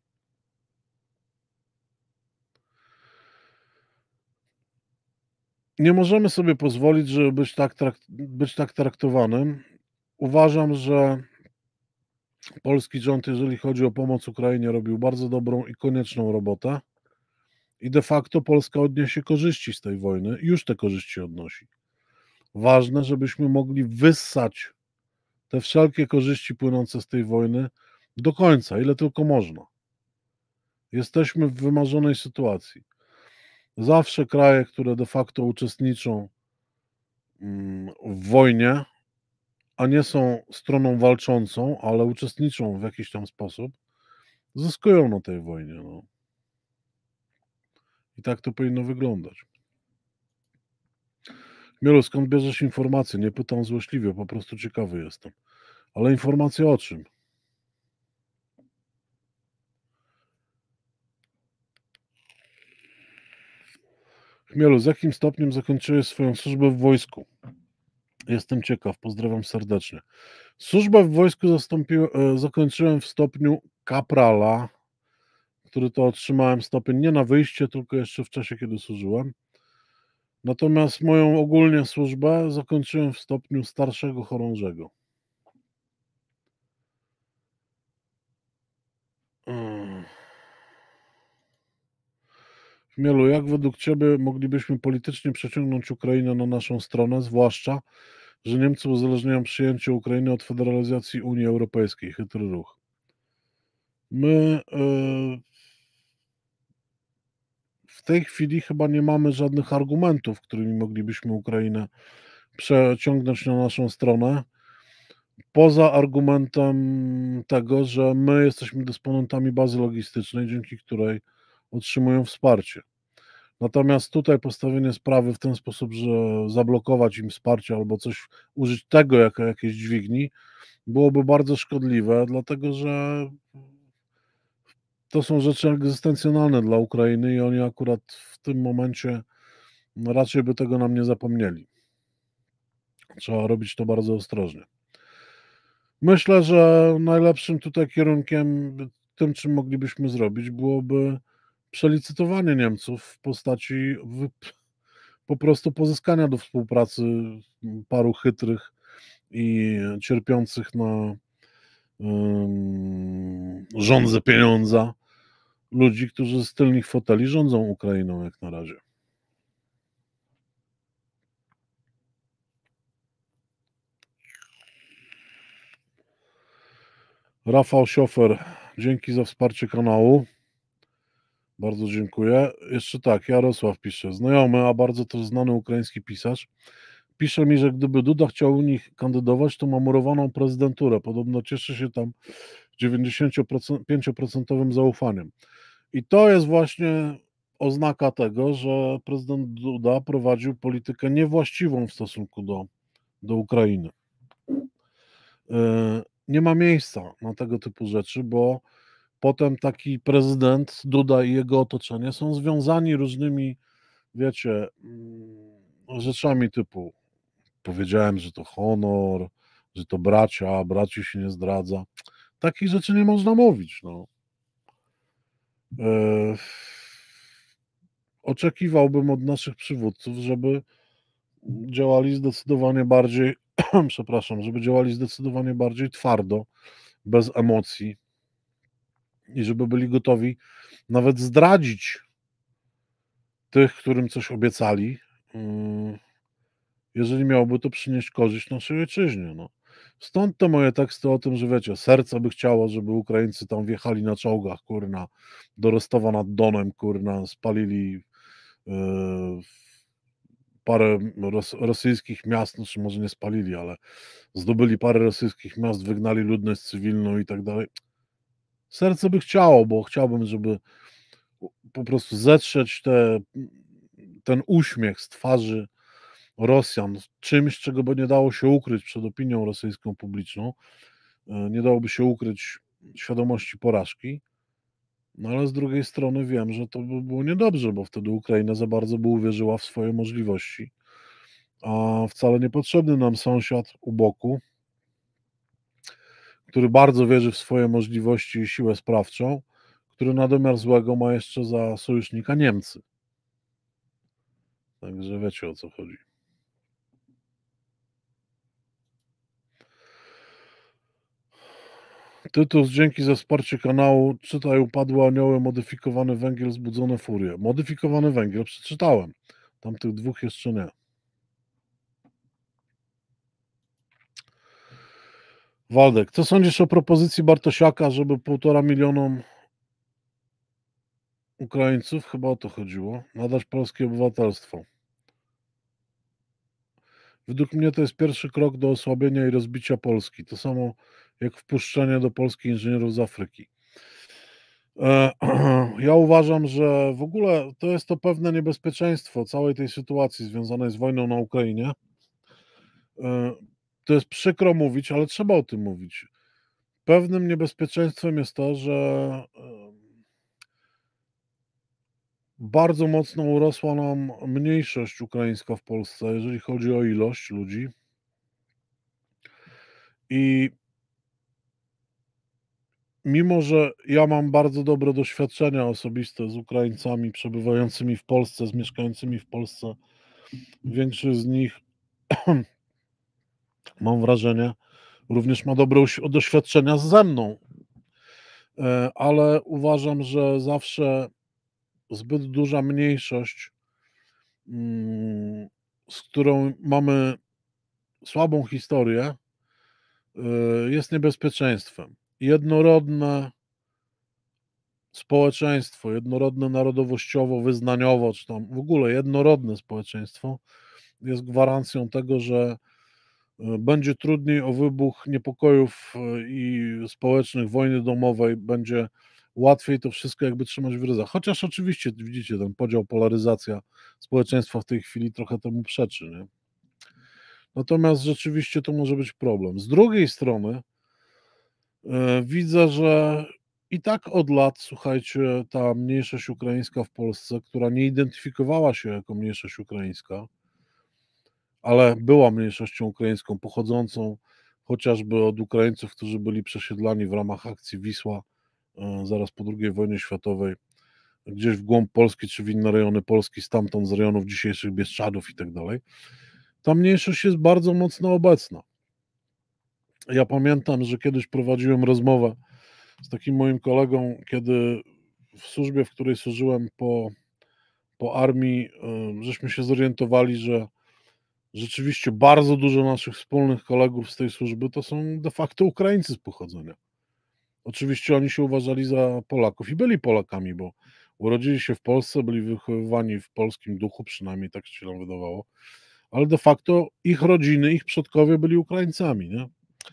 Nie możemy sobie pozwolić, żeby być tak traktowanym. Uważam, że polski rząd, jeżeli chodzi o pomoc Ukrainie, robił bardzo dobrą i konieczną robotę i de facto Polska odniesie korzyści z tej wojny i już te korzyści odnosi. Ważne, żebyśmy mogli wyssać te wszelkie korzyści płynące z tej wojny do końca, ile tylko można. Jesteśmy w wymarzonej sytuacji. Zawsze kraje, które de facto uczestniczą w wojnie, a nie są stroną walczącą, ale uczestniczą w jakiś tam sposób, zyskują na tej wojnie. No. I tak to powinno wyglądać. Mielu, skąd bierzesz informacje? Nie pytam złośliwie, po prostu ciekawy jestem. Ale informacje o czym? Chmielu, z jakim stopniem zakończyłeś swoją służbę w wojsku? Jestem ciekaw, pozdrawiam serdecznie. Służbę w wojsku zakończyłem w stopniu kaprala, który to otrzymałem stopień nie na wyjście, tylko jeszcze w czasie, kiedy służyłem. Natomiast moją ogólnie służbę zakończyłem w stopniu starszego chorążego. Chmielu, jak według Ciebie moglibyśmy politycznie przeciągnąć Ukrainę na naszą stronę, zwłaszcza, że Niemcy uzależniają przyjęcie Ukrainy od federalizacji Unii Europejskiej? Chytry ruch. My w tej chwili chyba nie mamy żadnych argumentów, którymi moglibyśmy Ukrainę przeciągnąć na naszą stronę, poza argumentem tego, że my jesteśmy dysponentami bazy logistycznej, dzięki której otrzymują wsparcie. Natomiast tutaj postawienie sprawy w ten sposób, że zablokować im wsparcie albo coś, użyć tego jako jakiejś dźwigni, byłoby bardzo szkodliwe, dlatego że to są rzeczy egzystencjonalne dla Ukrainy i oni akurat w tym momencie raczej by tego nam nie zapomnieli. Trzeba robić to bardzo ostrożnie. Myślę, że najlepszym tutaj kierunkiem, tym czym moglibyśmy zrobić, byłoby przelicytowanie Niemców w postaci po prostu pozyskania do współpracy paru chytrych i cierpiących na żądzę pieniądza ludzi, którzy z tylnych foteli rządzą Ukrainą jak na razie. Rafał Siofer, dzięki za wsparcie kanału. Bardzo dziękuję. Jeszcze tak, Jarosław pisze. Znajomy, a bardzo też znany ukraiński pisarz. Pisze mi, że gdyby Duda chciał u nich kandydować, to ma murowaną prezydenturę. Podobno cieszy się tam 95% zaufaniem. I to jest właśnie oznaka tego, że prezydent Duda prowadził politykę niewłaściwą w stosunku do Ukrainy. Nie ma miejsca na tego typu rzeczy, bo potem taki prezydent Duda i jego otoczenie są związani różnymi, wiecie, rzeczami typu powiedziałem, że to honor, że to braci się nie zdradza. Takich rzeczy nie można mówić. No. Oczekiwałbym od naszych przywódców, żeby działali zdecydowanie bardziej, przepraszam, żeby działali zdecydowanie bardziej twardo, bez emocji i żeby byli gotowi nawet zdradzić tych, którym coś obiecali, jeżeli miałoby to przynieść korzyść naszej ojczyźnie. No. Stąd te moje teksty o tym, że wiecie, serce by chciało, żeby Ukraińcy tam wjechali na czołgach, kurna, do Rostowa nad Donem, kurna, spalili parę rosyjskich miast, znaczy może nie spalili, ale zdobyli parę rosyjskich miast, wygnali ludność cywilną i tak dalej. Serce by chciało, bo chciałbym, żeby po prostu zetrzeć ten uśmiech z twarzy Rosjan, czymś, czego by nie dało się ukryć przed opinią rosyjską publiczną, nie dałoby się ukryć świadomości porażki, no ale z drugiej strony wiem, że to by było niedobrze, bo wtedy Ukraina za bardzo by uwierzyła w swoje możliwości, a wcale niepotrzebny nam sąsiad u boku, który bardzo wierzy w swoje możliwości i siłę sprawczą, który na domiar złego ma jeszcze za sojusznika Niemcy. Także wiecie, o co chodzi. Tytus, dzięki za wsparcie kanału. Czytaj Upadłe anioły, modyfikowany węgiel, zbudzone furie. Modyfikowany węgiel przeczytałem. Tamtych dwóch jeszcze nie. Waldek, co sądzisz o propozycji Bartosiaka, żeby 1,5 miliona Ukraińców, chyba o to chodziło, nadać polskie obywatelstwo? Według mnie to jest pierwszy krok do osłabienia i rozbicia Polski. To samo jak wpuszczenie do Polski inżynierów z Afryki. Ja uważam, że w ogóle to jest to pewne niebezpieczeństwo całej tej sytuacji związanej z wojną na Ukrainie. To jest przykro mówić, ale trzeba o tym mówić. Pewnym niebezpieczeństwem jest to, że bardzo mocno urosła nam mniejszość ukraińska w Polsce, jeżeli chodzi o ilość ludzi. I mimo, że ja mam bardzo dobre doświadczenia osobiste z Ukraińcami przebywającymi w Polsce, z mieszkającymi w Polsce, większość z nich, mam wrażenie, również ma dobre doświadczenia ze mną, ale uważam, że zawsze zbyt duża mniejszość, z którą mamy słabą historię, jest niebezpieczeństwem. Jednorodne społeczeństwo, jednorodne narodowościowo, wyznaniowo, czy tam w ogóle jednorodne społeczeństwo jest gwarancją tego, że będzie trudniej o wybuch niepokojów i społecznych, wojny domowej, będzie łatwiej to wszystko jakby trzymać w ryzach. Chociaż oczywiście widzicie, ten podział, polaryzacja społeczeństwa w tej chwili trochę temu przeczy, nie? Natomiast rzeczywiście to może być problem. Z drugiej strony widzę, że i tak od lat, słuchajcie, ta mniejszość ukraińska w Polsce, która nie identyfikowała się jako mniejszość ukraińska, ale była mniejszością ukraińską, pochodzącą chociażby od Ukraińców, którzy byli przesiedlani w ramach akcji Wisła zaraz po II wojnie światowej, gdzieś w głąb Polski czy w inne rejony Polski, stamtąd z rejonów dzisiejszych Bieszczadów i tak dalej. Ta mniejszość jest bardzo mocno obecna. Ja pamiętam, że kiedyś prowadziłem rozmowę z takim moim kolegą, kiedy w służbie, w której służyłem po armii, żeśmy się zorientowali, że rzeczywiście bardzo dużo naszych wspólnych kolegów z tej służby to są de facto Ukraińcy z pochodzenia. Oczywiście oni się uważali za Polaków i byli Polakami, bo urodzili się w Polsce, byli wychowywani w polskim duchu, przynajmniej tak się nam wydawało, ale de facto ich rodziny, ich przodkowie byli Ukraińcami, nie?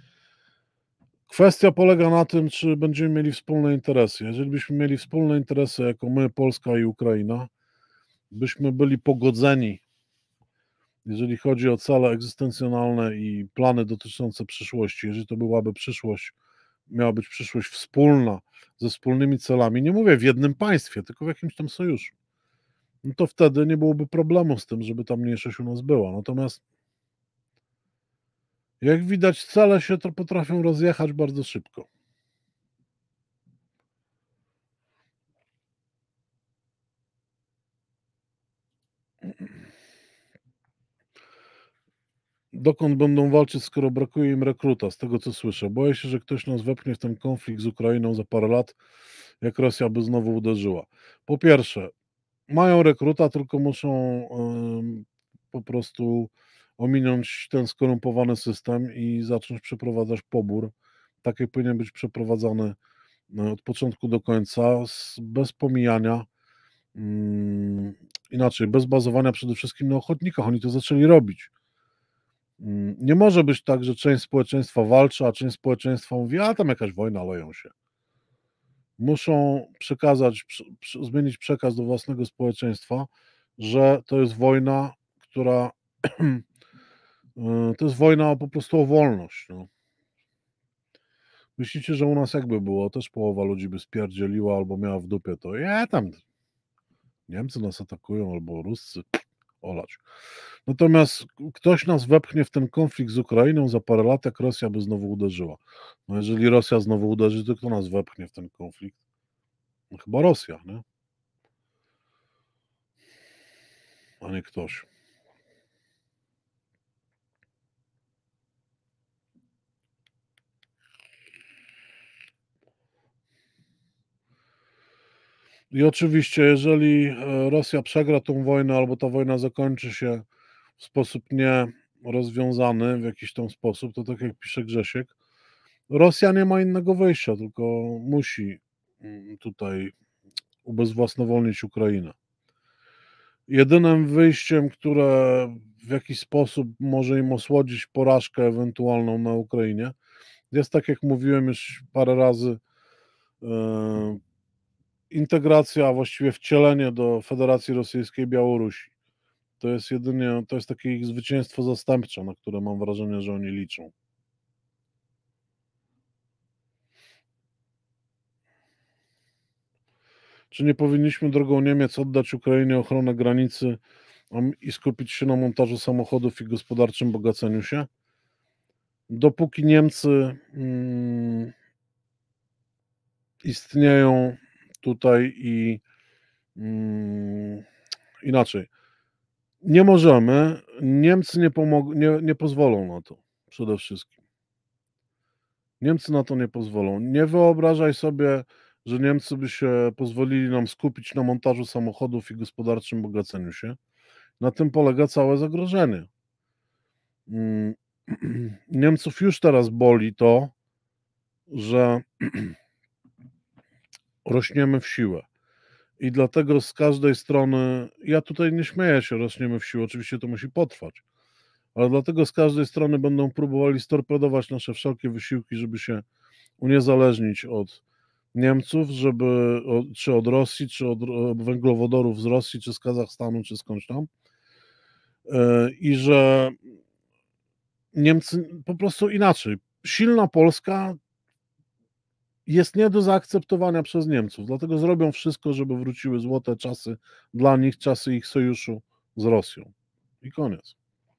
Kwestia polega na tym, czy będziemy mieli wspólne interesy. Jeżeli byśmy mieli wspólne interesy jako my, Polska i Ukraina, byśmy byli pogodzeni, jeżeli chodzi o cele egzystencjonalne i plany dotyczące przyszłości, jeżeli to byłaby przyszłość, miała być przyszłość wspólna, ze wspólnymi celami, nie mówię w jednym państwie, tylko w jakimś tam sojuszu, no to wtedy nie byłoby problemu z tym, żeby ta mniejszość u nas była. Natomiast jak widać, cele się to potrafią rozjechać bardzo szybko. Dokąd będą walczyć, skoro brakuje im rekruta, z tego co słyszę? Boję się, że ktoś nas wepchnie w ten konflikt z Ukrainą za parę lat, jak Rosja by znowu uderzyła. Po pierwsze, mają rekruta, tylko muszą po prostu ominąć ten skorumpowany system i zacząć przeprowadzać pobór. Tak jak powinien być przeprowadzany od początku do końca, bez pomijania, inaczej, bez bazowania przede wszystkim na ochotnikach. Oni to zaczęli robić. Nie może być tak, że część społeczeństwa walczy, a część społeczeństwa mówi, a tam jakaś wojna, leją się. Muszą przekazać, zmienić przekaz do własnego społeczeństwa, że to jest wojna, która to jest wojna po prostu o wolność. No. Myślicie, że u nas jakby było? Też połowa ludzi by spierdzieliła albo miała w dupie to. Ja tam Niemcy nas atakują albo Ruscy. Olać. Natomiast ktoś nas wepchnie w ten konflikt z Ukrainą za parę lat, jak Rosja by znowu uderzyła. No jeżeli Rosja znowu uderzy, to kto nas wepchnie w ten konflikt? No chyba Rosja, nie? a nie ktoś. I oczywiście, jeżeli Rosja przegra tą wojnę, albo ta wojna zakończy się w sposób nierozwiązany, w jakiś tam sposób, to tak jak pisze Grzesiek, Rosja nie ma innego wyjścia, tylko musi tutaj ubezwłasnowolnić Ukrainę. Jedynym wyjściem, które w jakiś sposób może im osłodzić porażkę ewentualną na Ukrainie, jest, tak jak mówiłem już parę razy, integracja, a właściwie wcielenie do Federacji Rosyjskiej Białorusi. To jest takie ich zwycięstwo zastępcze, na które mam wrażenie, że oni liczą. Czy nie powinniśmy drogą Niemiec oddać Ukrainie ochronę granicy i skupić się na montażu samochodów i gospodarczym bogaceniu się? Dopóki Niemcy istnieją tutaj i inaczej, nie możemy, Niemcy nie pozwolą na to przede wszystkim. Niemcy na to nie pozwolą. Nie wyobrażaj sobie, że Niemcy by się pozwolili nam skupić na montażu samochodów i gospodarczym bogaceniu się. Na tym polega całe zagrożenie. Niemców już teraz boli to, że rośniemy w siłę. I dlatego z każdej strony, ja tutaj nie śmieję się, rośniemy w siłę, oczywiście to musi potrwać, ale dlatego z każdej strony będą próbowali storpedować nasze wszelkie wysiłki, żeby się uniezależnić od Niemców, czy od Rosji, czy od węglowodorów z Rosji, czy z Kazachstanu, czy skądś tam. I że Niemcy po prostu inaczej. Silna Polska jest nie do zaakceptowania przez Niemców, dlatego zrobią wszystko, żeby wróciły złote czasy dla nich, czasy ich sojuszu z Rosją. I koniec.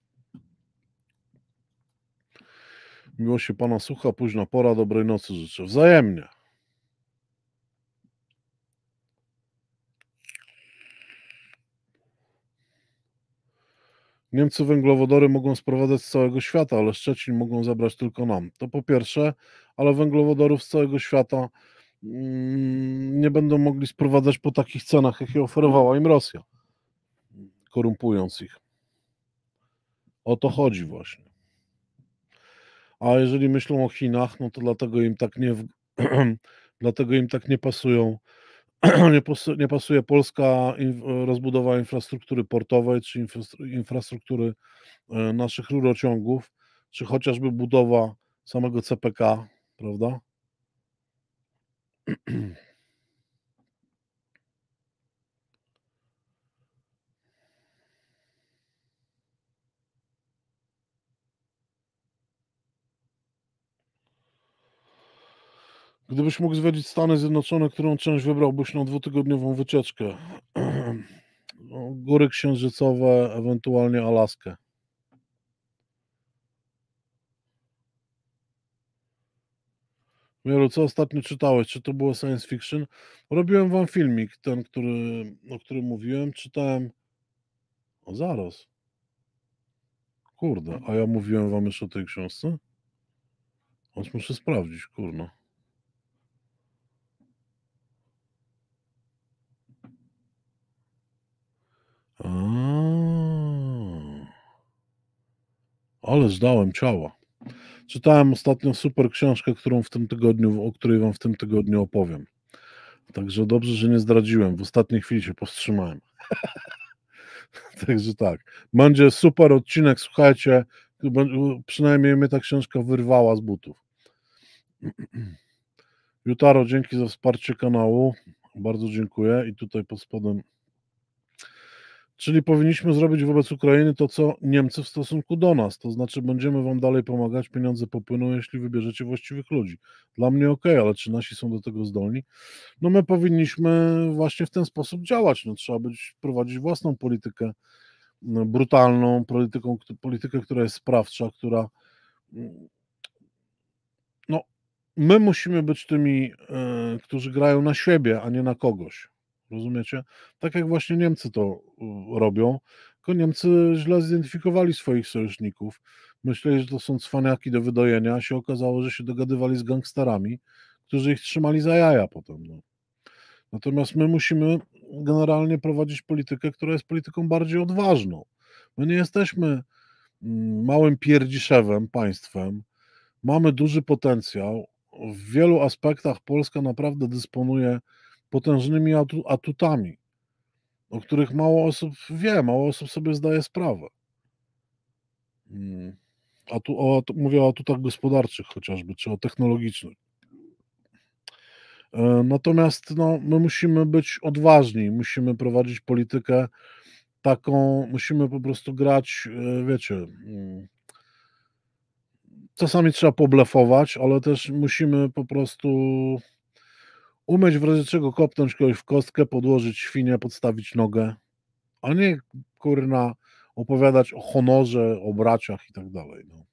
Miło się Pana słucha, późna pora, dobrej nocy życzę. Wzajemnie. Niemcy węglowodory mogą sprowadzać z całego świata, ale Szczecin mogą zabrać tylko nam. To po pierwsze, ale węglowodorów z całego świata nie będą mogli sprowadzać po takich cenach, jakie oferowała im Rosja, korumpując ich. O to chodzi właśnie. A jeżeli myślą o Chinach, no to dlatego im tak dlatego im tak nie pasują, nie pasuje polska rozbudowa infrastruktury portowej, czy infrastruktury naszych rurociągów, czy chociażby budowa samego CPK, prawda? Gdybyś mógł zwiedzić Stany Zjednoczone, którą część wybrałbyś na 2-tygodniową wycieczkę? No, Góry Księżycowe, ewentualnie Alaskę. Mielu, co ostatnio czytałeś? Czy to było science fiction? Robiłem wam filmik, ten, o którym mówiłem. Czytałem. O, zaraz. Kurde, a ja mówiłem wam już o tej książce? Aż muszę sprawdzić, kurno. Ależ dałem ciała. Czytałem ostatnio super książkę, o której wam w tym tygodniu opowiem. Także dobrze, że nie zdradziłem. W ostatniej chwili się powstrzymałem. Także tak. Będzie super odcinek, słuchajcie. Przynajmniej mnie ta książka wyrwała z butów. Jutaro, dzięki za wsparcie kanału. Bardzo dziękuję. I tutaj pod spodem. Czyli powinniśmy zrobić wobec Ukrainy to, co Niemcy w stosunku do nas. To znaczy, będziemy wam dalej pomagać, pieniądze popłyną, jeśli wybierzecie właściwych ludzi. Dla mnie okej, ale czy nasi są do tego zdolni? No my powinniśmy właśnie w ten sposób działać. No, trzeba prowadzić własną politykę, brutalną politykę, która jest sprawcza, która no, my musimy być tymi, którzy grają na siebie, a nie na kogoś. Rozumiecie? Tak jak właśnie Niemcy to robią. Tylko Niemcy źle zidentyfikowali swoich sojuszników. Myśleli, że to są cwaniaki do wydojenia, a się okazało, że się dogadywali z gangsterami, którzy ich trzymali za jaja potem. No. Natomiast my musimy generalnie prowadzić politykę, która jest polityką bardziej odważną. My nie jesteśmy małym pierdziszewem, państwem. Mamy duży potencjał. W wielu aspektach Polska naprawdę dysponuje potężnymi atutami, o których mało osób wie, mało osób sobie zdaje sprawę. Mówię o atutach gospodarczych chociażby, czy o technologicznych. Natomiast no, my musimy być odważni, musimy prowadzić politykę taką, musimy po prostu grać, wiecie, czasami trzeba poblefować, ale też musimy po prostu umieć w razie czego kopnąć kogoś w kostkę, podłożyć świnię, podstawić nogę, a nie kurna opowiadać o honorze, o braciach i tak dalej. No.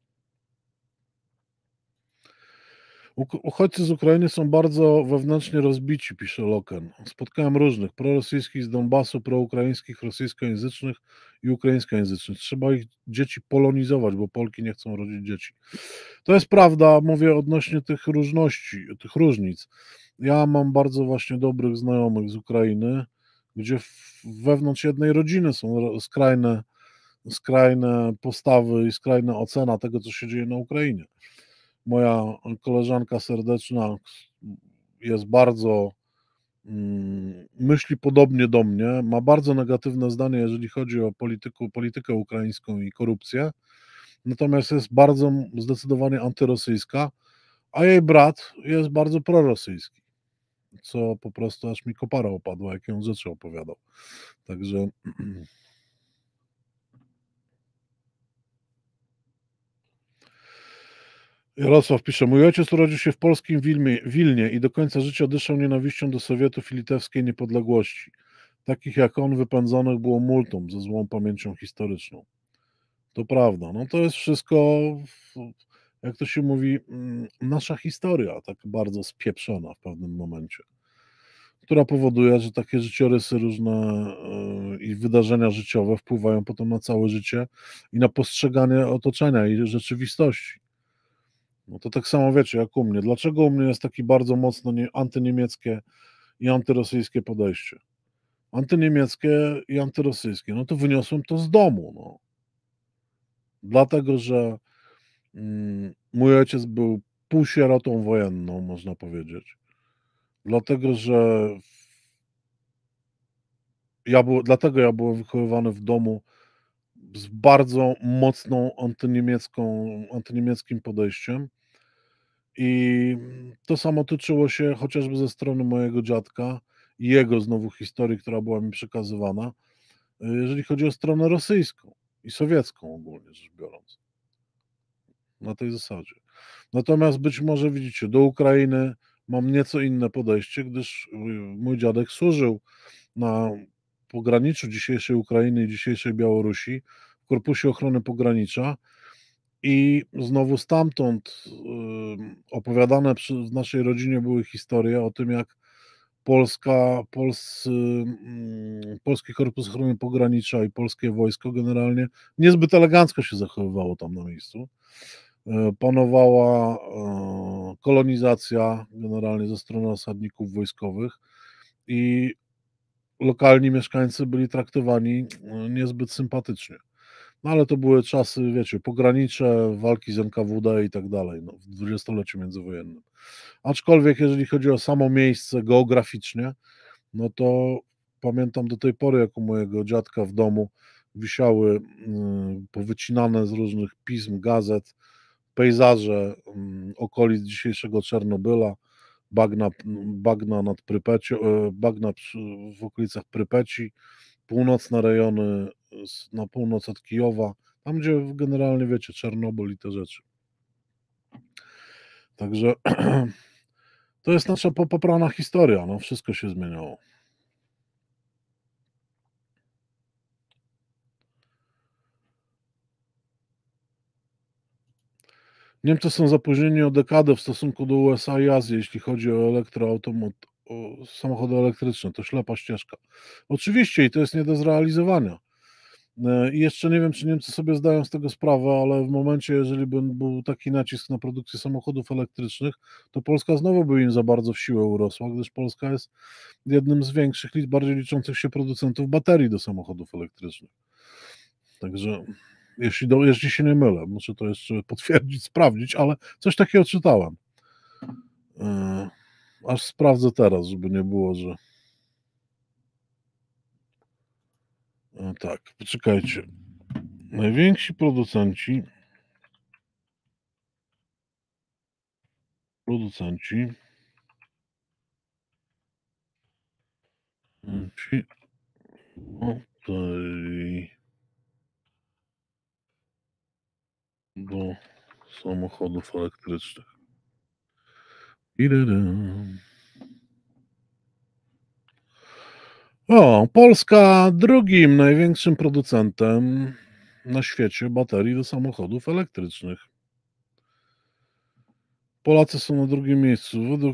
Uchodźcy z Ukrainy są bardzo wewnętrznie rozbici, pisze Loken. Spotkałem różnych, prorosyjskich z Donbasu, proukraińskich, rosyjskojęzycznych i ukraińskojęzycznych. Trzeba ich dzieci polonizować, bo Polki nie chcą rodzić dzieci. To jest prawda, mówię odnośnie tych różności, tych różnic. Ja mam bardzo właśnie dobrych znajomych z Ukrainy, gdzie wewnątrz jednej rodziny są skrajne postawy i skrajna ocena tego, co się dzieje na Ukrainie. Moja koleżanka serdeczna jest bardzo, myśli podobnie do mnie, ma bardzo negatywne zdanie, jeżeli chodzi o politykę ukraińską i korupcję, natomiast jest bardzo zdecydowanie antyrosyjska, a jej brat jest bardzo prorosyjski, co po prostu aż mi kopara opadła, jak ją rzeczy opowiadał. Także Jarosław pisze, mój ojciec urodził się w polskim Wilnie i do końca życia dyszał nienawiścią do Sowietów i litewskiej niepodległości. Takich jak on wypędzonych było multum ze złą pamięcią historyczną. To prawda. No to jest wszystko, jak to się mówi, nasza historia, tak bardzo spieprzona w pewnym momencie, która powoduje, że takie życiorysy różne i wydarzenia życiowe wpływają potem na całe życie i na postrzeganie otoczenia i rzeczywistości. No to tak samo wiecie, jak u mnie. Dlaczego u mnie jest takie bardzo mocno antyniemieckie i antyrosyjskie podejście? Antyniemieckie i antyrosyjskie. No to wyniosłem to z domu. No. Dlatego, że mój ojciec był półsierotą wojenną, można powiedzieć. Dlatego, że dlatego ja byłem wychowywany w domu z bardzo mocną antyniemieckim podejściem. I to samo tyczyło się chociażby ze strony mojego dziadka i jego znowu historii, która była mi przekazywana, jeżeli chodzi o stronę rosyjską i sowiecką ogólnie rzecz biorąc. Na tej zasadzie. Natomiast być może widzicie, do Ukrainy mam nieco inne podejście, gdyż mój dziadek służył na pograniczu dzisiejszej Ukrainy i dzisiejszej Białorusi w Korpusie Ochrony Pogranicza. I znowu stamtąd opowiadane w naszej rodzinie były historie o tym, jak Polski Korpus Ochrony Pogranicza i polskie wojsko generalnie niezbyt elegancko się zachowywało tam na miejscu. Panowała kolonizacja generalnie ze strony osadników wojskowych i lokalni mieszkańcy byli traktowani niezbyt sympatycznie. No ale to były czasy, wiecie, pogranicze, walki z NKWD i tak dalej, no, w dwudziestoleciu międzywojennym. Aczkolwiek jeżeli chodzi o samo miejsce geograficznie, no to pamiętam do tej pory, jak u mojego dziadka w domu wisiały powycinane z różnych pism, gazet, pejzaże okolic dzisiejszego Czernobyla, bagna nad Prypecią, bagna w okolicach Prypeci, północne rejony na północ od Kijowa, tam gdzie generalnie wiecie, Czarnobyl i te rzeczy. Także to jest nasza poprana historia, no wszystko się zmieniało. Niemcy są zapóźnieni o dekadę w stosunku do USA i Azji, jeśli chodzi o samochody elektryczne. To ślepa ścieżka. Oczywiście i to jest nie do zrealizowania. I jeszcze nie wiem, czy Niemcy sobie zdają z tego sprawę, ale w momencie, jeżeli by był taki nacisk na produkcję samochodów elektrycznych, to Polska znowu by im za bardzo w siłę urosła, gdyż Polska jest jednym z większych, bardziej liczących się producentów baterii do samochodów elektrycznych. Także jeśli się nie mylę, muszę to jeszcze potwierdzić, sprawdzić, ale coś takiego czytałem. Aż sprawdzę teraz, żeby nie było, że... Tak, poczekajcie. Najwięksi producenci baterii do samochodów elektrycznych. Polska drugim największym producentem na świecie baterii do samochodów elektrycznych. Polacy są na drugim miejscu. Według...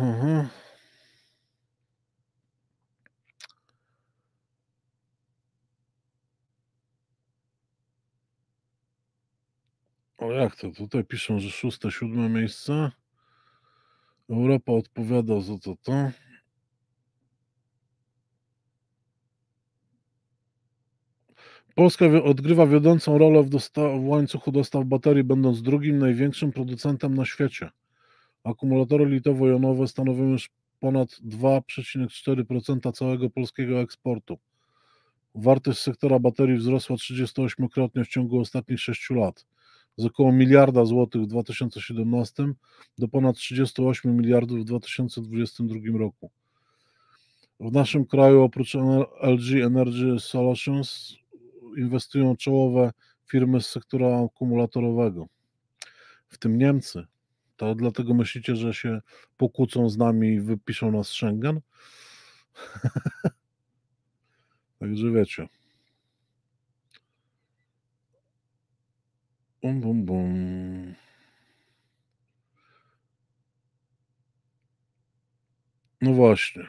O jak to? Tutaj piszą, że 6., 7. miejsce. Europa odpowiada za to. Polska odgrywa wiodącą rolę w łańcuchu dostaw baterii, będąc drugim największym producentem na świecie. Akumulatory litowo-jonowe stanowią już ponad 2,4% całego polskiego eksportu. Wartość sektora baterii wzrosła 38-krotnie w ciągu ostatnich 6 lat. Z około miliarda złotych w 2017 do ponad 38 miliardów w 2022 roku. W naszym kraju oprócz LG Energy Solutions inwestują czołowe firmy z sektora akumulatorowego, w tym Niemcy. To dlatego myślicie, że się pokłócą z nami i wypiszą nas z Schengen? Także wiecie. Bum, bum, bum. No właśnie.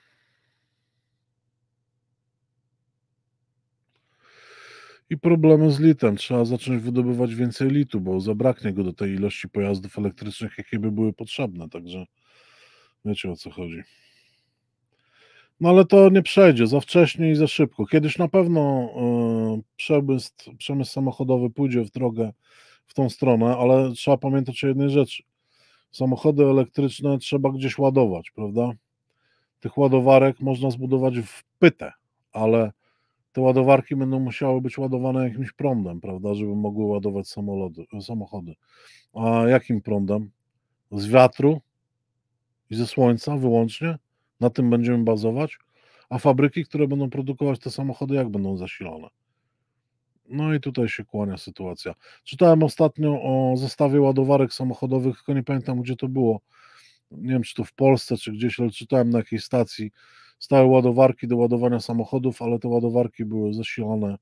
I problemy z litem. Trzeba zacząć wydobywać więcej litu, bo zabraknie go do tej ilości pojazdów elektrycznych, jakie by były potrzebne. Także wiecie, o co chodzi. No ale to nie przejdzie za wcześnie i za szybko. Kiedyś na pewno przemysł samochodowy pójdzie w drogę w tą stronę, ale trzeba pamiętać o jednej rzeczy. Samochody elektryczne trzeba gdzieś ładować, prawda? Tych ładowarek można zbudować w pytę, ale te ładowarki będą musiały być ładowane jakimś prądem, prawda, żeby mogły ładować samochody. A jakim prądem? Z wiatru i ze słońca wyłącznie? Na tym będziemy bazować? A fabryki, które będą produkować te samochody, jak będą zasilane? No i tutaj się kłania sytuacja. Czytałem ostatnio o zestawie ładowarek samochodowych, tylko nie pamiętam, gdzie to było. Nie wiem, czy to w Polsce, czy gdzieś, ale czytałem na jakiejś stacji. Stały ładowarki do ładowania samochodów, ale te ładowarki były zasilane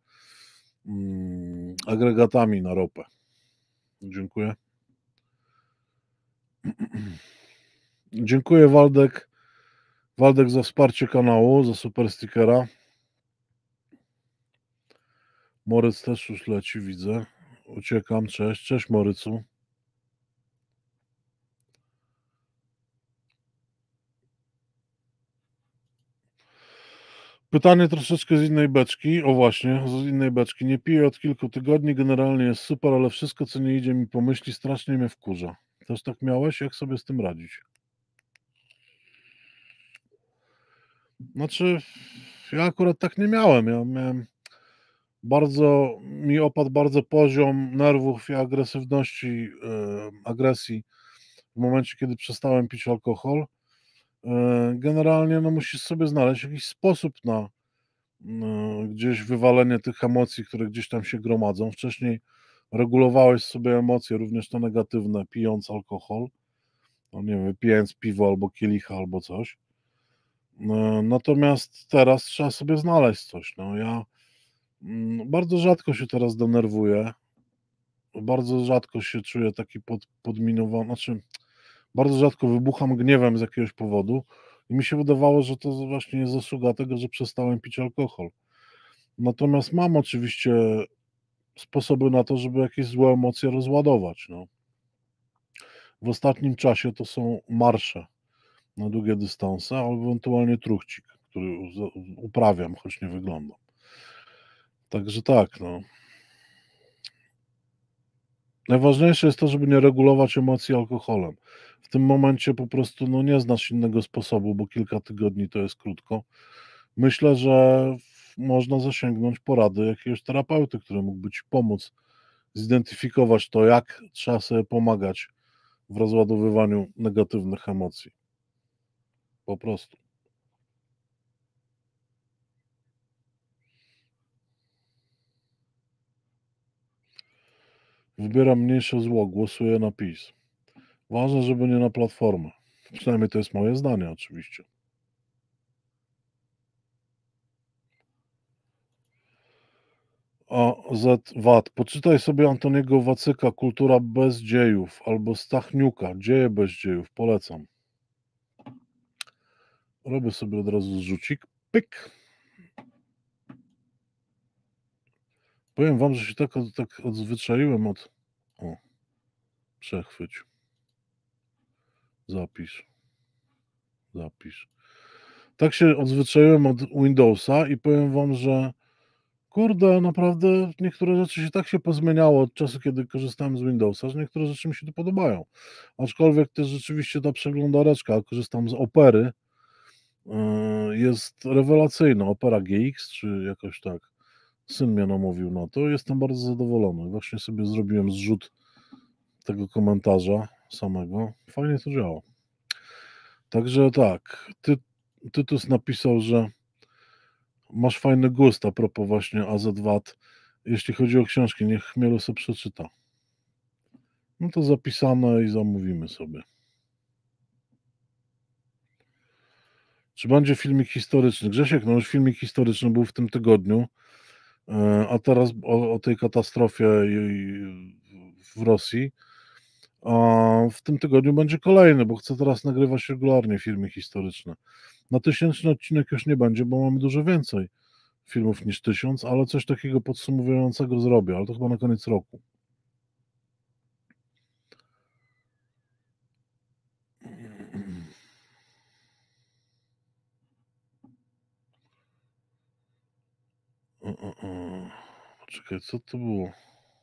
agregatami na ropę. Dziękuję. Dziękuję, Waldek. Waldek, za wsparcie kanału, za super stickera. Moryc też już leci, widzę. Uciekam, cześć. Cześć, Morycu. Pytanie troszeczkę z innej beczki. O właśnie, z innej beczki. Nie piję od kilku tygodni, generalnie jest super, ale wszystko, co nie idzie mi po myśli, strasznie mnie wkurza. Też tak miałeś? Jak sobie z tym radzić? Znaczy, ja akurat tak nie miałem. Ja miałem mi opadł bardzo poziom nerwów i agresywności, agresji w momencie, kiedy przestałem pić alkohol. Generalnie no, musisz sobie znaleźć jakiś sposób na gdzieś wywalenie tych emocji, które gdzieś tam się gromadzą. Wcześniej regulowałeś sobie emocje, również te negatywne, pijąc alkohol. No nie wiem, pijąc piwo albo kielicha albo coś. Natomiast teraz trzeba sobie znaleźć coś. No ja bardzo rzadko się teraz denerwuję. Bardzo rzadko się czuję taki podminowany. Znaczy, bardzo rzadko wybucham gniewem z jakiegoś powodu. I mi się wydawało, że to właśnie jest zasługa tego, że przestałem pić alkohol. Natomiast mam oczywiście sposoby na to, żeby jakieś złe emocje rozładować, no. W ostatnim czasie to są marsze na długie dystanse, albo ewentualnie truchcik, który uprawiam, choć nie wyglądam. Także tak, no. Najważniejsze jest to, żeby nie regulować emocji alkoholem. W tym momencie po prostu, no, nie znasz innego sposobu, bo kilka tygodni to jest krótko. Myślę, że można zasięgnąć porady jakiegoś terapeuty, który mógłby ci pomóc zidentyfikować to, jak trzeba sobie pomagać w rozładowywaniu negatywnych emocji. Po prostu. Wybieram mniejsze zło, głosuję na PiS. Ważne, żeby nie na Platformę. Przynajmniej to jest moje zdanie oczywiście. AZWAT. Poczytaj sobie Antoniego Wacyka „Kultura bez dziejów” albo Stachniuka „Dzieje bez dziejów”. Polecam. Robię sobie od razu zrzucik. Pyk. Powiem wam, że się tak odzwyczaiłem od... O, przechwyć. Zapisz. Zapisz. Tak się odzwyczaiłem od Windowsa i powiem wam, że kurde, naprawdę niektóre rzeczy się tak się pozmieniało od czasu, kiedy korzystałem z Windowsa, że niektóre rzeczy mi się tu podobają. Aczkolwiek też rzeczywiście ta przeglądareczka, korzystam z Opery, jest rewelacyjna. Opera GX, czy jakoś tak. Syn mnie namówił na to. Jestem bardzo zadowolony. Właśnie sobie zrobiłem zrzut tego komentarza samego. Fajnie to działa. Także tak, Tytus napisał, że masz fajny gust a propos właśnie AZWAT. Jeśli chodzi o książki, niech Chmielu sobie przeczyta. No to zapisane i zamówimy sobie. Czy będzie filmik historyczny? Grzesiek, no już filmik historyczny był w tym tygodniu, a teraz o tej katastrofie w Rosji. A w tym tygodniu będzie kolejny, bo chcę teraz nagrywać regularnie filmy historyczne. Na 1000 odcinek już nie będzie, bo mamy dużo więcej filmów niż 1000, ale coś takiego podsumowującego zrobię, ale to chyba na koniec roku. Poczekaj, co to było?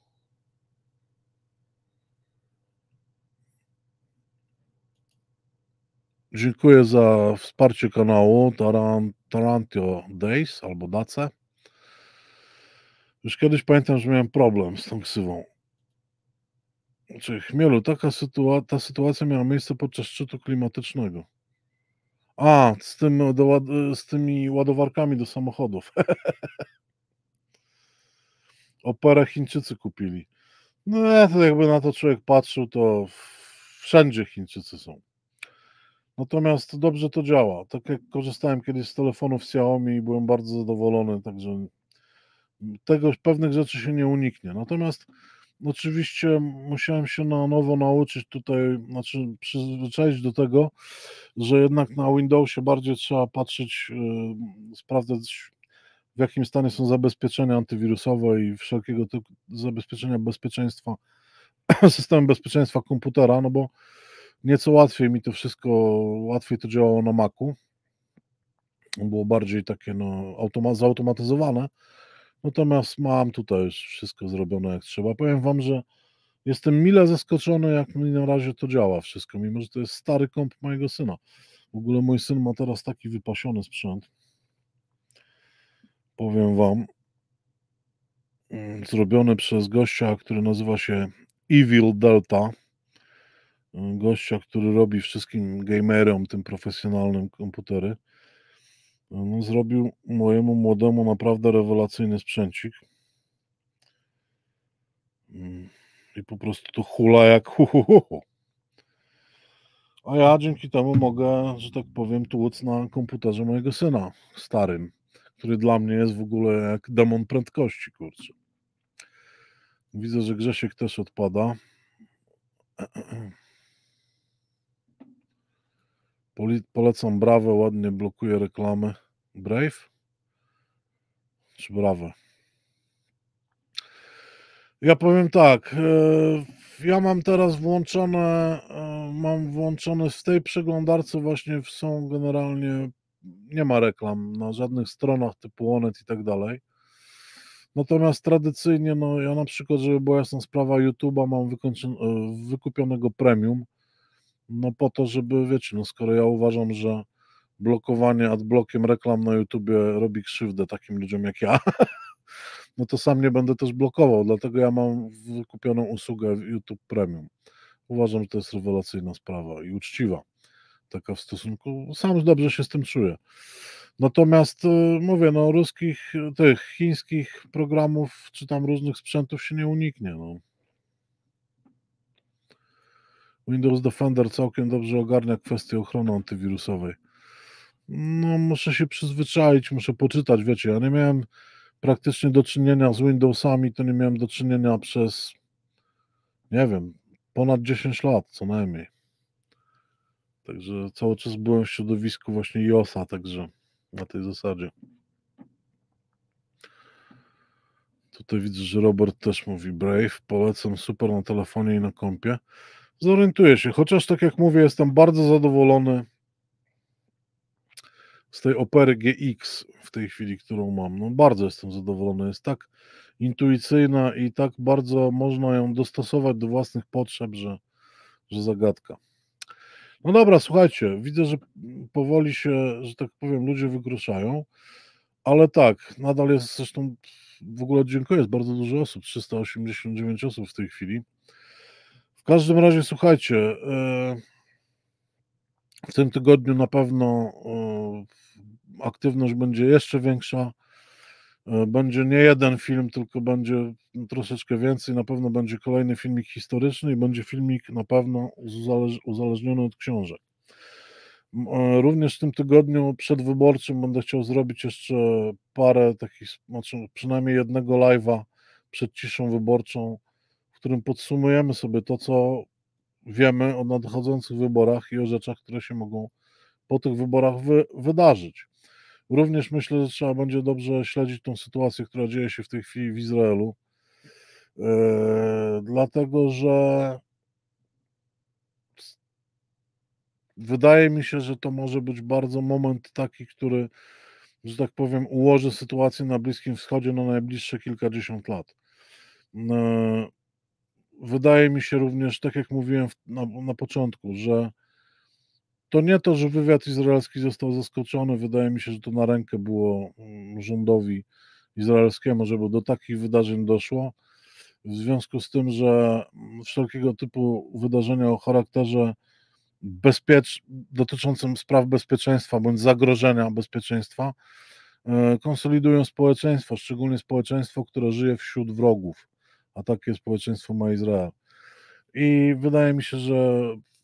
Dziękuję za wsparcie kanału Tarantio Days albo Dace. Już kiedyś pamiętam, że miałem problem z tą ksywą. Znaczy, Chmielu, ta sytuacja miała miejsce podczas szczytu klimatycznego. A, z tymi ładowarkami do samochodów. Operę Chińczycy kupili. No, to jakby na to człowiek patrzył, to wszędzie Chińczycy są. Natomiast dobrze to działa. Tak jak korzystałem kiedyś z telefonów Xiaomi i byłem bardzo zadowolony, także pewnych rzeczy się nie uniknie. Natomiast oczywiście musiałem się na nowo nauczyć tutaj, znaczy przyzwyczaić do tego, że jednak na Windowsie bardziej trzeba patrzeć, sprawdzać, w jakim stanie są zabezpieczenia antywirusowe i wszelkiego typu zabezpieczenia bezpieczeństwa, systemu bezpieczeństwa komputera, no bo nieco łatwiej mi to wszystko, łatwiej to działało na Macu. Było bardziej takie no, zautomatyzowane. Natomiast mam tutaj już wszystko zrobione jak trzeba. Powiem wam, że jestem mile zaskoczony, jak mi na razie to działa wszystko, mimo że to jest stary komp mojego syna. W ogóle mój syn ma teraz taki wypasiony sprzęt. Powiem wam, zrobiony przez gościa, który nazywa się Evil Delta. Gościa, który robi wszystkim gamerom, tym profesjonalnym komputery. No, zrobił mojemu młodemu naprawdę rewelacyjny sprzęcik. I po prostu to hula jak hu. A ja dzięki temu mogę, że tak powiem, tłuc na komputerze mojego syna starym, który dla mnie jest w ogóle jak demon prędkości, kurczę. Widzę, że Grzesiek też odpada. Polecam Brawę, ładnie blokuje reklamy. Brave? czy Brawę. Ja powiem tak, ja mam teraz włączone w tej przeglądarce właśnie są generalnie, nie ma reklam na żadnych stronach typu Onet i tak dalej. Natomiast tradycyjnie, no ja na przykład, żeby była jasna sprawa, YouTube'a mam wykupionego premium, no po to, żeby, wiecie, no skoro ja uważam, że blokowanie adblockiem reklam na YouTubie robi krzywdę takim ludziom jak ja, no to sam nie będę też blokował, dlatego ja mam wykupioną usługę YouTube Premium. Uważam, że to jest rewelacyjna sprawa i uczciwa. Taka w stosunku, sam dobrze się z tym czuję. Natomiast mówię, no tych chińskich programów, czy tam różnych sprzętów się nie uniknie. No. Windows Defender całkiem dobrze ogarnia kwestię ochrony antywirusowej. No, muszę się przyzwyczaić, muszę poczytać, wiecie, ja nie miałem praktycznie do czynienia z Windowsami, to nie miałem do czynienia przez, nie wiem, ponad 10 lat co najmniej. Także cały czas byłem w środowisku właśnie iOS-a, także na tej zasadzie. Tutaj widzę, że Robert też mówi Brave, polecam, super na telefonie i na kompie. Zorientuję się, chociaż tak jak mówię, jestem bardzo zadowolony z tej Opery GX w tej chwili, którą mam. No bardzo jestem zadowolony, jest tak intuicyjna i tak bardzo można ją dostosować do własnych potrzeb, że zagadka. No dobra, słuchajcie, widzę, że powoli się, że tak powiem, ludzie wykruszają, ale tak, nadal jest, zresztą w ogóle dziękuję, jest bardzo dużo osób, 389 osób w tej chwili. W każdym razie, słuchajcie, w tym tygodniu na pewno aktywność będzie jeszcze większa. Będzie nie jeden film, tylko będzie troszeczkę więcej. Na pewno będzie kolejny filmik historyczny i będzie filmik na pewno uzależniony od książek. Również w tym tygodniu przedwyborczym będę chciał zrobić jeszcze parę takich, znaczy przynajmniej jednego live'a przed ciszą wyborczą, w którym podsumujemy sobie to, co wiemy o nadchodzących wyborach i o rzeczach, które się mogą po tych wyborach wydarzyć. Również myślę, że trzeba będzie dobrze śledzić tą sytuację, która dzieje się w tej chwili w Izraelu, dlatego że wydaje mi się, że to może być bardzo moment taki, który, że tak powiem, ułoży sytuację na Bliskim Wschodzie na najbliższe kilkadziesiąt lat. Wydaje mi się również, tak jak mówiłem na początku, że to nie to, że wywiad izraelski został zaskoczony, wydaje mi się, że to na rękę było rządowi izraelskiemu, żeby do takich wydarzeń doszło. W związku z tym, że wszelkiego typu wydarzenia o charakterze dotyczącym spraw bezpieczeństwa bądź zagrożenia bezpieczeństwa konsolidują społeczeństwo, szczególnie społeczeństwo, które żyje wśród wrogów, a takie społeczeństwo ma Izrael. I wydaje mi się, że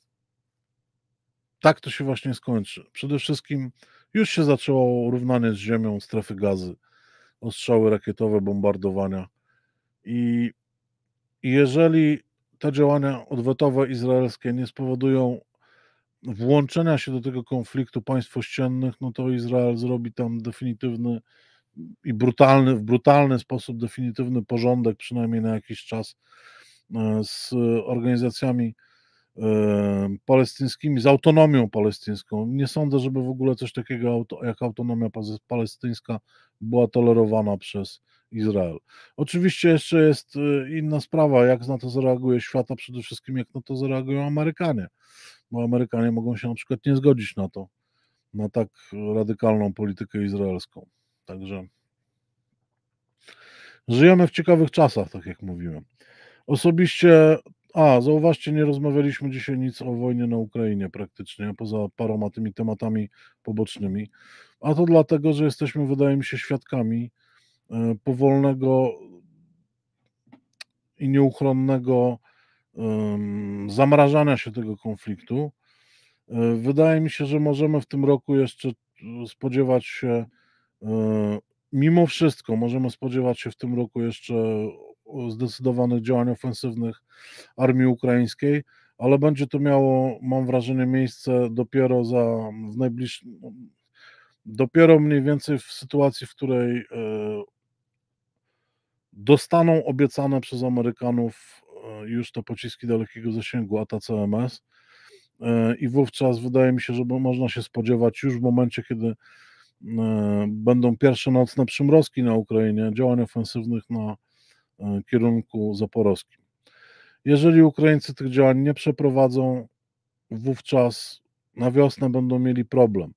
tak to się właśnie skończy. Przede wszystkim już się zaczęło równanie z ziemią strefy Gazy, ostrzały rakietowe, bombardowania i jeżeli te działania odwetowe izraelskie nie spowodują włączenia się do tego konfliktu państw ościennych, no to Izrael zrobi tam definitywny i w brutalny sposób definitywny porządek, przynajmniej na jakiś czas, z organizacjami palestyńskimi, z autonomią palestyńską. Nie sądzę, żeby w ogóle coś takiego jak autonomia palestyńska była tolerowana przez Izrael. Oczywiście jeszcze jest inna sprawa, jak na to zareaguje świat, a przede wszystkim jak na to zareagują Amerykanie, bo Amerykanie mogą się na przykład nie zgodzić na to, na tak radykalną politykę izraelską. Także żyjemy w ciekawych czasach, tak jak mówiłem. Osobiście, zauważcie, nie rozmawialiśmy dzisiaj nic o wojnie na Ukrainie praktycznie, poza paroma tymi tematami pobocznymi, a to dlatego, że jesteśmy, wydaje mi się, świadkami powolnego i nieuchronnego zamrażania się tego konfliktu. Wydaje mi się, że możemy w tym roku jeszcze spodziewać się, mimo wszystko, możemy spodziewać się w tym roku jeszcze zdecydowanych działań ofensywnych armii ukraińskiej, ale będzie to miało, mam wrażenie, miejsce dopiero mniej więcej w sytuacji, w której dostaną obiecane przez Amerykanów już te pociski dalekiego zasięgu ATACMS i wówczas wydaje mi się, że można się spodziewać już w momencie, kiedy będą pierwsze nocne przymrozki na Ukrainie, działań ofensywnych na kierunku zaporowskim. Jeżeli Ukraińcy tych działań nie przeprowadzą, wówczas na wiosnę będą mieli problem.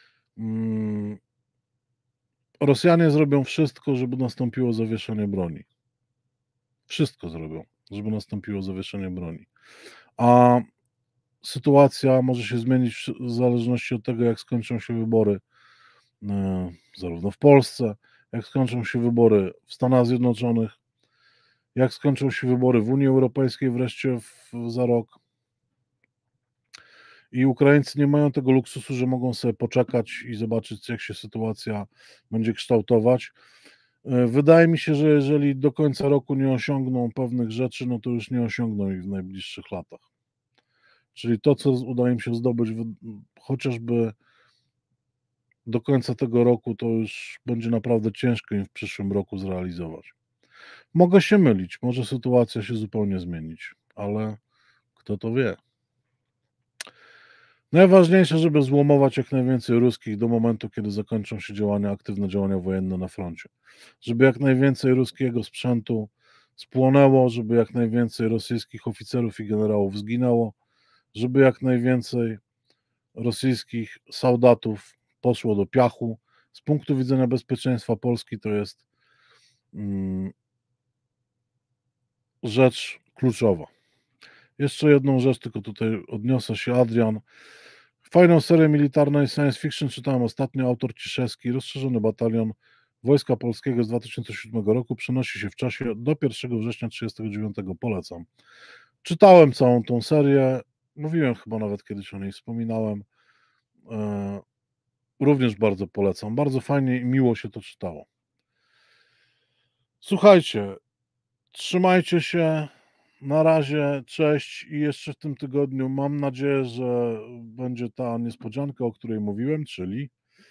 Rosjanie zrobią wszystko, żeby nastąpiło zawieszenie broni. Wszystko zrobią, żeby nastąpiło zawieszenie broni. A sytuacja może się zmienić w zależności od tego, jak skończą się wybory zarówno w Polsce, jak skończą się wybory w Stanach Zjednoczonych, jak skończą się wybory w Unii Europejskiej wreszcie za rok. I Ukraińcy nie mają tego luksusu, że mogą sobie poczekać i zobaczyć, jak się sytuacja będzie kształtować. Wydaje mi się, że jeżeli do końca roku nie osiągną pewnych rzeczy, no to już nie osiągną ich w najbliższych latach. Czyli to, co uda im się zdobyć chociażby do końca tego roku, to już będzie naprawdę ciężko im w przyszłym roku zrealizować. Mogę się mylić, może sytuacja się zupełnie zmienić, ale kto to wie. Najważniejsze, żeby złomować jak najwięcej ruskich do momentu, kiedy zakończą się aktywne działania wojenne na froncie. Żeby jak najwięcej ruskiego sprzętu spłonęło, żeby jak najwięcej rosyjskich oficerów i generałów zginęło, żeby jak najwięcej rosyjskich soldatów poszło do piachu. Z punktu widzenia bezpieczeństwa Polski to jest rzecz kluczowa. Jeszcze jedną rzecz, tylko tutaj odniosę się, Adrian. Fajną serię militarnej science fiction czytałem ostatnio, autor Ciszewski, rozszerzony batalion Wojska Polskiego z 2007 roku, przenosi się w czasie do 1 września 1939. Polecam. Czytałem całą tą serię, mówiłem chyba nawet kiedyś o niej, wspominałem. Również bardzo polecam, bardzo fajnie i miło się to czytało. Słuchajcie, trzymajcie się. Na razie, cześć i jeszcze w tym tygodniu mam nadzieję, że będzie ta niespodzianka, o której mówiłem, czyli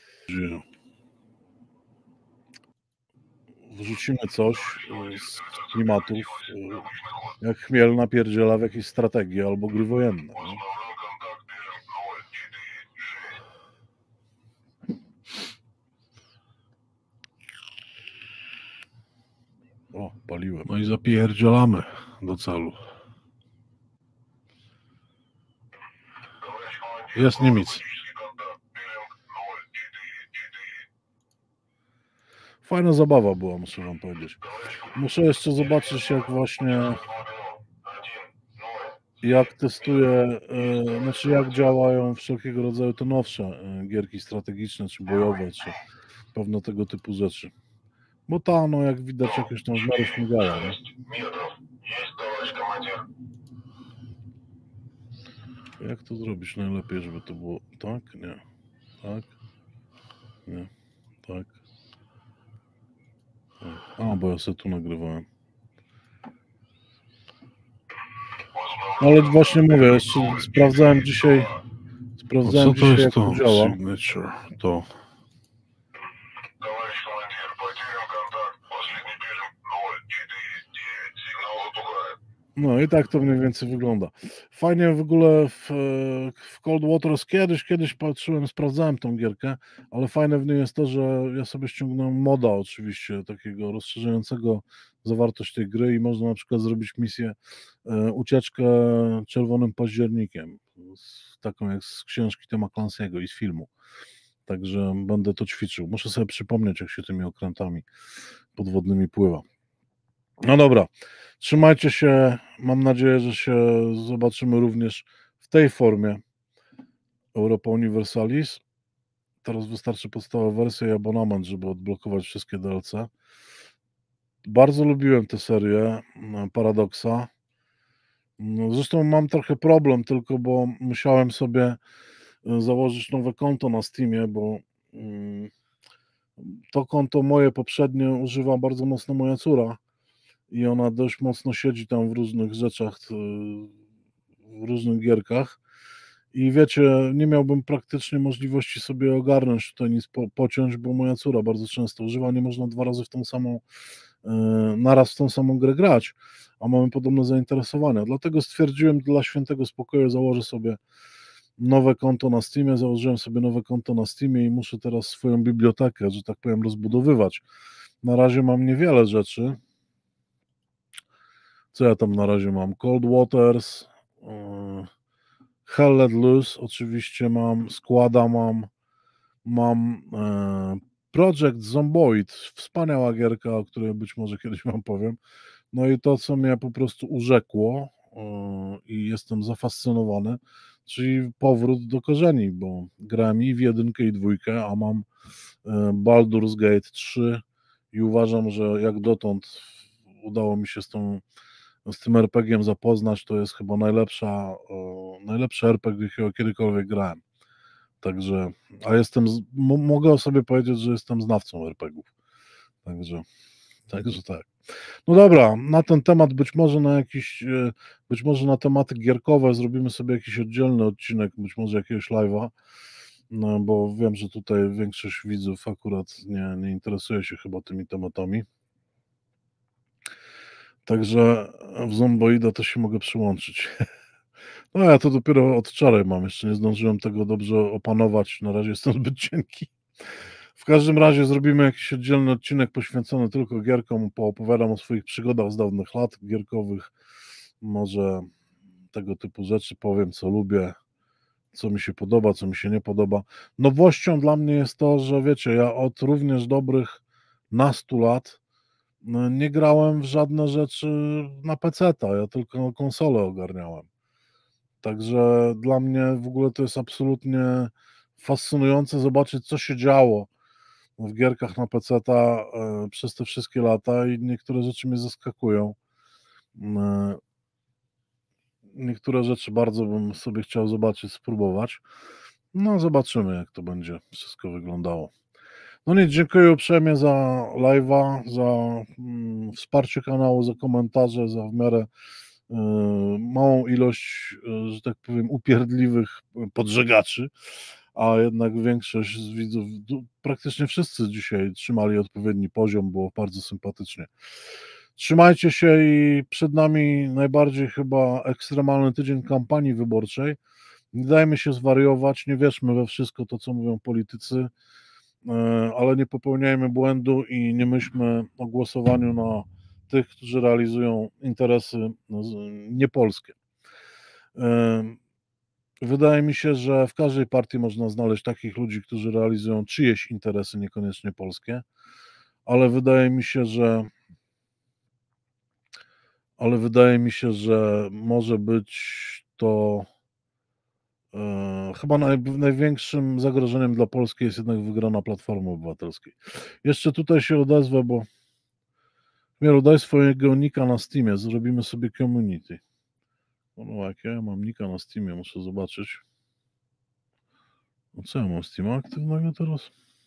wrzucimy coś z klimatów, jak Chmiel napierdziela w jakieś strategie albo gry wojenne. Nie? O, paliłem. No i zapierdzielamy do celu. Jest Niemiec. Fajna zabawa była, muszę wam powiedzieć. Muszę jeszcze zobaczyć, jak testuję, znaczy jak działają wszelkiego rodzaju te nowsze gierki strategiczne, czy bojowe, czy pewne tego typu rzeczy. Bo ta, no jak widać, jakoś tam w miarę śmigała, nie? Jak to zrobić najlepiej, żeby to było tak? Nie. Tak? Nie. Tak. A, bo ja sobie tu nagrywałem. Ale właśnie mówię, jeszcze sprawdzałem dzisiaj, jak to działa. Signature, to. No i tak to mniej więcej wygląda. Fajnie w ogóle w Cold Waters kiedyś patrzyłem, sprawdzałem tą gierkę, ale fajne w niej jest to, że ja sobie ściągnąłem moda oczywiście, takiego rozszerzającego zawartość tej gry i można na przykład zrobić misję ucieczkę czerwonym październikiem, taką jak z książki Toma Clancy'ego i z filmu. Także będę to ćwiczył. Muszę sobie przypomnieć, jak się tymi okrętami podwodnymi pływa. No dobra, trzymajcie się. Mam nadzieję, że się zobaczymy również w tej formie Europa Universalis. Teraz wystarczy podstawowa wersja i abonament, żeby odblokować wszystkie DLC. Bardzo lubiłem tę serię Paradoxa. Zresztą mam trochę problem tylko, bo musiałem sobie założyć nowe konto na Steamie, bo to konto moje poprzednie używa bardzo mocno moja córa i ona dość mocno siedzi tam w różnych rzeczach, w różnych gierkach i wiecie, nie miałbym praktycznie możliwości sobie ogarnąć tutaj nic pociąć, bo moja córa bardzo często używa, nie można 2 razy w tą samą, naraz w tą samą grę grać, a mamy podobne zainteresowania. Dlatego stwierdziłem, dla świętego spokoju założę sobie nowe konto na Steamie, założyłem sobie nowe konto na Steamie i muszę teraz swoją bibliotekę, że tak powiem, rozbudowywać. Na razie mam niewiele rzeczy. Co ja tam na razie mam? Cold Waters, Hell Let Loose oczywiście mam, Składa mam Project Zomboid, wspaniała gierka, o której być może kiedyś wam powiem. No i to, co mnie po prostu urzekło i jestem zafascynowany, czyli powrót do korzeni, bo grałem i w 1 i 2, a mam Baldur's Gate 3 i uważam, że jak dotąd udało mi się z tym RPG-iem zapoznać, to jest chyba najlepszy RPG, jakiego kiedykolwiek grałem. Także, a mogę sobie powiedzieć, że jestem znawcą RPG-ów. Także tak. No dobra, na ten temat być może na tematy gierkowe zrobimy sobie jakiś oddzielny odcinek, być może jakiegoś live'a, no, bo wiem, że tutaj większość widzów akurat nie interesuje się chyba tymi tematami. Także w Zomboida też się mogę przyłączyć. No ja to dopiero od wczoraj mam, jeszcze nie zdążyłem tego dobrze opanować, na razie jestem zbyt cienki. W każdym razie zrobimy jakiś oddzielny odcinek poświęcony tylko gierkom, poopowiadam o swoich przygodach z dawnych lat gierkowych, może tego typu rzeczy powiem, co lubię, co mi się podoba, co mi się nie podoba. Nowością dla mnie jest to, że wiecie, ja od również dobrych nastu lat nie grałem w żadne rzeczy na PC-ta, ja tylko konsolę ogarniałem. Także dla mnie w ogóle to jest absolutnie fascynujące zobaczyć, co się działo w gierkach na PC-ta przez te wszystkie lata i niektóre rzeczy mnie zaskakują. Niektóre rzeczy bardzo bym sobie chciał zobaczyć, spróbować. No zobaczymy, jak to będzie wszystko wyglądało. No nic, dziękuję uprzejmie za live'a, za wsparcie kanału, za komentarze, za w miarę małą ilość, że tak powiem, upierdliwych podżegaczy, a jednak większość z widzów, praktycznie wszyscy dzisiaj trzymali odpowiedni poziom, było bardzo sympatycznie. Trzymajcie się i przed nami najbardziej chyba ekstremalny tydzień kampanii wyborczej. Nie dajmy się zwariować, nie wierzmy we wszystko to, co mówią politycy, ale nie popełniajmy błędu i nie myślmy o głosowaniu na tych, którzy realizują interesy niepolskie. Wydaje mi się, że w każdej partii można znaleźć takich ludzi, którzy realizują czyjeś interesy, niekoniecznie polskie, ale wydaje mi się, że może być to chyba największym zagrożeniem dla Polski jest jednak wygrana Platformy Obywatelskiej. Jeszcze tutaj się odezwę, bo Chmielu, daj swojego nika na Steamie, zrobimy sobie community. No jak ja mam nika na Steamie, muszę zobaczyć. No co ja mam Steama aktywnego teraz?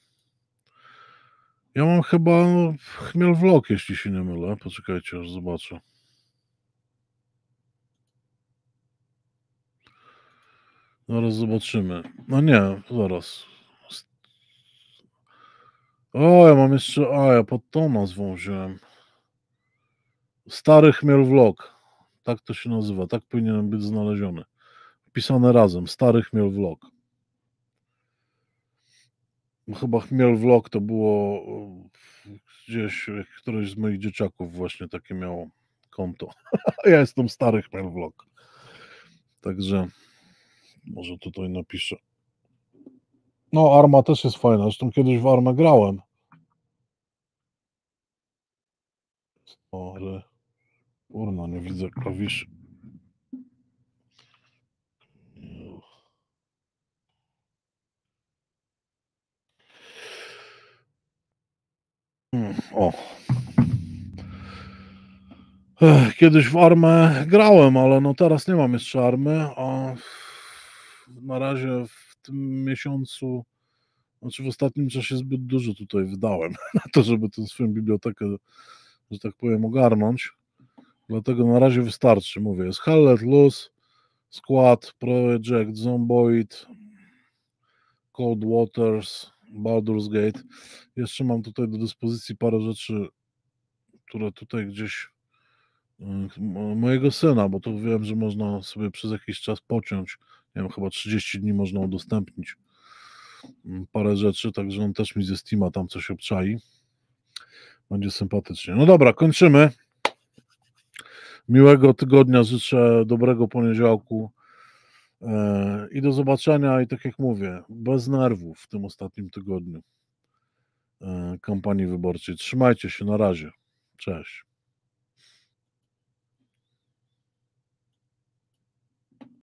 Ja mam chyba Chmiel Vlog, jeśli się nie mylę. Poczekajcie, aż zobaczę. Zaraz zobaczymy. No nie, zaraz. O, ja mam jeszcze, ja pod tą nazwą wziąłem. Stary Chmiel Vlog. Tak to się nazywa, tak powinien być znaleziony. Wpisane razem, Stary Chmiel Vlog. Chyba Chmiel Vlog to było gdzieś, któreś z moich dzieciaków właśnie takie miało konto. Ja jestem Stary Chmiel Vlog. Także może tutaj napiszę. No, Arma też jest fajna, zresztą kiedyś w Armę grałem. Ale kurna, nie widzę klawiszy. O. Kiedyś w Armę grałem, ale no teraz nie mam jeszcze Army, a na razie w tym miesiącu, znaczy w ostatnim czasie zbyt dużo tutaj wydałem na to, żeby tę swoją bibliotekę, że tak powiem, ogarnąć. Dlatego na razie wystarczy, mówię, jest Hell Let Loose, Squad, Project Zomboid, Cold Waters, Baldur's Gate. Jeszcze mam tutaj do dyspozycji parę rzeczy, które tutaj gdzieś mojego syna, bo tu wiem, że można sobie przez jakiś czas pociąć, nie wiem, chyba 30 dni można udostępnić parę rzeczy, także on też mi ze Steama tam coś obczai. Będzie sympatycznie. No dobra, kończymy. Miłego tygodnia, życzę dobrego poniedziałku i do zobaczenia. I tak jak mówię, bez nerwów w tym ostatnim tygodniu kampanii wyborczej. Trzymajcie się, na razie. Cześć.